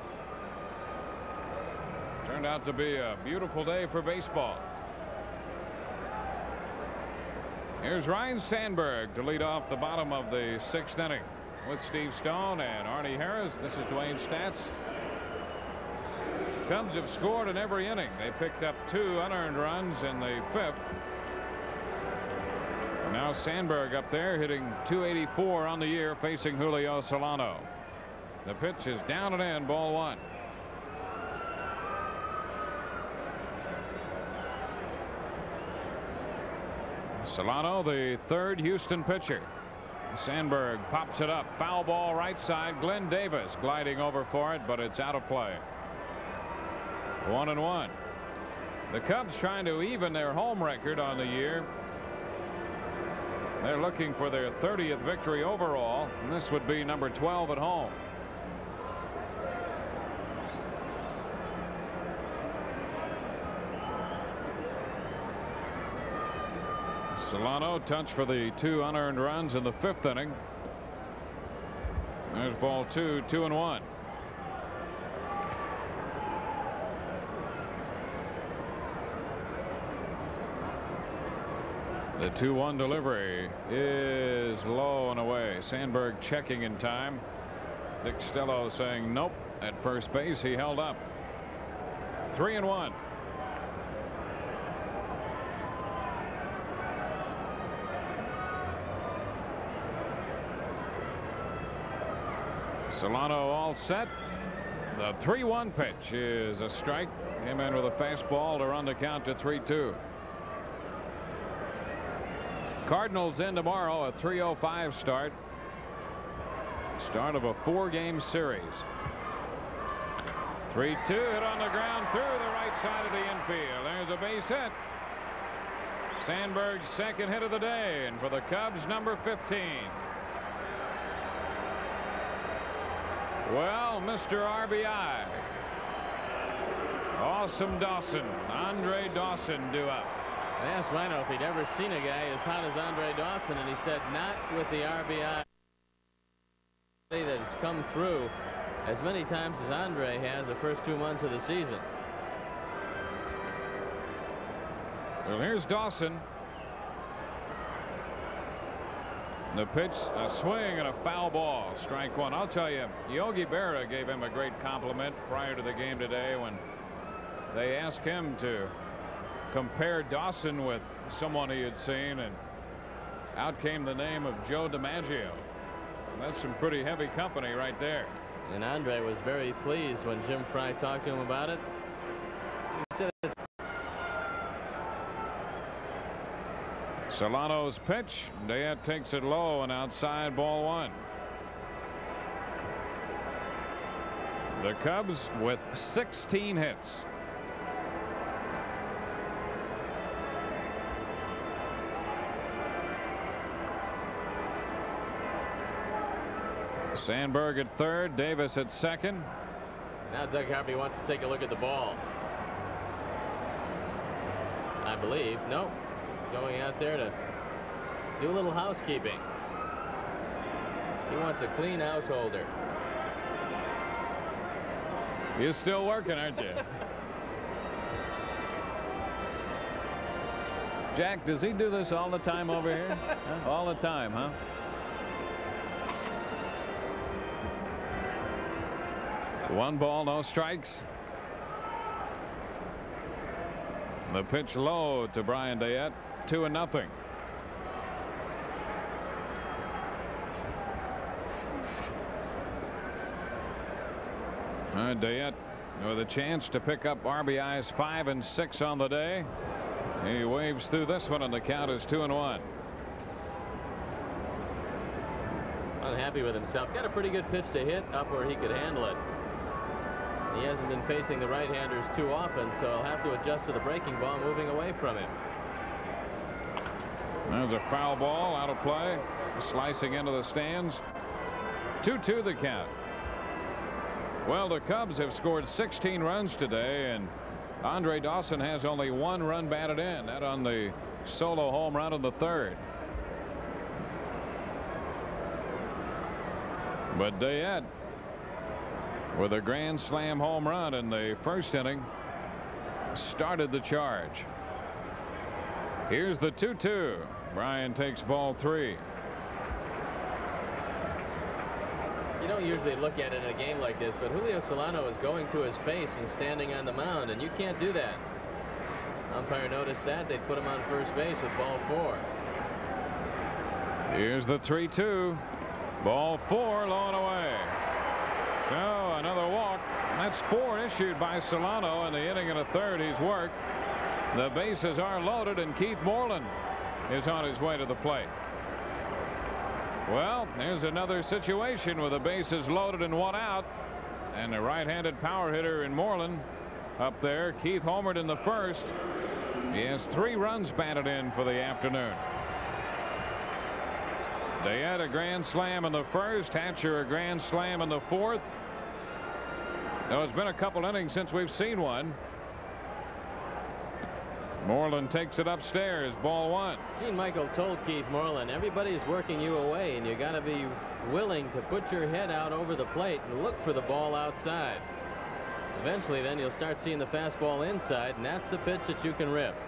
Turned out to be a beautiful day for baseball. Here's Ryan Sandberg to lead off the bottom of the sixth inning with Steve Stone and Arnie Harris. This is Dwayne Stats. Cubs have scored in every inning. They picked up two unearned runs in the fifth. Now Sandberg up there hitting two eighty-four on the year, facing Julio Solano. The pitch is down and in, ball one. Solano, the third Houston pitcher. Sandberg pops it up, foul ball right side. Glenn Davis gliding over for it, but it's out of play. One and one. The Cubs trying to even their home record on the year. They're looking for their thirtieth victory overall, and this would be number twelve at home. Solano touched for the two unearned runs in the fifth inning. There's ball two, two and one. The two one delivery is low and away. Sandberg checking in time. Dick Stello saying nope at first base. He held up. Three and one. Solano all set. The three one pitch is a strike. Came in with a fastball to run the count to three two. Cardinals in tomorrow, a three oh five start. Start of a four-game series. three two hit on the ground through the right side of the infield. There's a base hit. Sandberg's second hit of the day, and for the Cubs, number fifteen. Well, Mister R B I. Awesome Dawson. Andre Dawson due up. I asked Rhino if he'd ever seen a guy as hot as Andre Dawson, and he said not with the R B I that has come through as many times as Andre has the first two months of the season. Well, here's Dawson. The pitch, a swing and a foul ball. Strike one. I'll tell you, Yogi Berra gave him a great compliment prior to the game today when they asked him to compare Dawson with someone he had seen, and out came the name of Joe DiMaggio. That's some pretty heavy company right there. And Andre was very pleased when Jim Fry talked to him about it. He said it's Solano's pitch. Dayette takes it low and outside, ball one. The Cubs with sixteen hits. Sandberg at third, Davis at second. Now Doug Harvey wants to take a look at the ball. I believe. Nope. Going out there to do a little housekeeping. He wants a clean householder. You're still working, aren't you? Jack, does he do this all the time over here? Huh? All the time, huh? One ball, no strikes. The pitch low to Brian Dayette. Two and nothing. Uh, Dayette with a chance to pick up R B Is five and six on the day. He waves through this one, and the count is two and one. Unhappy with himself. Got a pretty good pitch to hit up where he could handle it. He hasn't been facing the right-handers too often, so he'll have to adjust to the breaking ball moving away from him. There's a foul ball out of play, slicing into the stands. two two the count. Well, the Cubs have scored sixteen runs today, and Andre Dawson has only one run batted in. That on the solo home run in the third. But Dayette with a grand slam home run in the first inning started the charge. Here's the two two. Bryan takes ball three. You don't usually look at it in a game like this, but Julio Solano is going to his face and standing on the mound, and you can't do that. Umpire noticed that. They'd put him on first base with ball four. Here's the three two. Ball four, low and away. So another walk. That's four issued by Solano in the inning and a third he's worked. The bases are loaded, and Keith Moreland is on his way to the plate. Well, there's another situation with the bases loaded and one out, and the right-handed power hitter in Moreland up there. Keith homered in the first. He has three runs batted in for the afternoon. They had a grand slam in the first. Hatcher a grand slam in the fourth. Now, it's been a couple innings since we've seen one. Moreland takes it upstairs. Ball one. Gene Michael told Keith Moreland, everybody's working you away, and you got to be willing to put your head out over the plate and look for the ball outside. Eventually, then you'll start seeing the fastball inside, and that's the pitch that you can rip.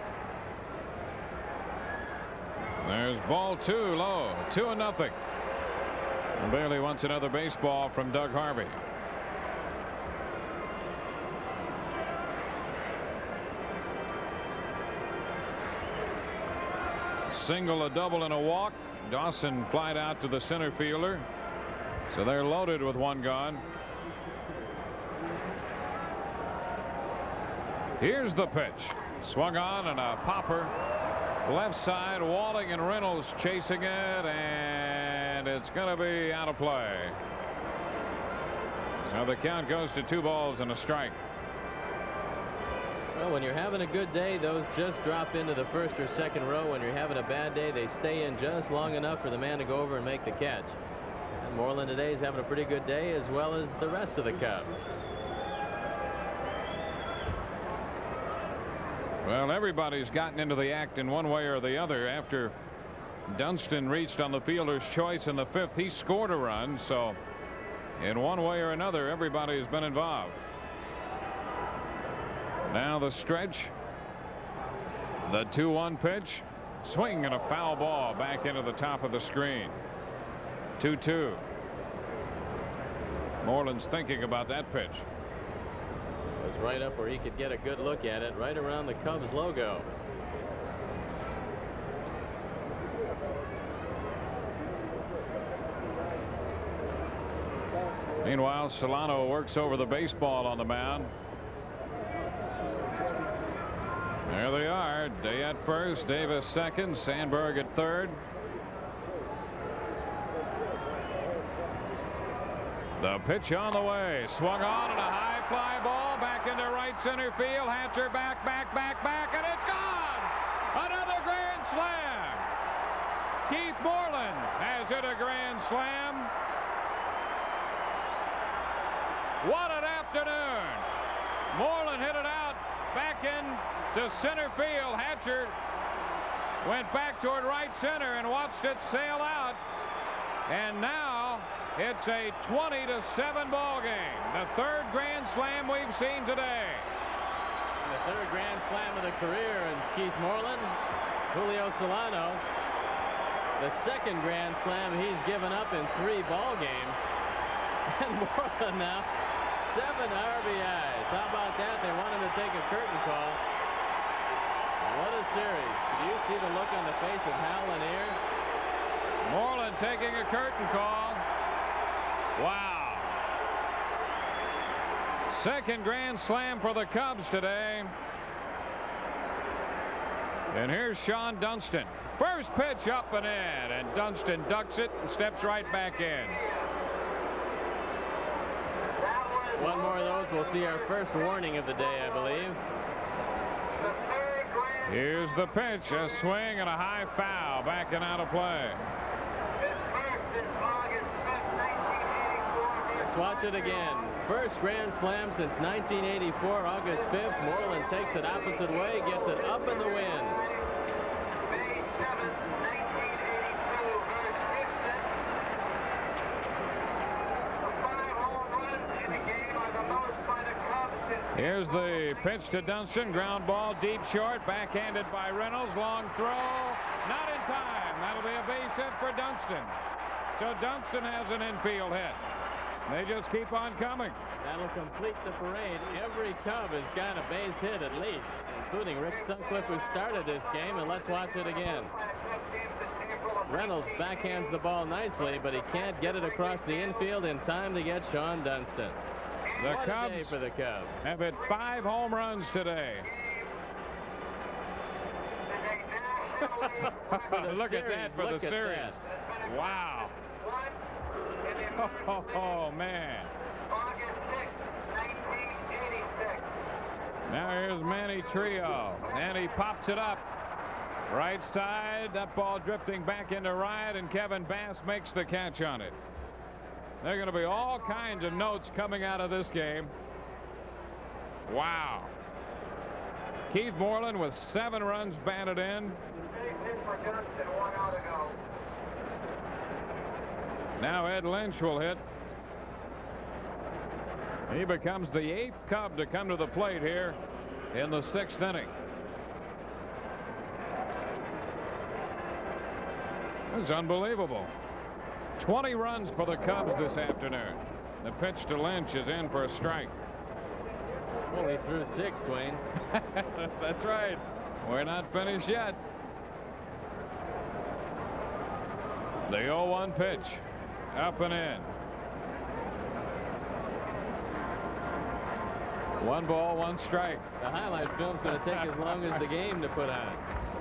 There's ball two, low. Two and nothing. And Bailey wants another baseball from Doug Harvey. Single, a double, and a walk. Dawson flied out to the center fielder. So they're loaded with one gone. Here's the pitch. Swung on and a popper. Left side, Walling and Reynolds chasing it, and it's going to be out of play. So the count goes to two balls and a strike. Well, when you're having a good day, those just drop into the first or second row. When you're having a bad day, they stay in just long enough for the man to go over and make the catch. And Moreland today is having a pretty good day, as well as the rest of the Cubs. Well, everybody's gotten into the act in one way or the other. After Dunston reached on the fielder's choice in the fifth, he scored a run. So in one way or another, everybody has been involved. Now the stretch. The two one pitch. Swing and a foul ball back into the top of the screen. two two. Moreland's thinking about that pitch. It was right up where he could get a good look at it, right around the Cubs logo. Meanwhile, Solano works over the baseball on the mound. There they are. Day at first, Davis second, Sandberg at third. The pitch on the way. Swung on and a high fly ball back into right center field. Hatcher back, back, back, back, and it's gone! Another grand slam! Keith Moreland has hit a grand slam. What an afternoon! Moreland hit it out back in to center field. Hatcher went back toward right center and watched it sail out. And now it's a twenty to seven ball game. The third grand slam we've seen today. The third grand slam of the career, and Keith Moreland, Julio Solano, the second grand slam he's given up in three ball games. And Moreland now, seven R B Is. How about that? They want him to take a curtain call. What a series. Did you see the look on the face of Hal Lanier? Moreland taking a curtain call. Wow. Second grand slam for the Cubs today. And here's Sean Dunston. First pitch up and in, and Dunston ducks it and steps right back in. One more of those. We'll see our first warning of the day, I believe. Here's the pitch. A swing and a high foul back and out of play. Let's watch it again. First grand slam since nineteen eighty-four, August fifth. Moreland takes it opposite way, gets it up in the wind. Here's the pitch to Dunston. Ground ball, deep short, backhanded by Reynolds. Long throw, not in time. That'll be a base hit for Dunston. So Dunston has an infield hit. They just keep on coming. That'll complete the parade. Every Cub has got a base hit at least, including Rick Sutcliffe, who started this game, and let's watch it again. Reynolds backhands the ball nicely, but he can't get it across the infield in time to get Sean Dunston. The What Cubs a day for the Cubs. have hit five home runs today. Look series, at that for look the at series. that. Wow. Oh, oh, oh, man. Now here's Manny Trio, and he pops it up. Right side, that ball drifting back into right, and Kevin Bass makes the catch on it. There are going to be all kinds of notes coming out of this game. Wow. Keith Moreland with seven runs batted in. Now Ed Lynch will hit. He becomes the eighth Cub to come to the plate here in the sixth inning. It's unbelievable. twenty runs for the Cubs this afternoon. The pitch to Lynch is in for a strike. Only threw six, Dwayne. That's right. We're not finished yet. The oh one pitch. Up and in. One ball, one strike. The highlight film's going to take as long as the game to put on.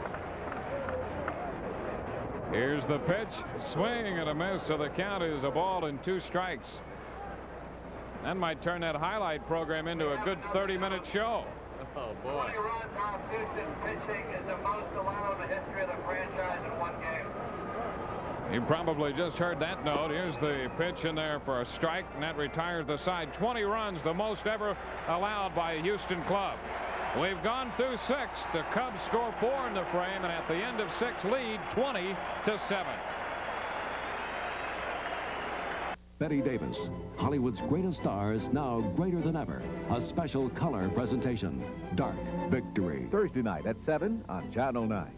Here's the pitch. Swing and a miss, so the count is a ball and two strikes. That might turn that highlight program into a good thirty minute show. Oh, boy. twenty runs off Houston pitching is the most allowed in the history of the franchise in one game. You probably just heard that note. Here's the pitch in there for a strike, and that retires the side. twenty runs, the most ever allowed by a Houston club. We've gone through six. The Cubs score four in the frame, and at the end of six, lead twenty to seven. Betty Davis, Hollywood's greatest stars, now greater than ever. A special color presentation. Dark Victory. Thursday night at seven on Channel nine.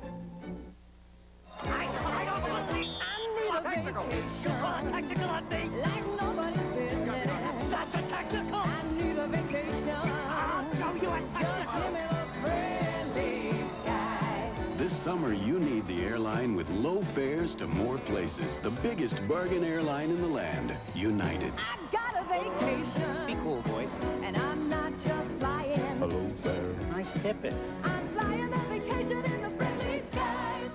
Technical on me. Like nobody's business. That's a technical. I need a vacation. I'll show you a technical. Just give me those friendly skies. This summer, you need the airline with low fares to more places. The biggest bargain airline in the land, United. I got a vacation. Be cool, boys. And I'm not just flying. Hello, fare. Nice tipping. I'm flying a vacation in the friendly skies.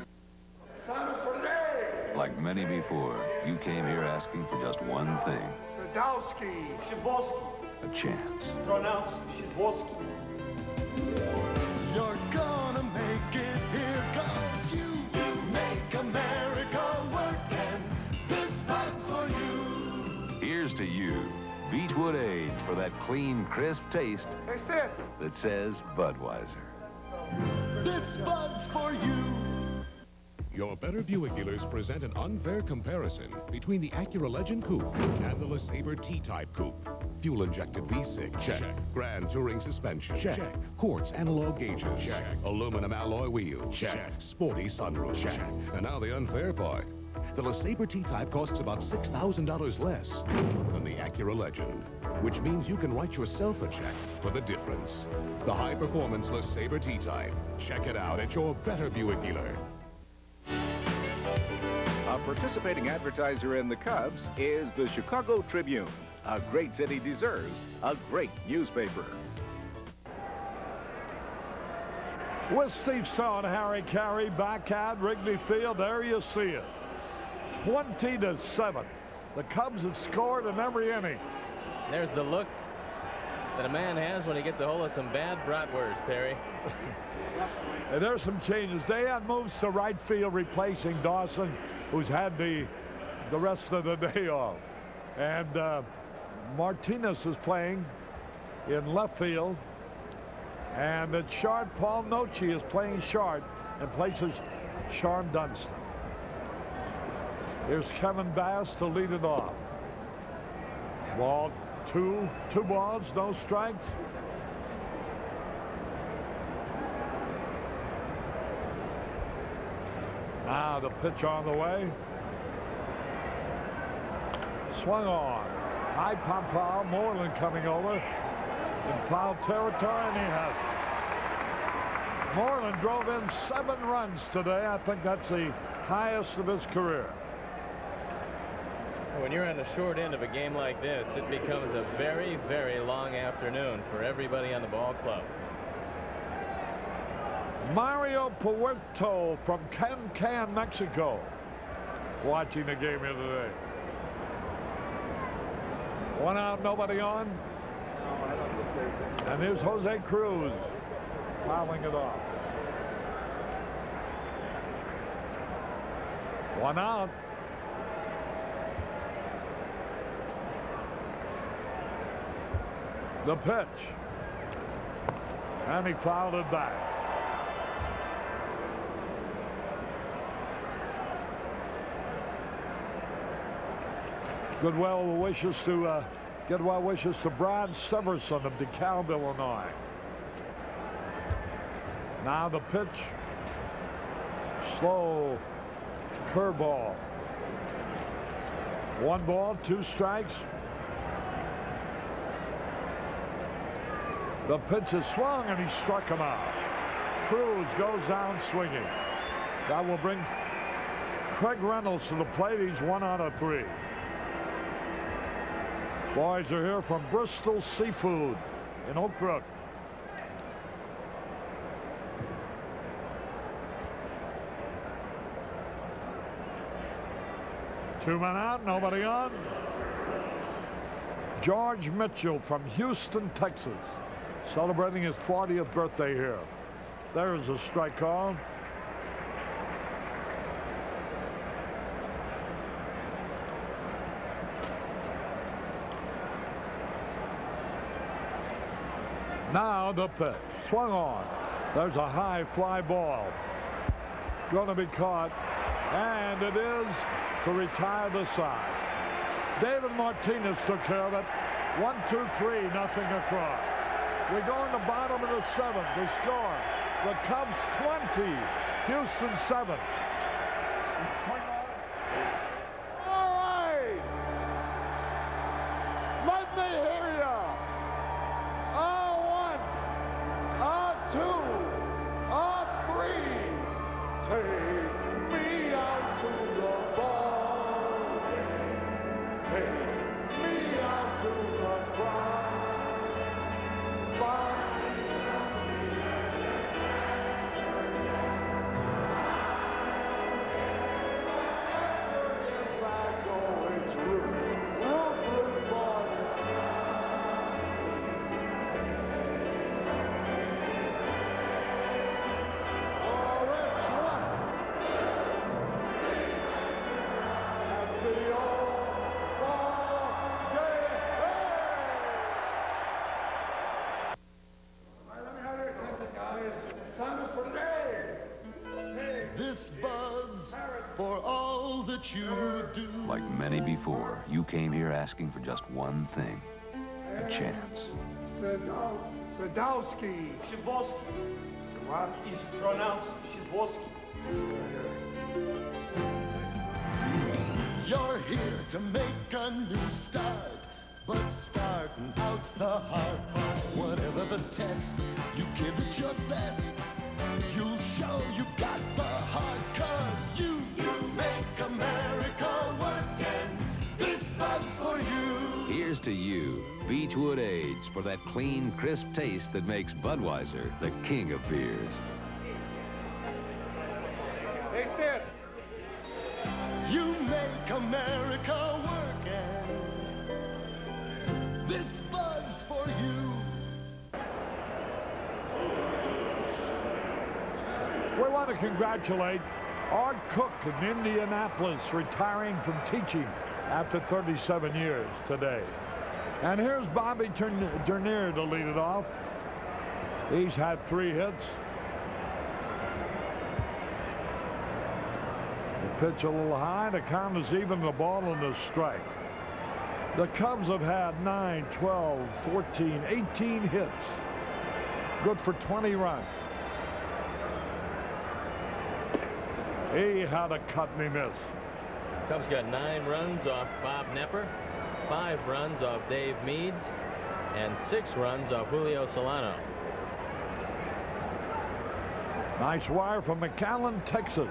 Like many before, you came here asking for just one thing. Sadowski. Shivoski. A chance. Pronounced Shivoski. You're gonna make it here, cause you make America work, and this one's for you. Here's to you, Beechwood Age, for that clean, crisp taste Hey, Sid. that says Budweiser. This bud's for you. Your Better Buick dealers present an unfair comparison between the Acura Legend Coupe and the LeSabre T-Type Coupe. Fuel-injected V six, check. Grand Touring suspension, check. Quartz analog gauges, check. Aluminum alloy wheels, check. Sporty sunroof, check. And now the unfair part. The LeSabre T-Type costs about six thousand dollars less than the Acura Legend, which means you can write yourself a check for the difference. The high-performance LeSabre T-Type. Check it out at your Better Buick dealer. A participating advertiser in the Cubs is the Chicago Tribune. A great city deserves a great newspaper. With Steve Stone, Harry Carey back at Wrigley Field. There you see it. twenty to seven. The Cubs have scored in every inning. There's the look that a man has when he gets a hold of some bad bratwurst, Terry. And there's some changes. Dayan moves to right field, replacing Dawson, who's had the the rest of the day off. And uh, Martinez is playing in left field. And at short, Paul Noce is playing short and places Sean Dunston. Here's Kevin Bass to lead it off. Ball two, two balls, no strikes. Now the pitch on the way. Swung on. High pop foul. Moreland coming over in foul territory, and he has it. Moreland drove in seven runs today. I think that's the highest of his career. When you're on the short end of a game like this, it becomes a very, very long afternoon for everybody on the ball club. Mario Puerto from Can-Can, Mexico, watching the game here today. One out, nobody on. And here's Jose Cruz fouling it off. One out. The pitch. And he fouled it back. Good well wishes to uh, get well wishes to Brad Severson of DeKalb, Illinois. Now the pitch. Slow curveball. One ball, two strikes. The pitch is swung, and he struck him out. Cruz goes down swinging. That will bring Craig Reynolds to the plate. He's one out of three. Boys are here from Bristol Seafood in Oak Brook. Two men out, nobody on. George Mitchell from Houston, Texas, celebrating his fortieth birthday here. There's a strike call. Now the pitch. Swung on. There's a high fly ball. Going to be caught. And it is to retire the side. David Martinez took care of it. One, two, three, nothing across. We go in the bottom of the seventh. The score, the Cubs twenty, Houston seven. All right. Let me hear ya. A one, a two, a three. Take me out to the ball game. Take me out to the crowd. You do. Like many before, you came here asking for just one thing, a chance. Sadowski. Shibowski. What? Is pronounced Shibowski. You're here to make a new start, but starting out's the hard part. Whatever the test, you give it your best. You'll show you got the heart, 'cause you, you make America work, and this bud's for you. Here's to you, Beechwood Age, for that clean, crisp taste that makes Budweiser the king of beers. Hey, Sid. You make America work, and this bud's for you. We want to congratulate Art Cook in Indianapolis, retiring from teaching after thirty-seven years today. And here's Bobby Dernier to lead it off. He's had three hits. The pitch a little high. The count is even, the ball and the strike. The Cubs have had nine, twelve, fourteen, eighteen hits. Good for twenty runs. He had a cut and he missed. Cubs got nine runs off Bob Nepper, five runs off Dave Meads, and six runs off Julio Solano. Nice wire from McAllen, Texas.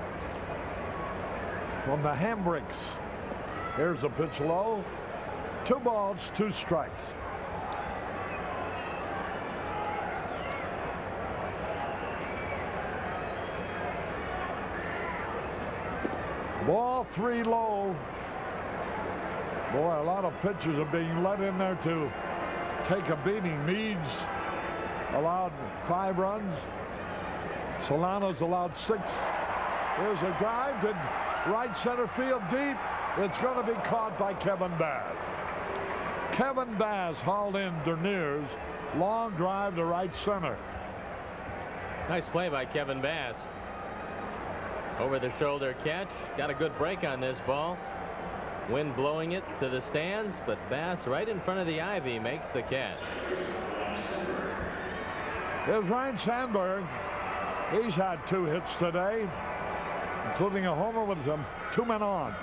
From the Hambricks. Here's a pitch low. Two balls, two strikes. Ball three low. Boy, a lot of pitchers are being let in there to take a beating. Meads allowed five runs. Solano's allowed six. Here's a drive to right center field deep. It's going to be caught by Kevin Bass. Kevin Bass hauled in Dernier's long drive to right center. Nice play by Kevin Bass. Over the shoulder catch. Got a good break on this ball. Wind blowing it to the stands, but Bass right in front of the ivy makes the catch. Here's Ryan Sandberg. He's had two hits today, including a homer with some two men on.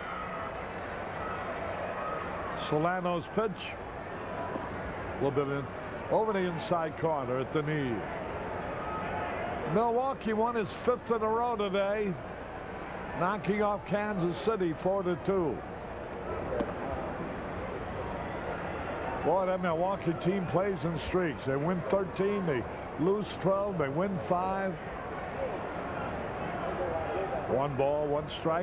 Solano's pitch. A little bit in over the inside corner at the knee. Milwaukee won his fifth in a row today, knocking off Kansas City four to two. Boy, that Milwaukee team plays in streaks. They win thirteen, they lose twelve, they win five. One ball, one strike.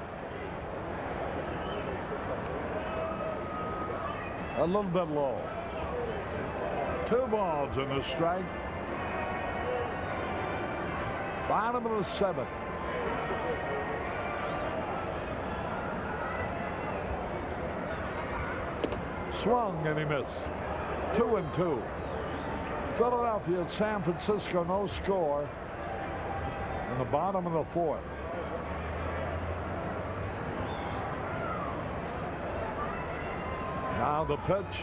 A little bit low. Two balls and a strike. Bottom of the seventh. Swung and he missed. Two and two. Philadelphia, San Francisco, no score in the bottom of the fourth. Now the pitch.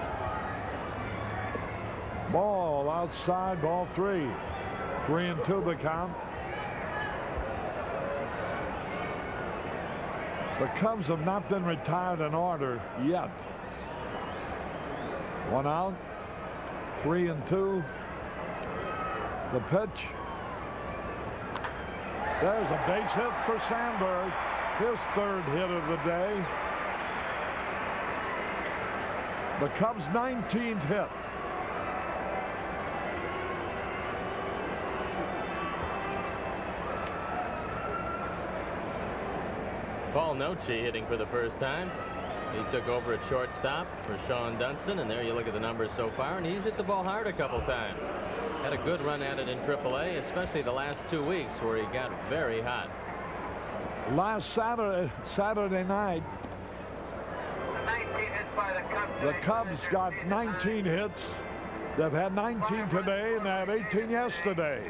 Ball outside, ball three. Three and two the count. The Cubs have not been retired in order yet. One out. Three and two. The pitch. There's a base hit for Sandberg. His third hit of the day. The Cubs' nineteenth hit. Paul Noce hitting for the first time. He took over at shortstop for Sean Dunston, and there you look at the numbers so far, and he's hit the ball hard a couple times. Had a good run at it in triple A, especially the last two weeks where he got very hot. Last Saturday, Saturday night, the Cubs got nineteen hits. They've had nineteen today, and they had eighteen yesterday.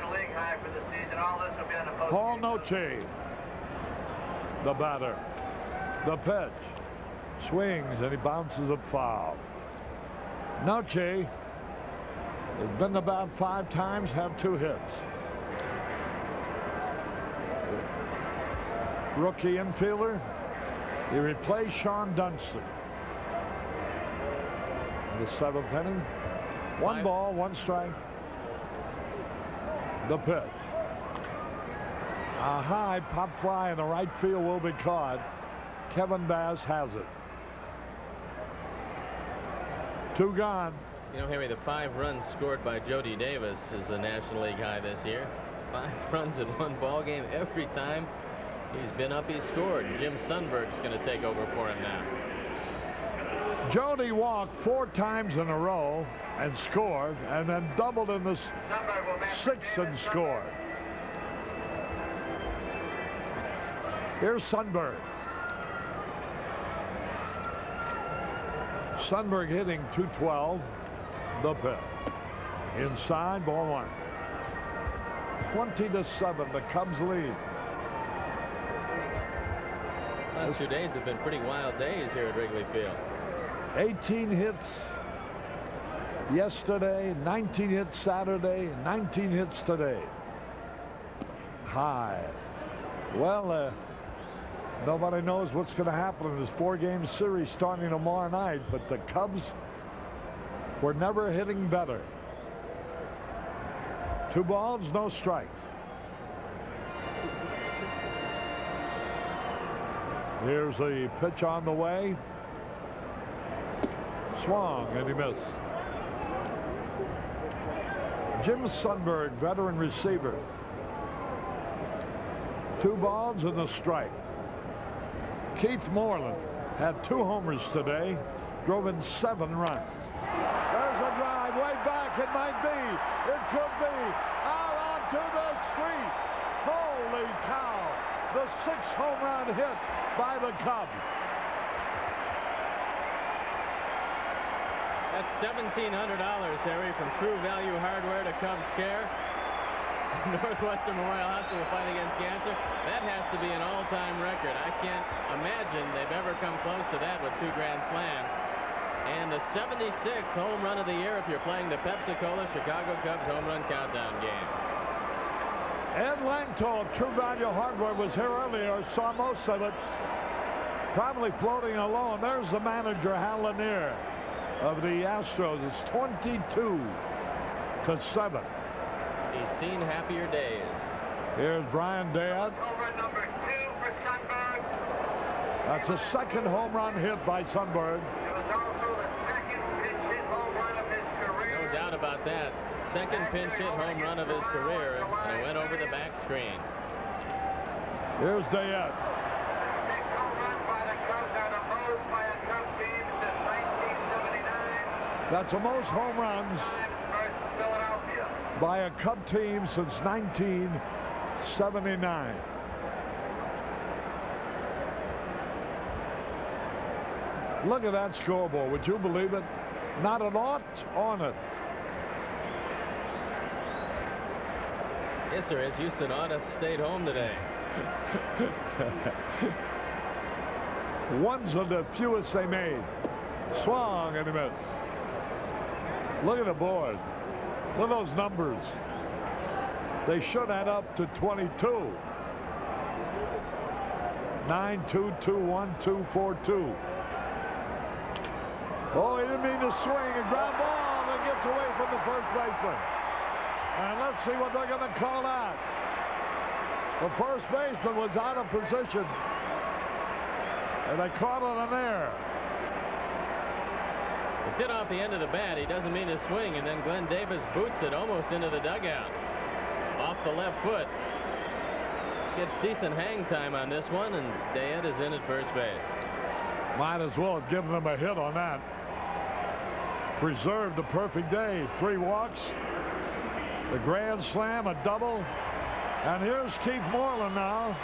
Paul Noce, the batter. The pitch. Swings, and he bounces a foul. Noce has been about five times, have two hits. Rookie infielder. He replaced Sean Dunston. In the seventh inning. One Five. ball, one strike. The pitch. A high pop fly in the right field will be caught. Kevin Bass has it. Two gone. You know, Harry, the five runs scored by Jody Davis is the National League high this year. Five runs in one ball game every time he's been up, he scored. Jim Sundberg's going to take over for him now. Jody walked four times in a row and scored, and then doubled in the sixth and scored. Here's Sundberg. Sundberg hitting two twelve. The pitch. Inside, ball one. twenty to seven, the Cubs lead. Last two days have been pretty wild days here at Wrigley Field. eighteen hits yesterday, nineteen hits Saturday, nineteen hits today. High. Well, uh, nobody knows what's going to happen in this four-game series starting tomorrow night, but the Cubs were never hitting better. Two balls, no strikes. Here's the pitch on the way. Swung, and he missed. Jim Sundberg, veteran receiver. Two balls and a strike. Keith Moreland had two homers today, drove in seven runs. There's a drive way back. It might be. It could be. Out onto the street. Holy cow. The sixth home run hit by the Cubs. That's seventeen hundred dollars, Harry, from True Value Hardware to Cubs Care. Northwestern Memorial Hospital fight against cancer. That has to be an all-time record. I can't imagine they've ever come close to that with two grand slams. And the seventy-sixth home run of the year if you're playing the Pepsi-Cola Chicago Cubs home run countdown game. Ed Langto of True Value Hardware was here earlier. Saw most of it. Probably floating alone. There's the manager, Hal Lanier, of the Astros. It's twenty-two to seven. He's seen happier days. Here's Brian Dad. Over number two for Sundberg. That's a second home run hit by Sundberg. It was also the second pinch hit home run of his career. No doubt about that. Second pinch hit home run of his career, and it went over the back screen. Here's Dayette. Six home runs by the Cubs are the most by a Cubs team since nineteen seventy-nine. That's the most home runs Versus Philadelphia. by a Cub team since nineteen seventy-nine. Look at that scoreboard. Would you believe it? Not an ought on it. Yes, sir. As Houston ought to have stayed home today. One's of the fewest they made. Swung and he missed. Look at the board. Look at those numbers. They should add up to twenty-two. nine, two, two, one, two, four, two. Oh, he didn't mean to swing. A ground ball that gets away from the first baseman. And let's see what they're going to call out. The first baseman was out of position. And they caught it in there. It's hit off the end of the bat. He doesn't mean to swing, and then Glenn Davis boots it almost into the dugout. Off the left foot. Gets decent hang time on this one, and Dayette is in at first base. Might as well have given them a hit on that. Preserved the perfect day. Three walks. The grand slam, a double. And here's Keith Moreland now.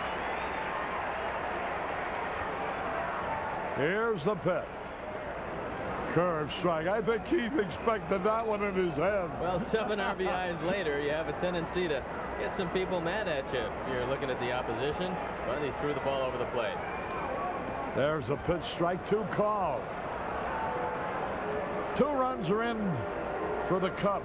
Here's the pitch. Curve strike. I think Keith expected that one in his head. Well, seven R B Is later, you have a tendency to get some people mad at you if you're looking at the opposition. But he threw the ball over the plate. There's a pitch, strike two call. Two runs are in for the Cubs.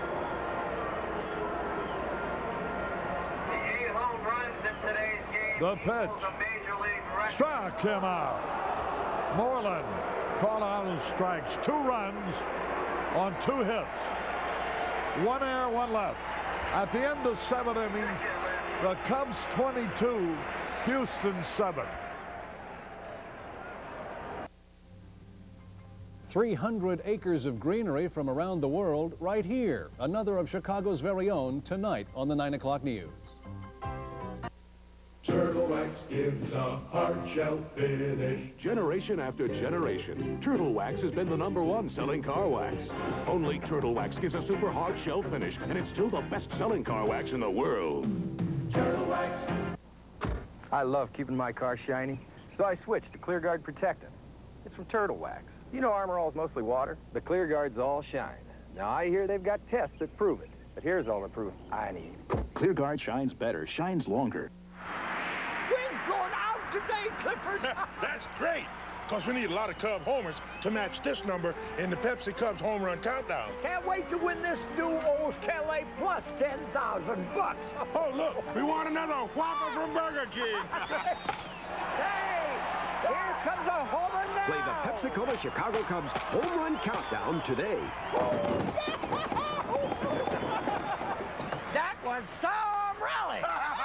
The eight home runs in today's game. The pitch. equals a major league record. Struck him out. Moreland called out of strikes. Two runs on two hits. One air, one left. At the end of seven innings, the Cubs twenty-two, Houston seven. three hundred acres of greenery from around the world right here. Another of Chicago's very own tonight on the nine o'clock news. Turtle Wax gives a hard shell finish. Generation after generation, Turtle Wax has been the number one selling car wax. Only Turtle Wax gives a super hard shell finish, and it's still the best-selling car wax in the world. Turtle Wax. I love keeping my car shiny, so I switched to Clear Guard Protectant. It's from Turtle Wax. You know Armor All is mostly water, but Clear Guard's all shine. Now, I hear they've got tests that prove it, but here's all the proof I need. Clear Guard shines better, shines longer. Wind's going out today, Clifford. That's great. because we need a lot of Cub homers to match this number in the Pepsi Cubs home run countdown. Can't wait to win this new O's Kelly plus ten thousand bucks. Oh, look, we want another Whopper from Burger King. Hey, here comes a homer now. Play the Pepsi-Cola Chicago Cubs home run countdown today. That was some rally.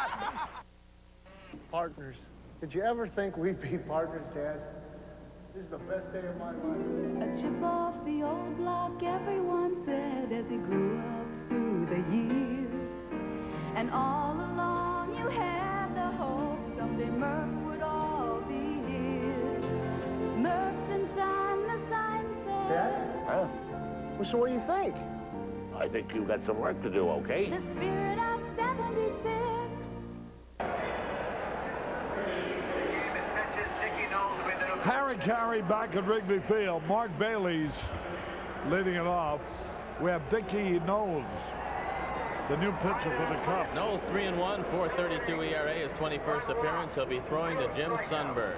Partners. Did you ever think we'd be partners, Dad? This is the best day of my life. A chip off the old block, everyone said, as he grew up through the years. And all along you had the hope someday Murph would all be his. Murph since I'm the sign said. Dad? Huh? Well, so what do you think? I think you've got some work to do, okay? The spirit of seventy-six. Harry Carey back at Wrigley Field. Mark Bailey's leading it off. We have Dickie Knowles, the new pitcher for the Cubs. Knowles three and one, four thirty-two E R A, his twenty-first appearance. He'll be throwing to Jim Sundberg.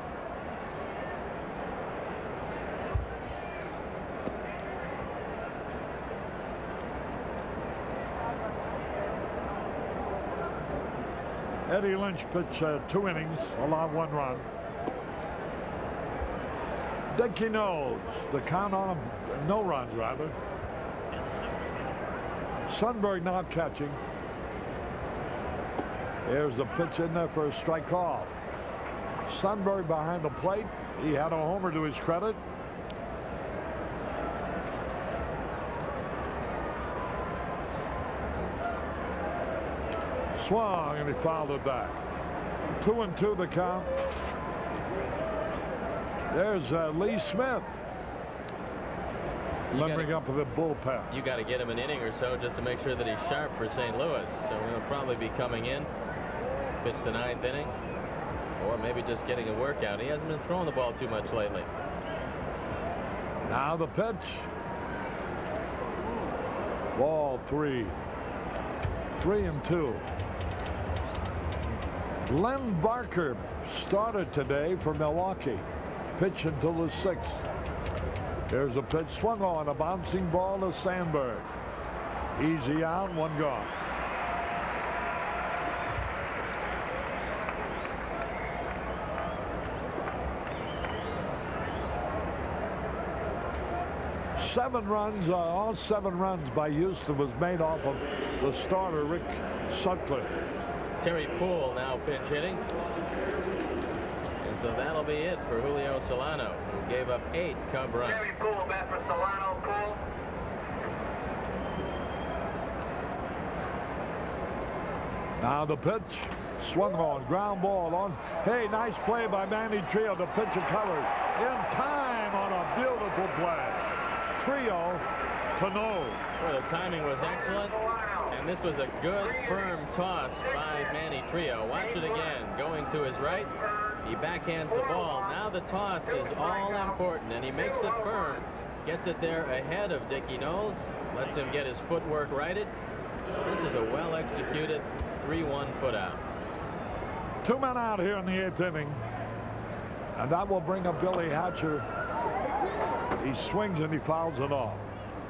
Eddie Lynch pitched uh, two innings, allowed one run. Dickie Knowles, the count on him, no runs rather. Sundberg not catching. Here's the pitch in there for a strike off. Sundberg behind the plate. He had a homer to his credit. Swung and he fouled it back. Two and two the count. There's uh, Lee Smith limbering up with the bullpen. You got to get him an inning or so just to make sure that he's sharp for Saint Louis. So he'll probably be coming in, pitch the ninth inning, or maybe just getting a workout. He hasn't been throwing the ball too much lately. Now the pitch. Ball three. Three and two. Len Barker started today for Milwaukee. Pitch until the sixth. Here's a pitch swung on, a bouncing ball to Sandberg. Easy out, one gone. Seven runs, uh, all seven runs by Houston was made off of the starter, Rick Sutcliffe. Terry Poole now pinch hitting. And so that'll be it for Julio Solano, who gave up eight Cub runs. Terry Poole back for Solano. Poole. Now the pitch swung on, ground ball on. Hey, nice play by Manny Trio. The pitcher covered in time on a beautiful play. Trio to Knowles. Well, the timing was excellent, and this was a good, firm toss by Manny Trio. Watch it again. Going to his right, he backhands the ball. Now the toss is all important, and he makes it firm. Gets it there ahead of Dickie Knowles. Lets him get his footwork righted. This is a well-executed three one put out. Two men out here in the eighth inning, and that will bring up Billy Hatcher. He swings and he fouls it off.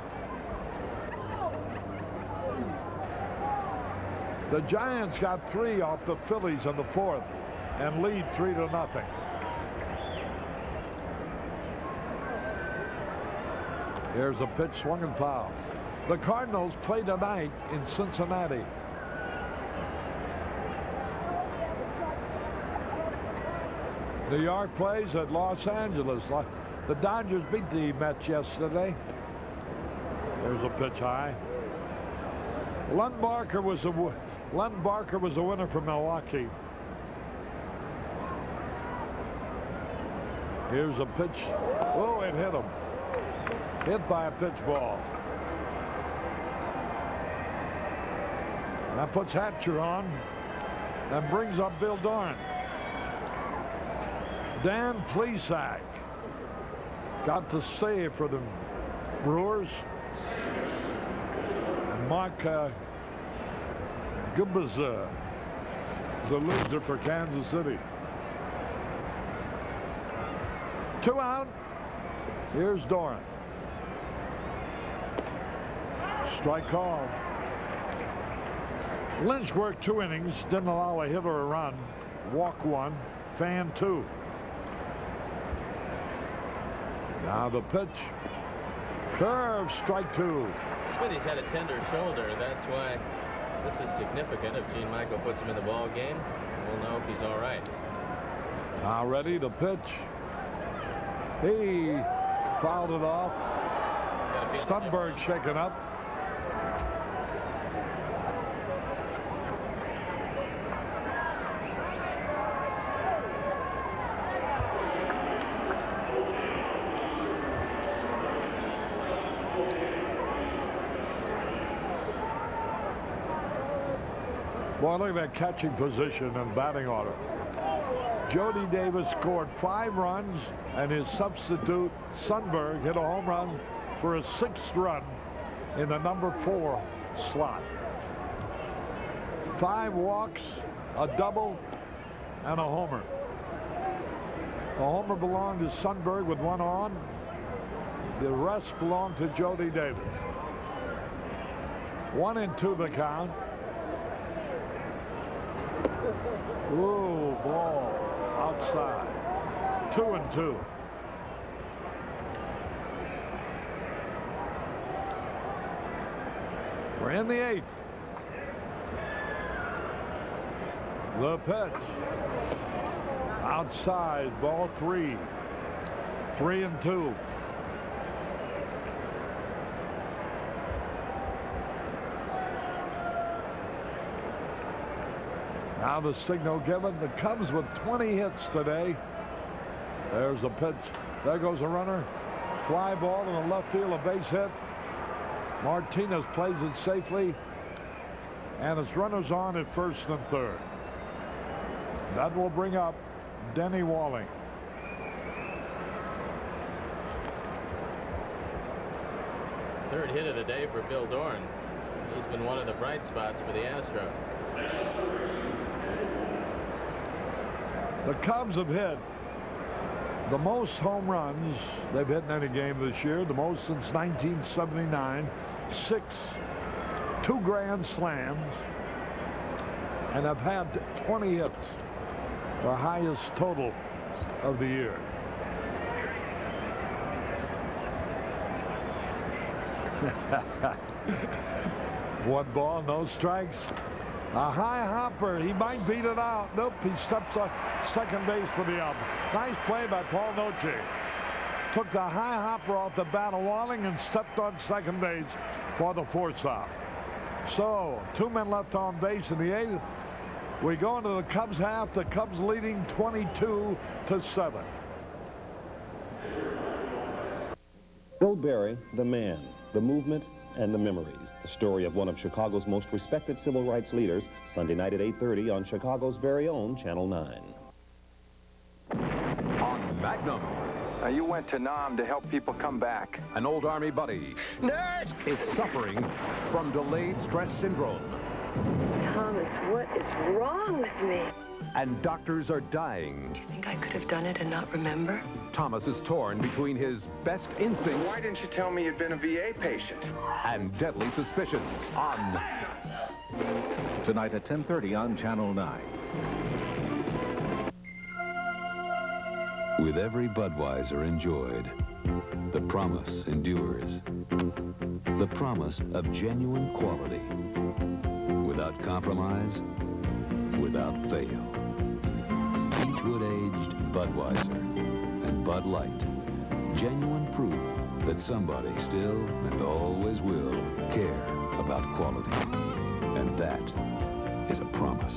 The Giants got three off the Phillies in the fourth and lead three to nothing. Here's a pitch swung and foul. The Cardinals play tonight in Cincinnati. New York plays at Los Angeles. The Dodgers beat the Mets yesterday. There's a pitch high. Len Barker was a Len Barker was a winner for Milwaukee. Here's a pitch. Oh, it hit him. Hit by a pitch ball. That puts Hatcher on and brings up Bill Dorn. Dan Plesac got the save for the Brewers. And Mark uh, Gubbaza, the loser for Kansas City. Two out. Here's Doran. Strike call. Lynch worked two innings, didn't allow a hit or a run. Walk one, fan two. Now the pitch. Curve, strike two. Smitty's had a tender shoulder. That's why this is significant. If Gene Michael puts him in the ball game, we'll know if he's all right. Now ready to pitch. He fouled it off. Sundberg shaken up. Boy, look at that catching position and batting order. Jody Davis scored five runs, and his substitute, Sundberg, hit a home run for a sixth run in the number four slot. Five walks, a double, and a homer. The homer belonged to Sundberg with one on. The rest belonged to Jody Davis. One and two the count. Ooh, ball outside. Two and two. We're in the eighth. The pitch. Outside, ball three. Three and two. Now the signal given. The Cubs with twenty hits today. There's the pitch. There goes a runner. Fly ball in the left field, a base hit. Martinez plays it safely. And it's runners on at first and third. That will bring up Denny Walling. Third hit of the day for Bill Doran. He's been one of the bright spots for the Astros. The Cubs have hit the most home runs they've hit in any game this year, the most since nineteen seventy-nine, six, two grand slams, and have had twenty hits, the highest total of the year. One ball, no strikes. A high hopper. He might beat it out. Nope, he steps on second base for the out. Nice play by Paul Noche. Took the high hopper off the bat of Walling and stepped on second base for the fourth out. So, two men left on base in the eighth. We go into the Cubs half. The Cubs leading twenty-two to seven. Bill Berry, the man, the movement, and the memories. The story of one of Chicago's most respected civil rights leaders, Sunday night at eight thirty on Chicago's very own Channel nine. On Magnum. Now, you went to Nam to help people come back. An old Army buddy Nurse! is suffering from delayed stress syndrome. Thomas, what is wrong with me? And doctors are dying. Do you think I could have done it and not remember? Thomas is torn between his best instincts. Why didn't you tell me you'd been a V A patient? And deadly suspicions on... Tonight at ten thirty on Channel nine. With every Budweiser enjoyed, the promise endures. The promise of genuine quality. Without compromise, without fail. Beechwood-aged Budweiser and Bud Light. Genuine proof that somebody still and always will care about quality. And that is a promise.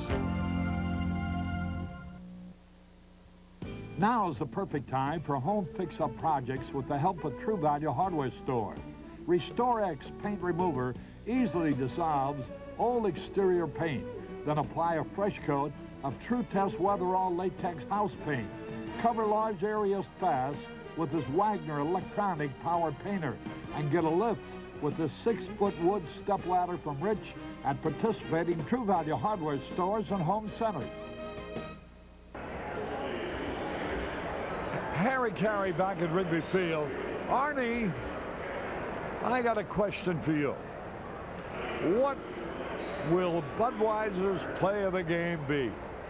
Now is the perfect time for home fix-up projects with the help of True Value Hardware Store. Restore X paint remover easily dissolves old exterior paint. Then apply a fresh coat of True Test Weatherall Latex House Paint. Cover large areas fast with this Wagner electronic power painter and get a lift with this six-foot wood stepladder from Rich at participating True Value Hardware stores and home centers. Harry Carey back at Wrigley Field. Arnie, I got a question for you. What will Budweiser's play of the game be?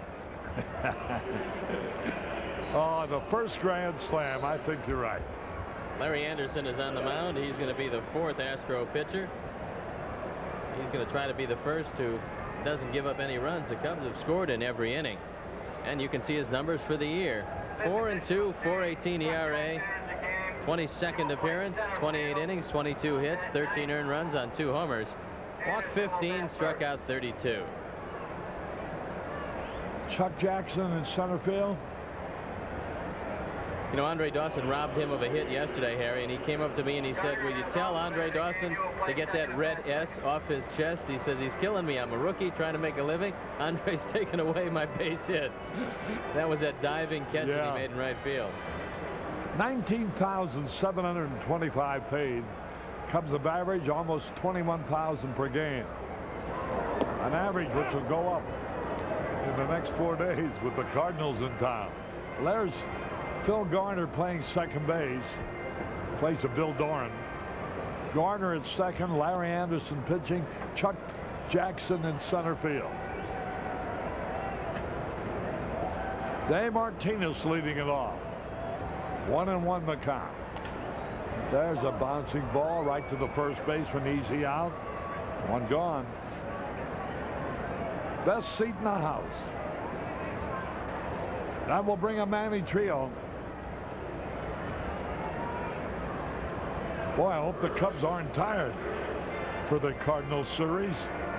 Oh, the first Grand Slam. I think you're right. Larry Anderson is on the mound. He's going to be the fourth Astro pitcher. He's going to try to be the first who doesn't give up any runs. The Cubs have scored in every inning. And you can see his numbers for the year. four and two, four eighteen E R A, twenty-second appearance, twenty-eight innings, twenty-two hits, thirteen earned runs on two homers. Walked fifteen, struck out thirty-two. Chuck Jackson in center field. You know, Andre Dawson robbed him of a hit yesterday, Harry, and he came up to me and he said, will you tell Andre Dawson to get that red S off his chest? He says, he's killing me. I'm a rookie trying to make a living. Andre's taking away my base hits. That was that diving catch Yeah. that he made in right field. nineteen thousand seven hundred twenty-five paid. Cubs of average almost twenty-one thousand per game. An average which will go up in the next four days with the Cardinals in town. There's Phil Garner playing second base. Place of Bill Doran. Garner at second. Larry Anderson pitching. Chuck Jackson in center field. Dave Martinez leading it off. One and one the count. There's a bouncing ball right to the first baseman. Easy out. One gone. Best seat in the house. That will bring a Manny trio. Boy, I hope the Cubs aren't tired for the Cardinals series.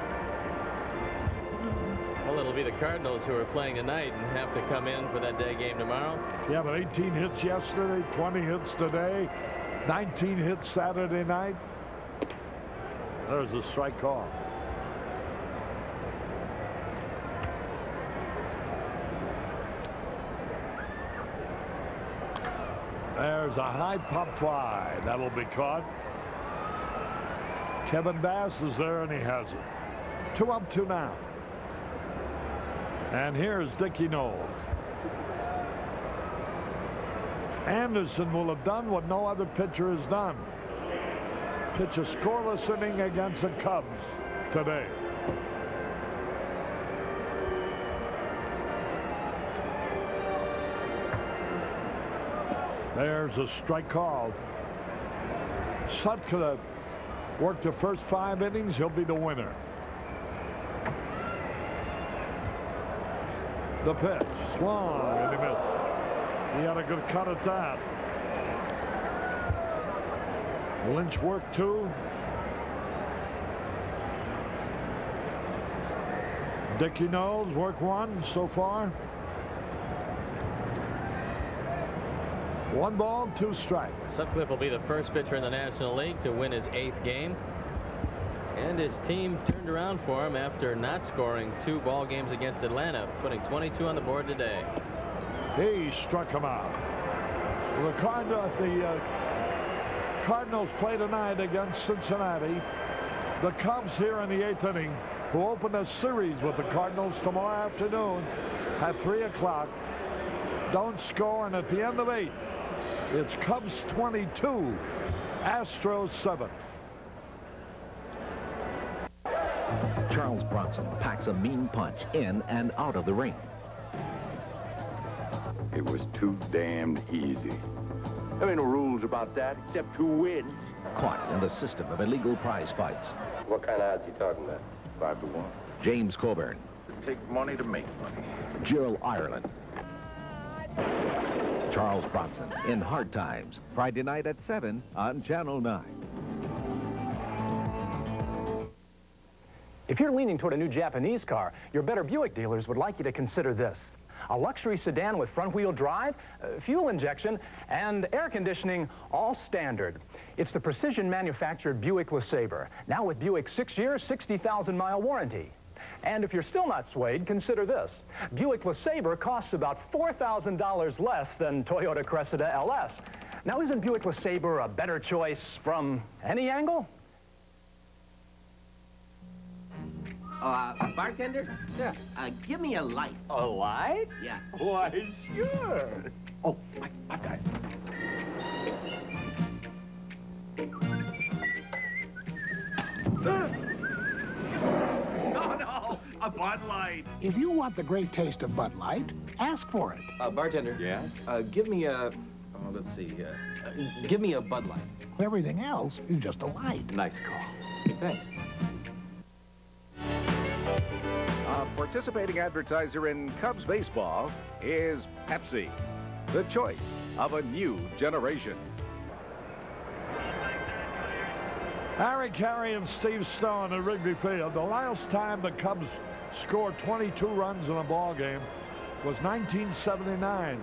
Well, it'll be the Cardinals who are playing tonight and have to come in for that day game tomorrow. Yeah, but eighteen hits yesterday, twenty hits today, nineteen hits Saturday night. There's a strike call. There's a high pop fly. That'll be caught. Kevin Bass is there, and he has it. Two up, two now. And here's Dickie Knowles. Anderson will have done what no other pitcher has done. Pitch a scoreless inning against the Cubs today. There's a strike called. Sut could have worked the first five innings. He'll be the winner. The pitch. Swung, and he missed. He had a good cut at that. Lynch worked two. Dickie Knowles worked one so far. One ball, two strikes. Sutcliffe will be the first pitcher in the National League to win his eighth game. And his team turned around for him after not scoring two ball games against Atlanta, putting twenty-two on the board today. He struck him out. The, Cardinal, the uh, Cardinals play tonight against Cincinnati. The Cubs here in the eighth inning, who open a series with the Cardinals tomorrow afternoon at three o'clock, don't score, and at the end of eight, it's Cubs twenty-two, Astros seven. Charles Bronson packs a mean punch in and out of the ring. It was too damned easy. There ain't no rules about that, except who wins. Caught in the system of illegal prize fights. What kind of odds you talking about? Five to one. James Coburn. It takes money to make money. Jill Ireland. Charles Bronson in Hard Times, Friday night at seven on Channel nine. If you're leaning toward a new Japanese car, your Better Buick dealers would like you to consider this. A luxury sedan with front-wheel drive, uh, fuel injection, and air conditioning, all standard. It's the precision-manufactured Buick LeSabre, now with Buick's six-year, sixty thousand mile warranty. And if you're still not swayed, consider this. Buick LeSabre costs about four thousand dollars less than Toyota Cressida L S. Now, isn't Buick LeSabre a better choice from any angle? Uh, bartender? Yeah. Uh, give me a light. A light? Yeah. Why, sure. Oh, my, my guy. No, no, a Bud Light. If you want the great taste of Bud Light, ask for it. Uh, bartender. Yeah? Uh, give me a, oh, let's see, uh, uh, give me a Bud Light. Everything else is just a light. Nice call. Thanks. A participating advertiser in Cubs baseball is Pepsi, the choice of a new generation. Harry Carey and Steve Stone at Wrigley Field. The last time the Cubs scored twenty-two runs in a ball game was nineteen seventy-nine.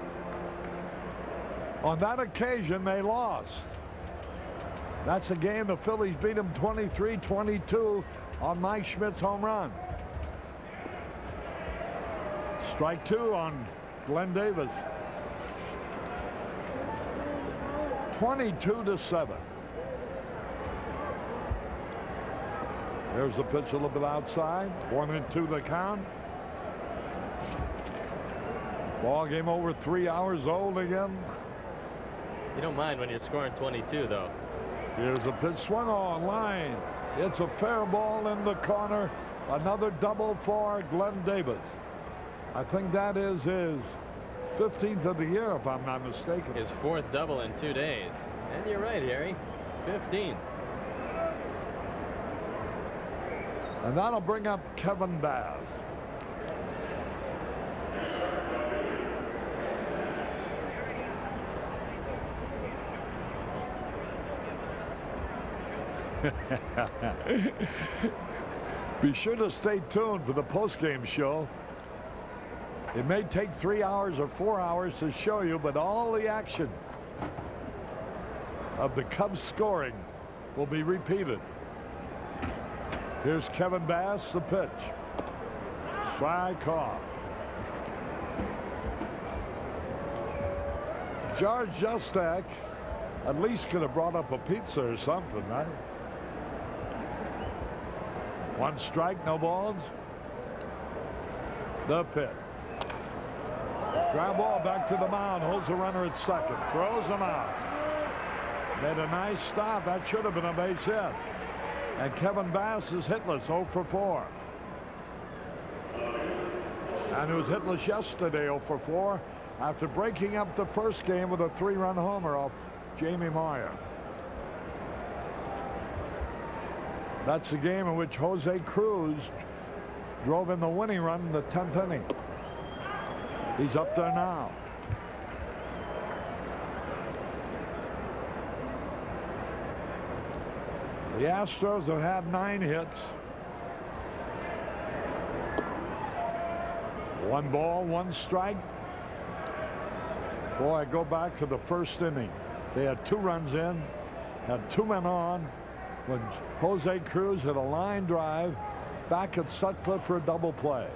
On that occasion, they lost. That's a game the Phillies beat them twenty-three twenty-two on Mike Schmidt's home run. Strike two on Glenn Davis. twenty-two to seven. There's the pitch a little bit outside. One and two the count. Ball game over three hours old again. You don't mind when you're scoring twenty-two, though. Here's a pitch swung on line. It's a fair ball in the corner. Another double for Glenn Davis. I think that is his fifteenth of the year, if I'm not mistaken. His fourth double in two days. And you're right, Harry. fifteen. And that'll bring up Kevin Bass. Be sure to stay tuned for the postgame show. It may take three hours or four hours to show you, but all the action of the Cubs scoring will be repeated. Here's Kevin Bass, the pitch. Strike off. George Justek at least could have brought up a pizza or something, right? One strike, no balls. The pitch. Ground ball back to the mound. Holds the runner at second. Throws him out. Made a nice stop. That should have been a base hit. And Kevin Bass is hitless, oh for four. And he was hitless yesterday, oh for four, after breaking up the first game with a three-run homer off Jamie Moyer. That's the game in which Jose Cruz drove in the winning run in the tenth inning. He's up there now. The Astros have had nine hits. One ball, one strike. Boy, I go back to the first inning. They had two runs in, had two men on, when Jose Cruz hit a line drive back at Sutcliffe for a double play.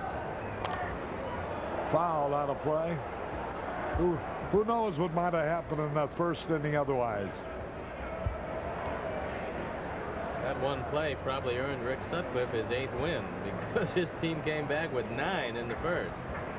Foul out of play. Who, who knows what might have happened in that first inning otherwise. That one play probably earned Rick Sutcliffe his eighth win because his team came back with nine in the first.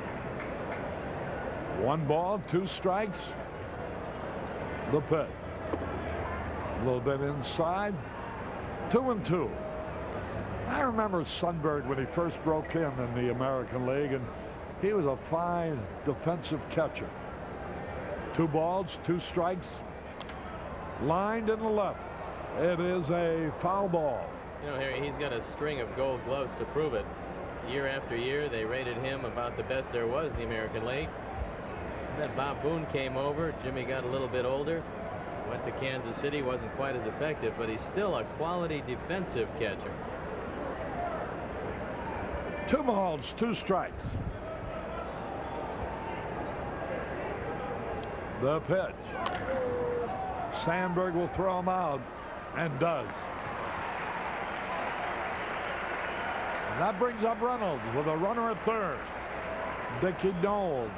One ball, two strikes. The pitch. A little bit inside. Two and two. I remember Sundberg when he first broke in in the American League, and he was a fine defensive catcher. Two balls, two strikes. Lined in the left. It is a foul ball. You know, Harry, he's got a string of gold gloves to prove it. Year after year, they rated him about the best there was in the American League. Then Bob Boone came over. Jimmy got a little bit older. Went to Kansas City, wasn't quite as effective, but he's still a quality defensive catcher. Two balls, two strikes. The pitch. Sandberg will throw him out, and does. And that brings up Reynolds with a runner at third. Dickie Knowles.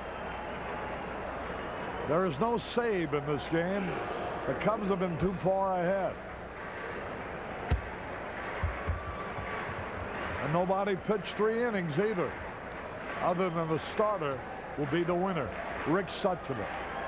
There is no save in this game. The Cubs have been too far ahead. And nobody pitched three innings either, other than the starter will be the winner, Rick Sutcliffe.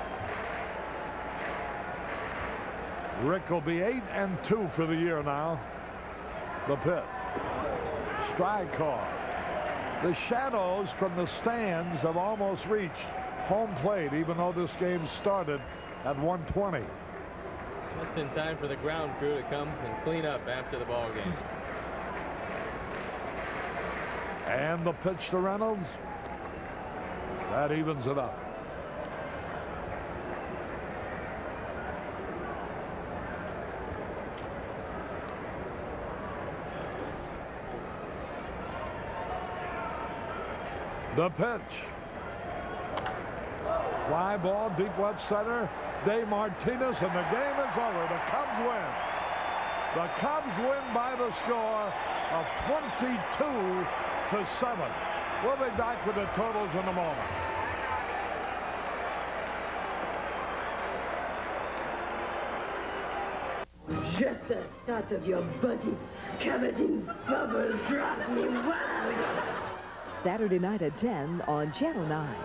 Rick will be eight and two for the year now. The pitch. Strike call. The shadows from the stands have almost reached home plate, even though this game started at one twenty. Just in time for the ground crew to come and clean up after the ball game. And the pitch to Reynolds. That evens it up. The pitch. Fly ball, deep left center. Dave Martinez, and the game is over. The Cubs win. The Cubs win by the score of twenty-two to seven. We'll be back with the totals in a moment. Just the thought of your body covered in bubbles drives me wild. Saturday night at ten on Channel nine.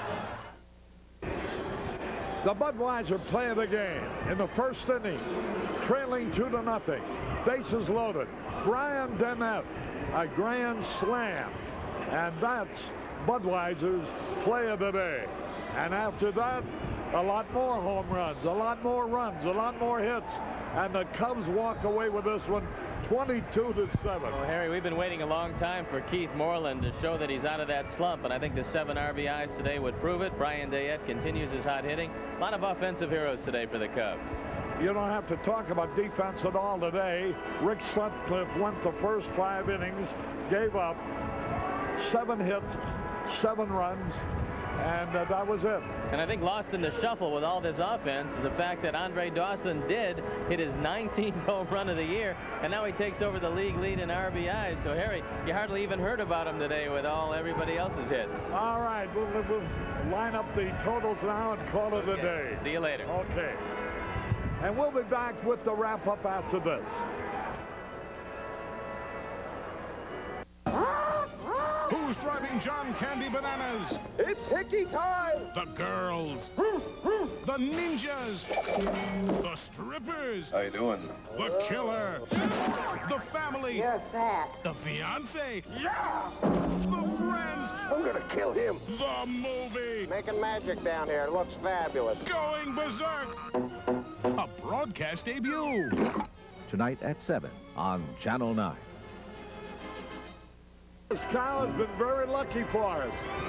The Budweiser play of the game in the first inning, trailing two to nothing. Bases loaded. Brian Dennett, a grand slam. And that's Budweiser's play of the day. And after that, a lot more home runs, a lot more runs, a lot more hits. And the Cubs walk away with this one twenty-two to seven. Well, Harry, we've been waiting a long time for Keith Moreland to show that he's out of that slump, and I think the seven R B Is today would prove it. Brian Dayette continues his hot hitting. A lot of offensive heroes today for the Cubs. You don't have to talk about defense at all today. Rick Sutcliffe went the first five innings, gave up seven hits, seven runs, and uh, that was it. And I think lost in the shuffle with all this offense is the fact that Andre Dawson did hit his nineteenth home run of the year, and now he takes over the league lead in R B Is. So, Harry, you hardly even heard about him today with all everybody else's hits. All right, we'll, we'll line up the totals now and call it a day. See you later. Okay. And we'll be back with the wrap-up after this. Who's driving John Candy Bananas? It's Hickey time! The girls. The ninjas. The strippers. How you doing? The killer. The family. You're fat. The fiance. Yeah! The friends. I'm gonna kill him. The movie. Making magic down here. It looks fabulous. Going berserk. A broadcast debut. Tonight at seven on Channel nine. This cow has been very lucky for us.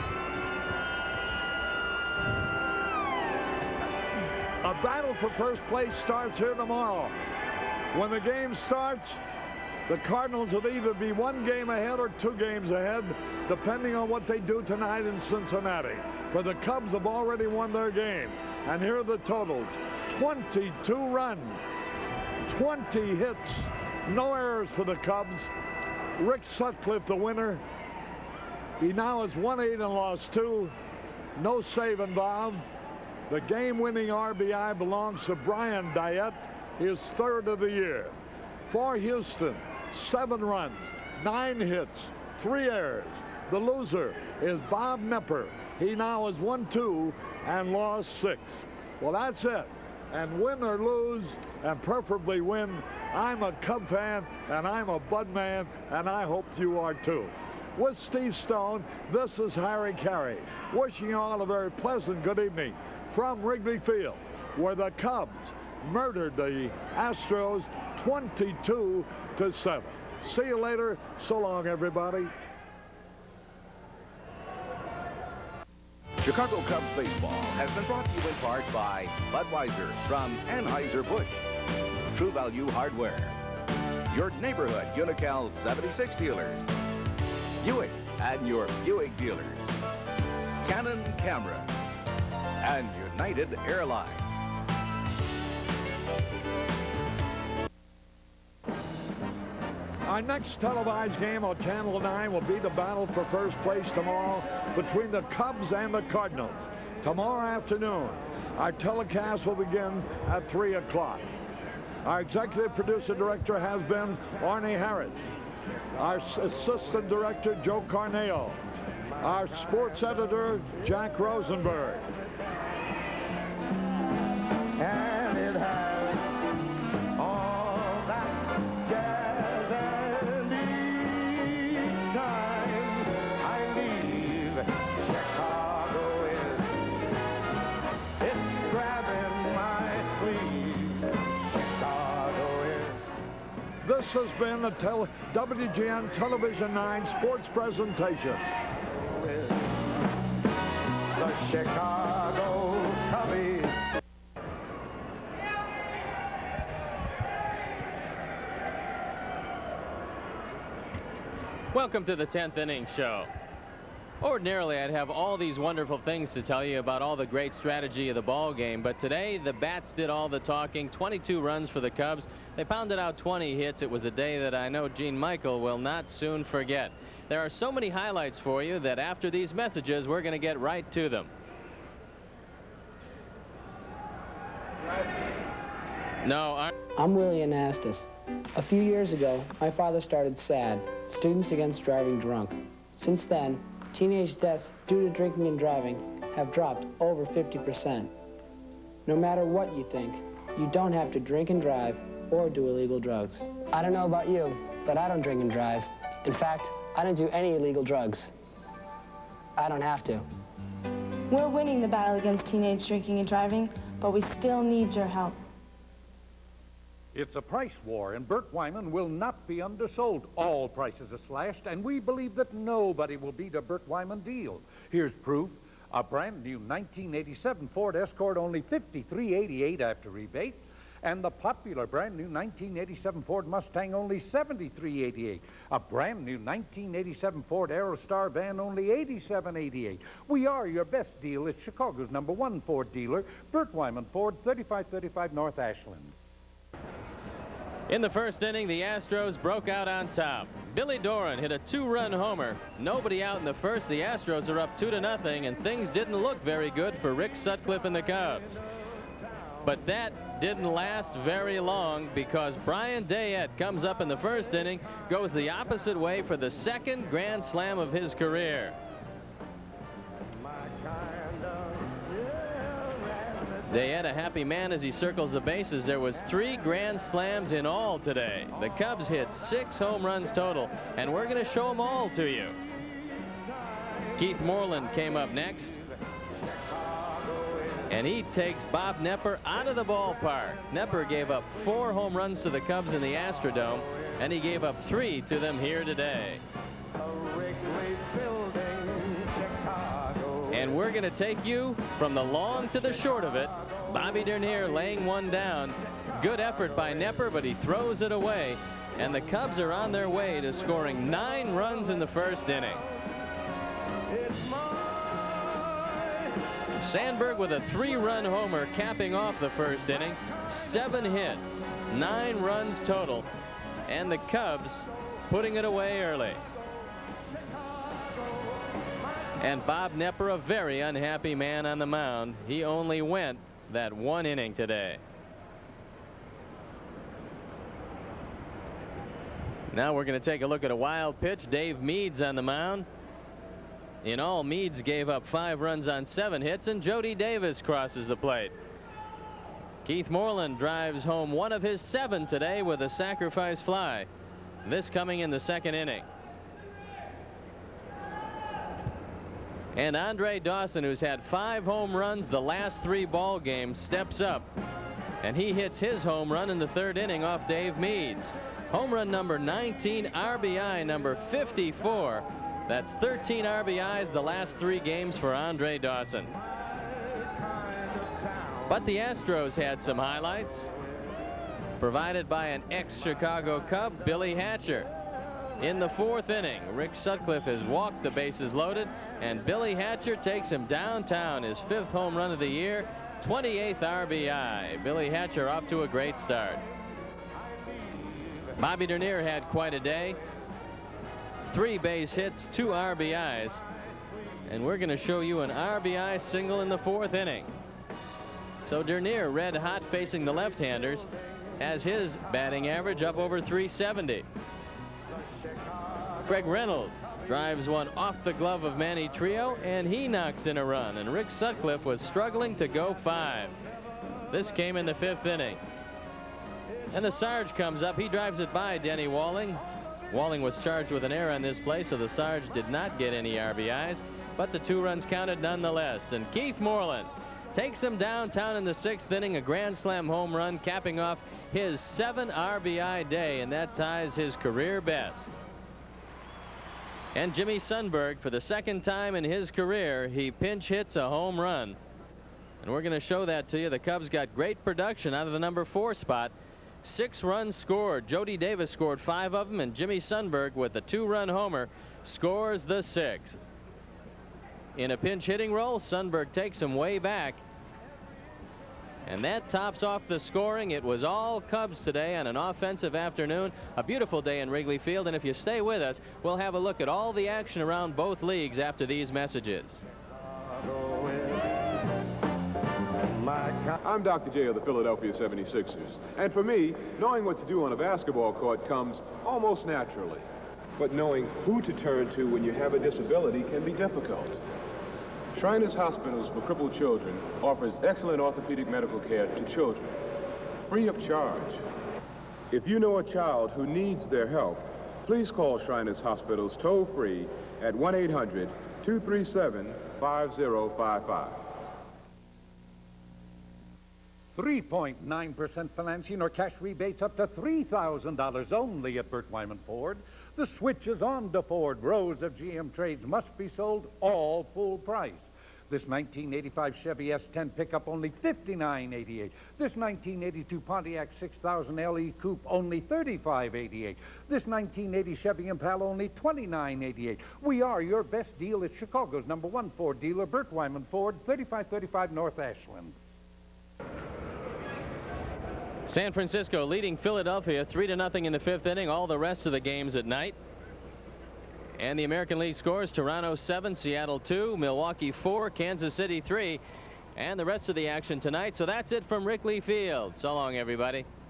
A battle for first place starts here tomorrow. When the game starts, the Cardinals will either be one game ahead or two games ahead, depending on what they do tonight in Cincinnati. But the Cubs have already won their game. And here are the totals. twenty-two runs, twenty hits, no errors for the Cubs. Rick Sutcliffe, the winner. He now has won eight and lost two. No save involved. The game-winning R B I belongs to Brian Dayette, his third of the year. For Houston, seven runs, nine hits, three errors. The loser is Bob Knepper. He now has won two and lost six. Well, that's it. And win or lose, and preferably win, I'm a Cub fan, and I'm a Bud man, and I hope you are too. With Steve Stone, this is Harry Carey, wishing you all a very pleasant good evening from Wrigley Field, where the Cubs murdered the Astros twenty-two to seven. See you later. So long, everybody. Chicago Cubs baseball has been brought to you in part by Budweiser from Anheuser-Busch, True Value Hardware, your neighborhood Unical seventy-six dealers, Buick and your Buick dealers, Canon Cameras, and United Airlines. Our next televised game on Channel nine will be the battle for first place tomorrow between the Cubs and the Cardinals. Tomorrow afternoon, our telecast will begin at three o'clock. Our executive producer director has been Arnie Harris. Our assistant director, Joe Carneo. Our sports editor, Jack Rosenberg. And it has all that jazz, and each time I leave, Chicago is, it's grabbing my sleeve. Chicago is. This has been a tel W G N Television nine sports presentation. The Chicago Cubbies. Welcome to the tenth inning show. Ordinarily, I'd have all these wonderful things to tell you about all the great strategy of the ball game, but today the bats did all the talking. twenty-two runs for the Cubs. They pounded out twenty hits. It was a day that I know Gene Michael will not soon forget. There are so many highlights for you that after these messages, we're going to get right to them. No, I I'm Willie Anastas. A few years ago, my father started SAD, Students Against Driving Drunk. Since then, teenage deaths due to drinking and driving have dropped over fifty percent. No matter what you think, you don't have to drink and drive or do illegal drugs. I don't know about you, but I don't drink and drive. In fact, I don't do any illegal drugs. I don't have to. We're winning the battle against teenage drinking and driving, but we still need your help. It's a price war, and Burt Wyman will not be undersold. All prices are slashed, and we believe that nobody will beat a Burt Wyman deal. Here's proof. A brand new nineteen eighty-seven Ford Escort, only fifty-three eighty-eight after rebate. And the popular brand new nineteen eighty-seven Ford Mustang, only seventy-three eighty-eight. A brand new nineteen eighty-seven Ford Aerostar van, only eighty-seven eighty-eight. We are your best deal at Chicago's number one Ford dealer, Burt Wyman Ford, thirty-five thirty-five North Ashland. In the first inning, the Astros broke out on top. Billy Doran hit a two-run homer. Nobody out in the first. The Astros are up two to nothing, and things didn't look very good for Rick Sutcliffe and the Cubs. But that didn't last very long, because Brian Dayette comes up in the first inning, goes the opposite way for the second grand slam of his career. Dayette a happy man as he circles the bases. There was three grand slams in all today. The Cubs hit six home runs total, and we're going to show them all to you. Keith Moreland came up next, and he takes Bob Knepper out of the ballpark. Knepper gave up four home runs to the Cubs in the Astrodome, and he gave up three to them here today. And we're going to take you from the long to the short of it. Bobby Dernier laying one down. Good effort by Knepper, but he throws it away. And the Cubs are on their way to scoring nine runs in the first inning. Sandberg with a three-run homer capping off the first inning. Seven hits, nine runs total. And the Cubs putting it away early. And Bob Knepper, a very unhappy man on the mound. He only went that one inning today. Now we're going to take a look at a wild pitch. Dave Meads on the mound. In all, Meads gave up five runs on seven hits, and Jody Davis crosses the plate. Keith Moreland drives home one of his seven today with a sacrifice fly. This coming in the second inning. And Andre Dawson, who's had five home runs the last three ball games, steps up. And he hits his home run in the third inning off Dave Meads. Home run number nineteen, R B I number fifty-four. That's thirteen R B Is the last three games for Andre Dawson. But the Astros had some highlights, provided by an ex-Chicago Cub, Billy Hatcher. In the fourth inning, Rick Sutcliffe has walked the bases loaded, and Billy Hatcher takes him downtown, his fifth home run of the year, twenty-eighth R B I. Billy Hatcher off to a great start. Bobby Dernier had quite a day. Three base hits, two R B Is. And we're going to show you an R B I single in the fourth inning. So Dernier, red hot facing the left-handers, has his batting average up over three seventy. Greg Reynolds drives one off the glove of Manny Trio, and he knocks in a run. And Rick Sutcliffe was struggling to go five. This came in the fifth inning. And the Sarge comes up. He drives it by Denny Walling. Walling was charged with an error on this play, so the Sarge did not get any R B Is. But the two runs counted nonetheless. And Keith Moreland takes him downtown in the sixth inning, a grand slam home run, capping off his seven R B I day, and that ties his career best. And Jimmy Sundberg, for the second time in his career, he pinch hits a home run. And we're going to show that to you. The Cubs got great production out of the number four spot. Six runs scored. Jody Davis scored five of them, and Jimmy Sundberg, with a two-run homer, scores the sixth. In a pinch hitting role, Sundberg takes him way back. And that tops off the scoring. It was all Cubs today on an offensive afternoon. A beautiful day in Wrigley Field. And if you stay with us, we'll have a look at all the action around both leagues after these messages. I'm Doctor J of the Philadelphia seventy-sixers. And for me, knowing what to do on a basketball court comes almost naturally. But knowing who to turn to when you have a disability can be difficult. Shriners Hospitals for Crippled Children offers excellent orthopedic medical care to children, free of charge. If you know a child who needs their help, please call Shriners Hospitals toll-free at one eight hundred, two three seven, five zero five five. three point nine percent financing or cash rebates up to three thousand dollars only at Burt Wyman Ford. The switch is on to Ford. Rows of G M trades must be sold, all full price. This nineteen eighty-five Chevy S ten pickup only fifty-nine eighty-eight. This nineteen eighty-two Pontiac six thousand L E Coupe only thirty-five eighty-eight. This nineteen eighty Chevy Impala only twenty-nine eighty-eight. We are your best deal at Chicago's number one Ford dealer, Burt Wyman Ford, thirty-five thirty-five North Ashland. San Francisco leading Philadelphia three to nothing in the fifth inning. All the rest of the games at night. And the American League scores: Toronto seven, Seattle two, Milwaukee four, Kansas City three, and the rest of the action tonight. So that's it from Wrigley Field. So long, everybody.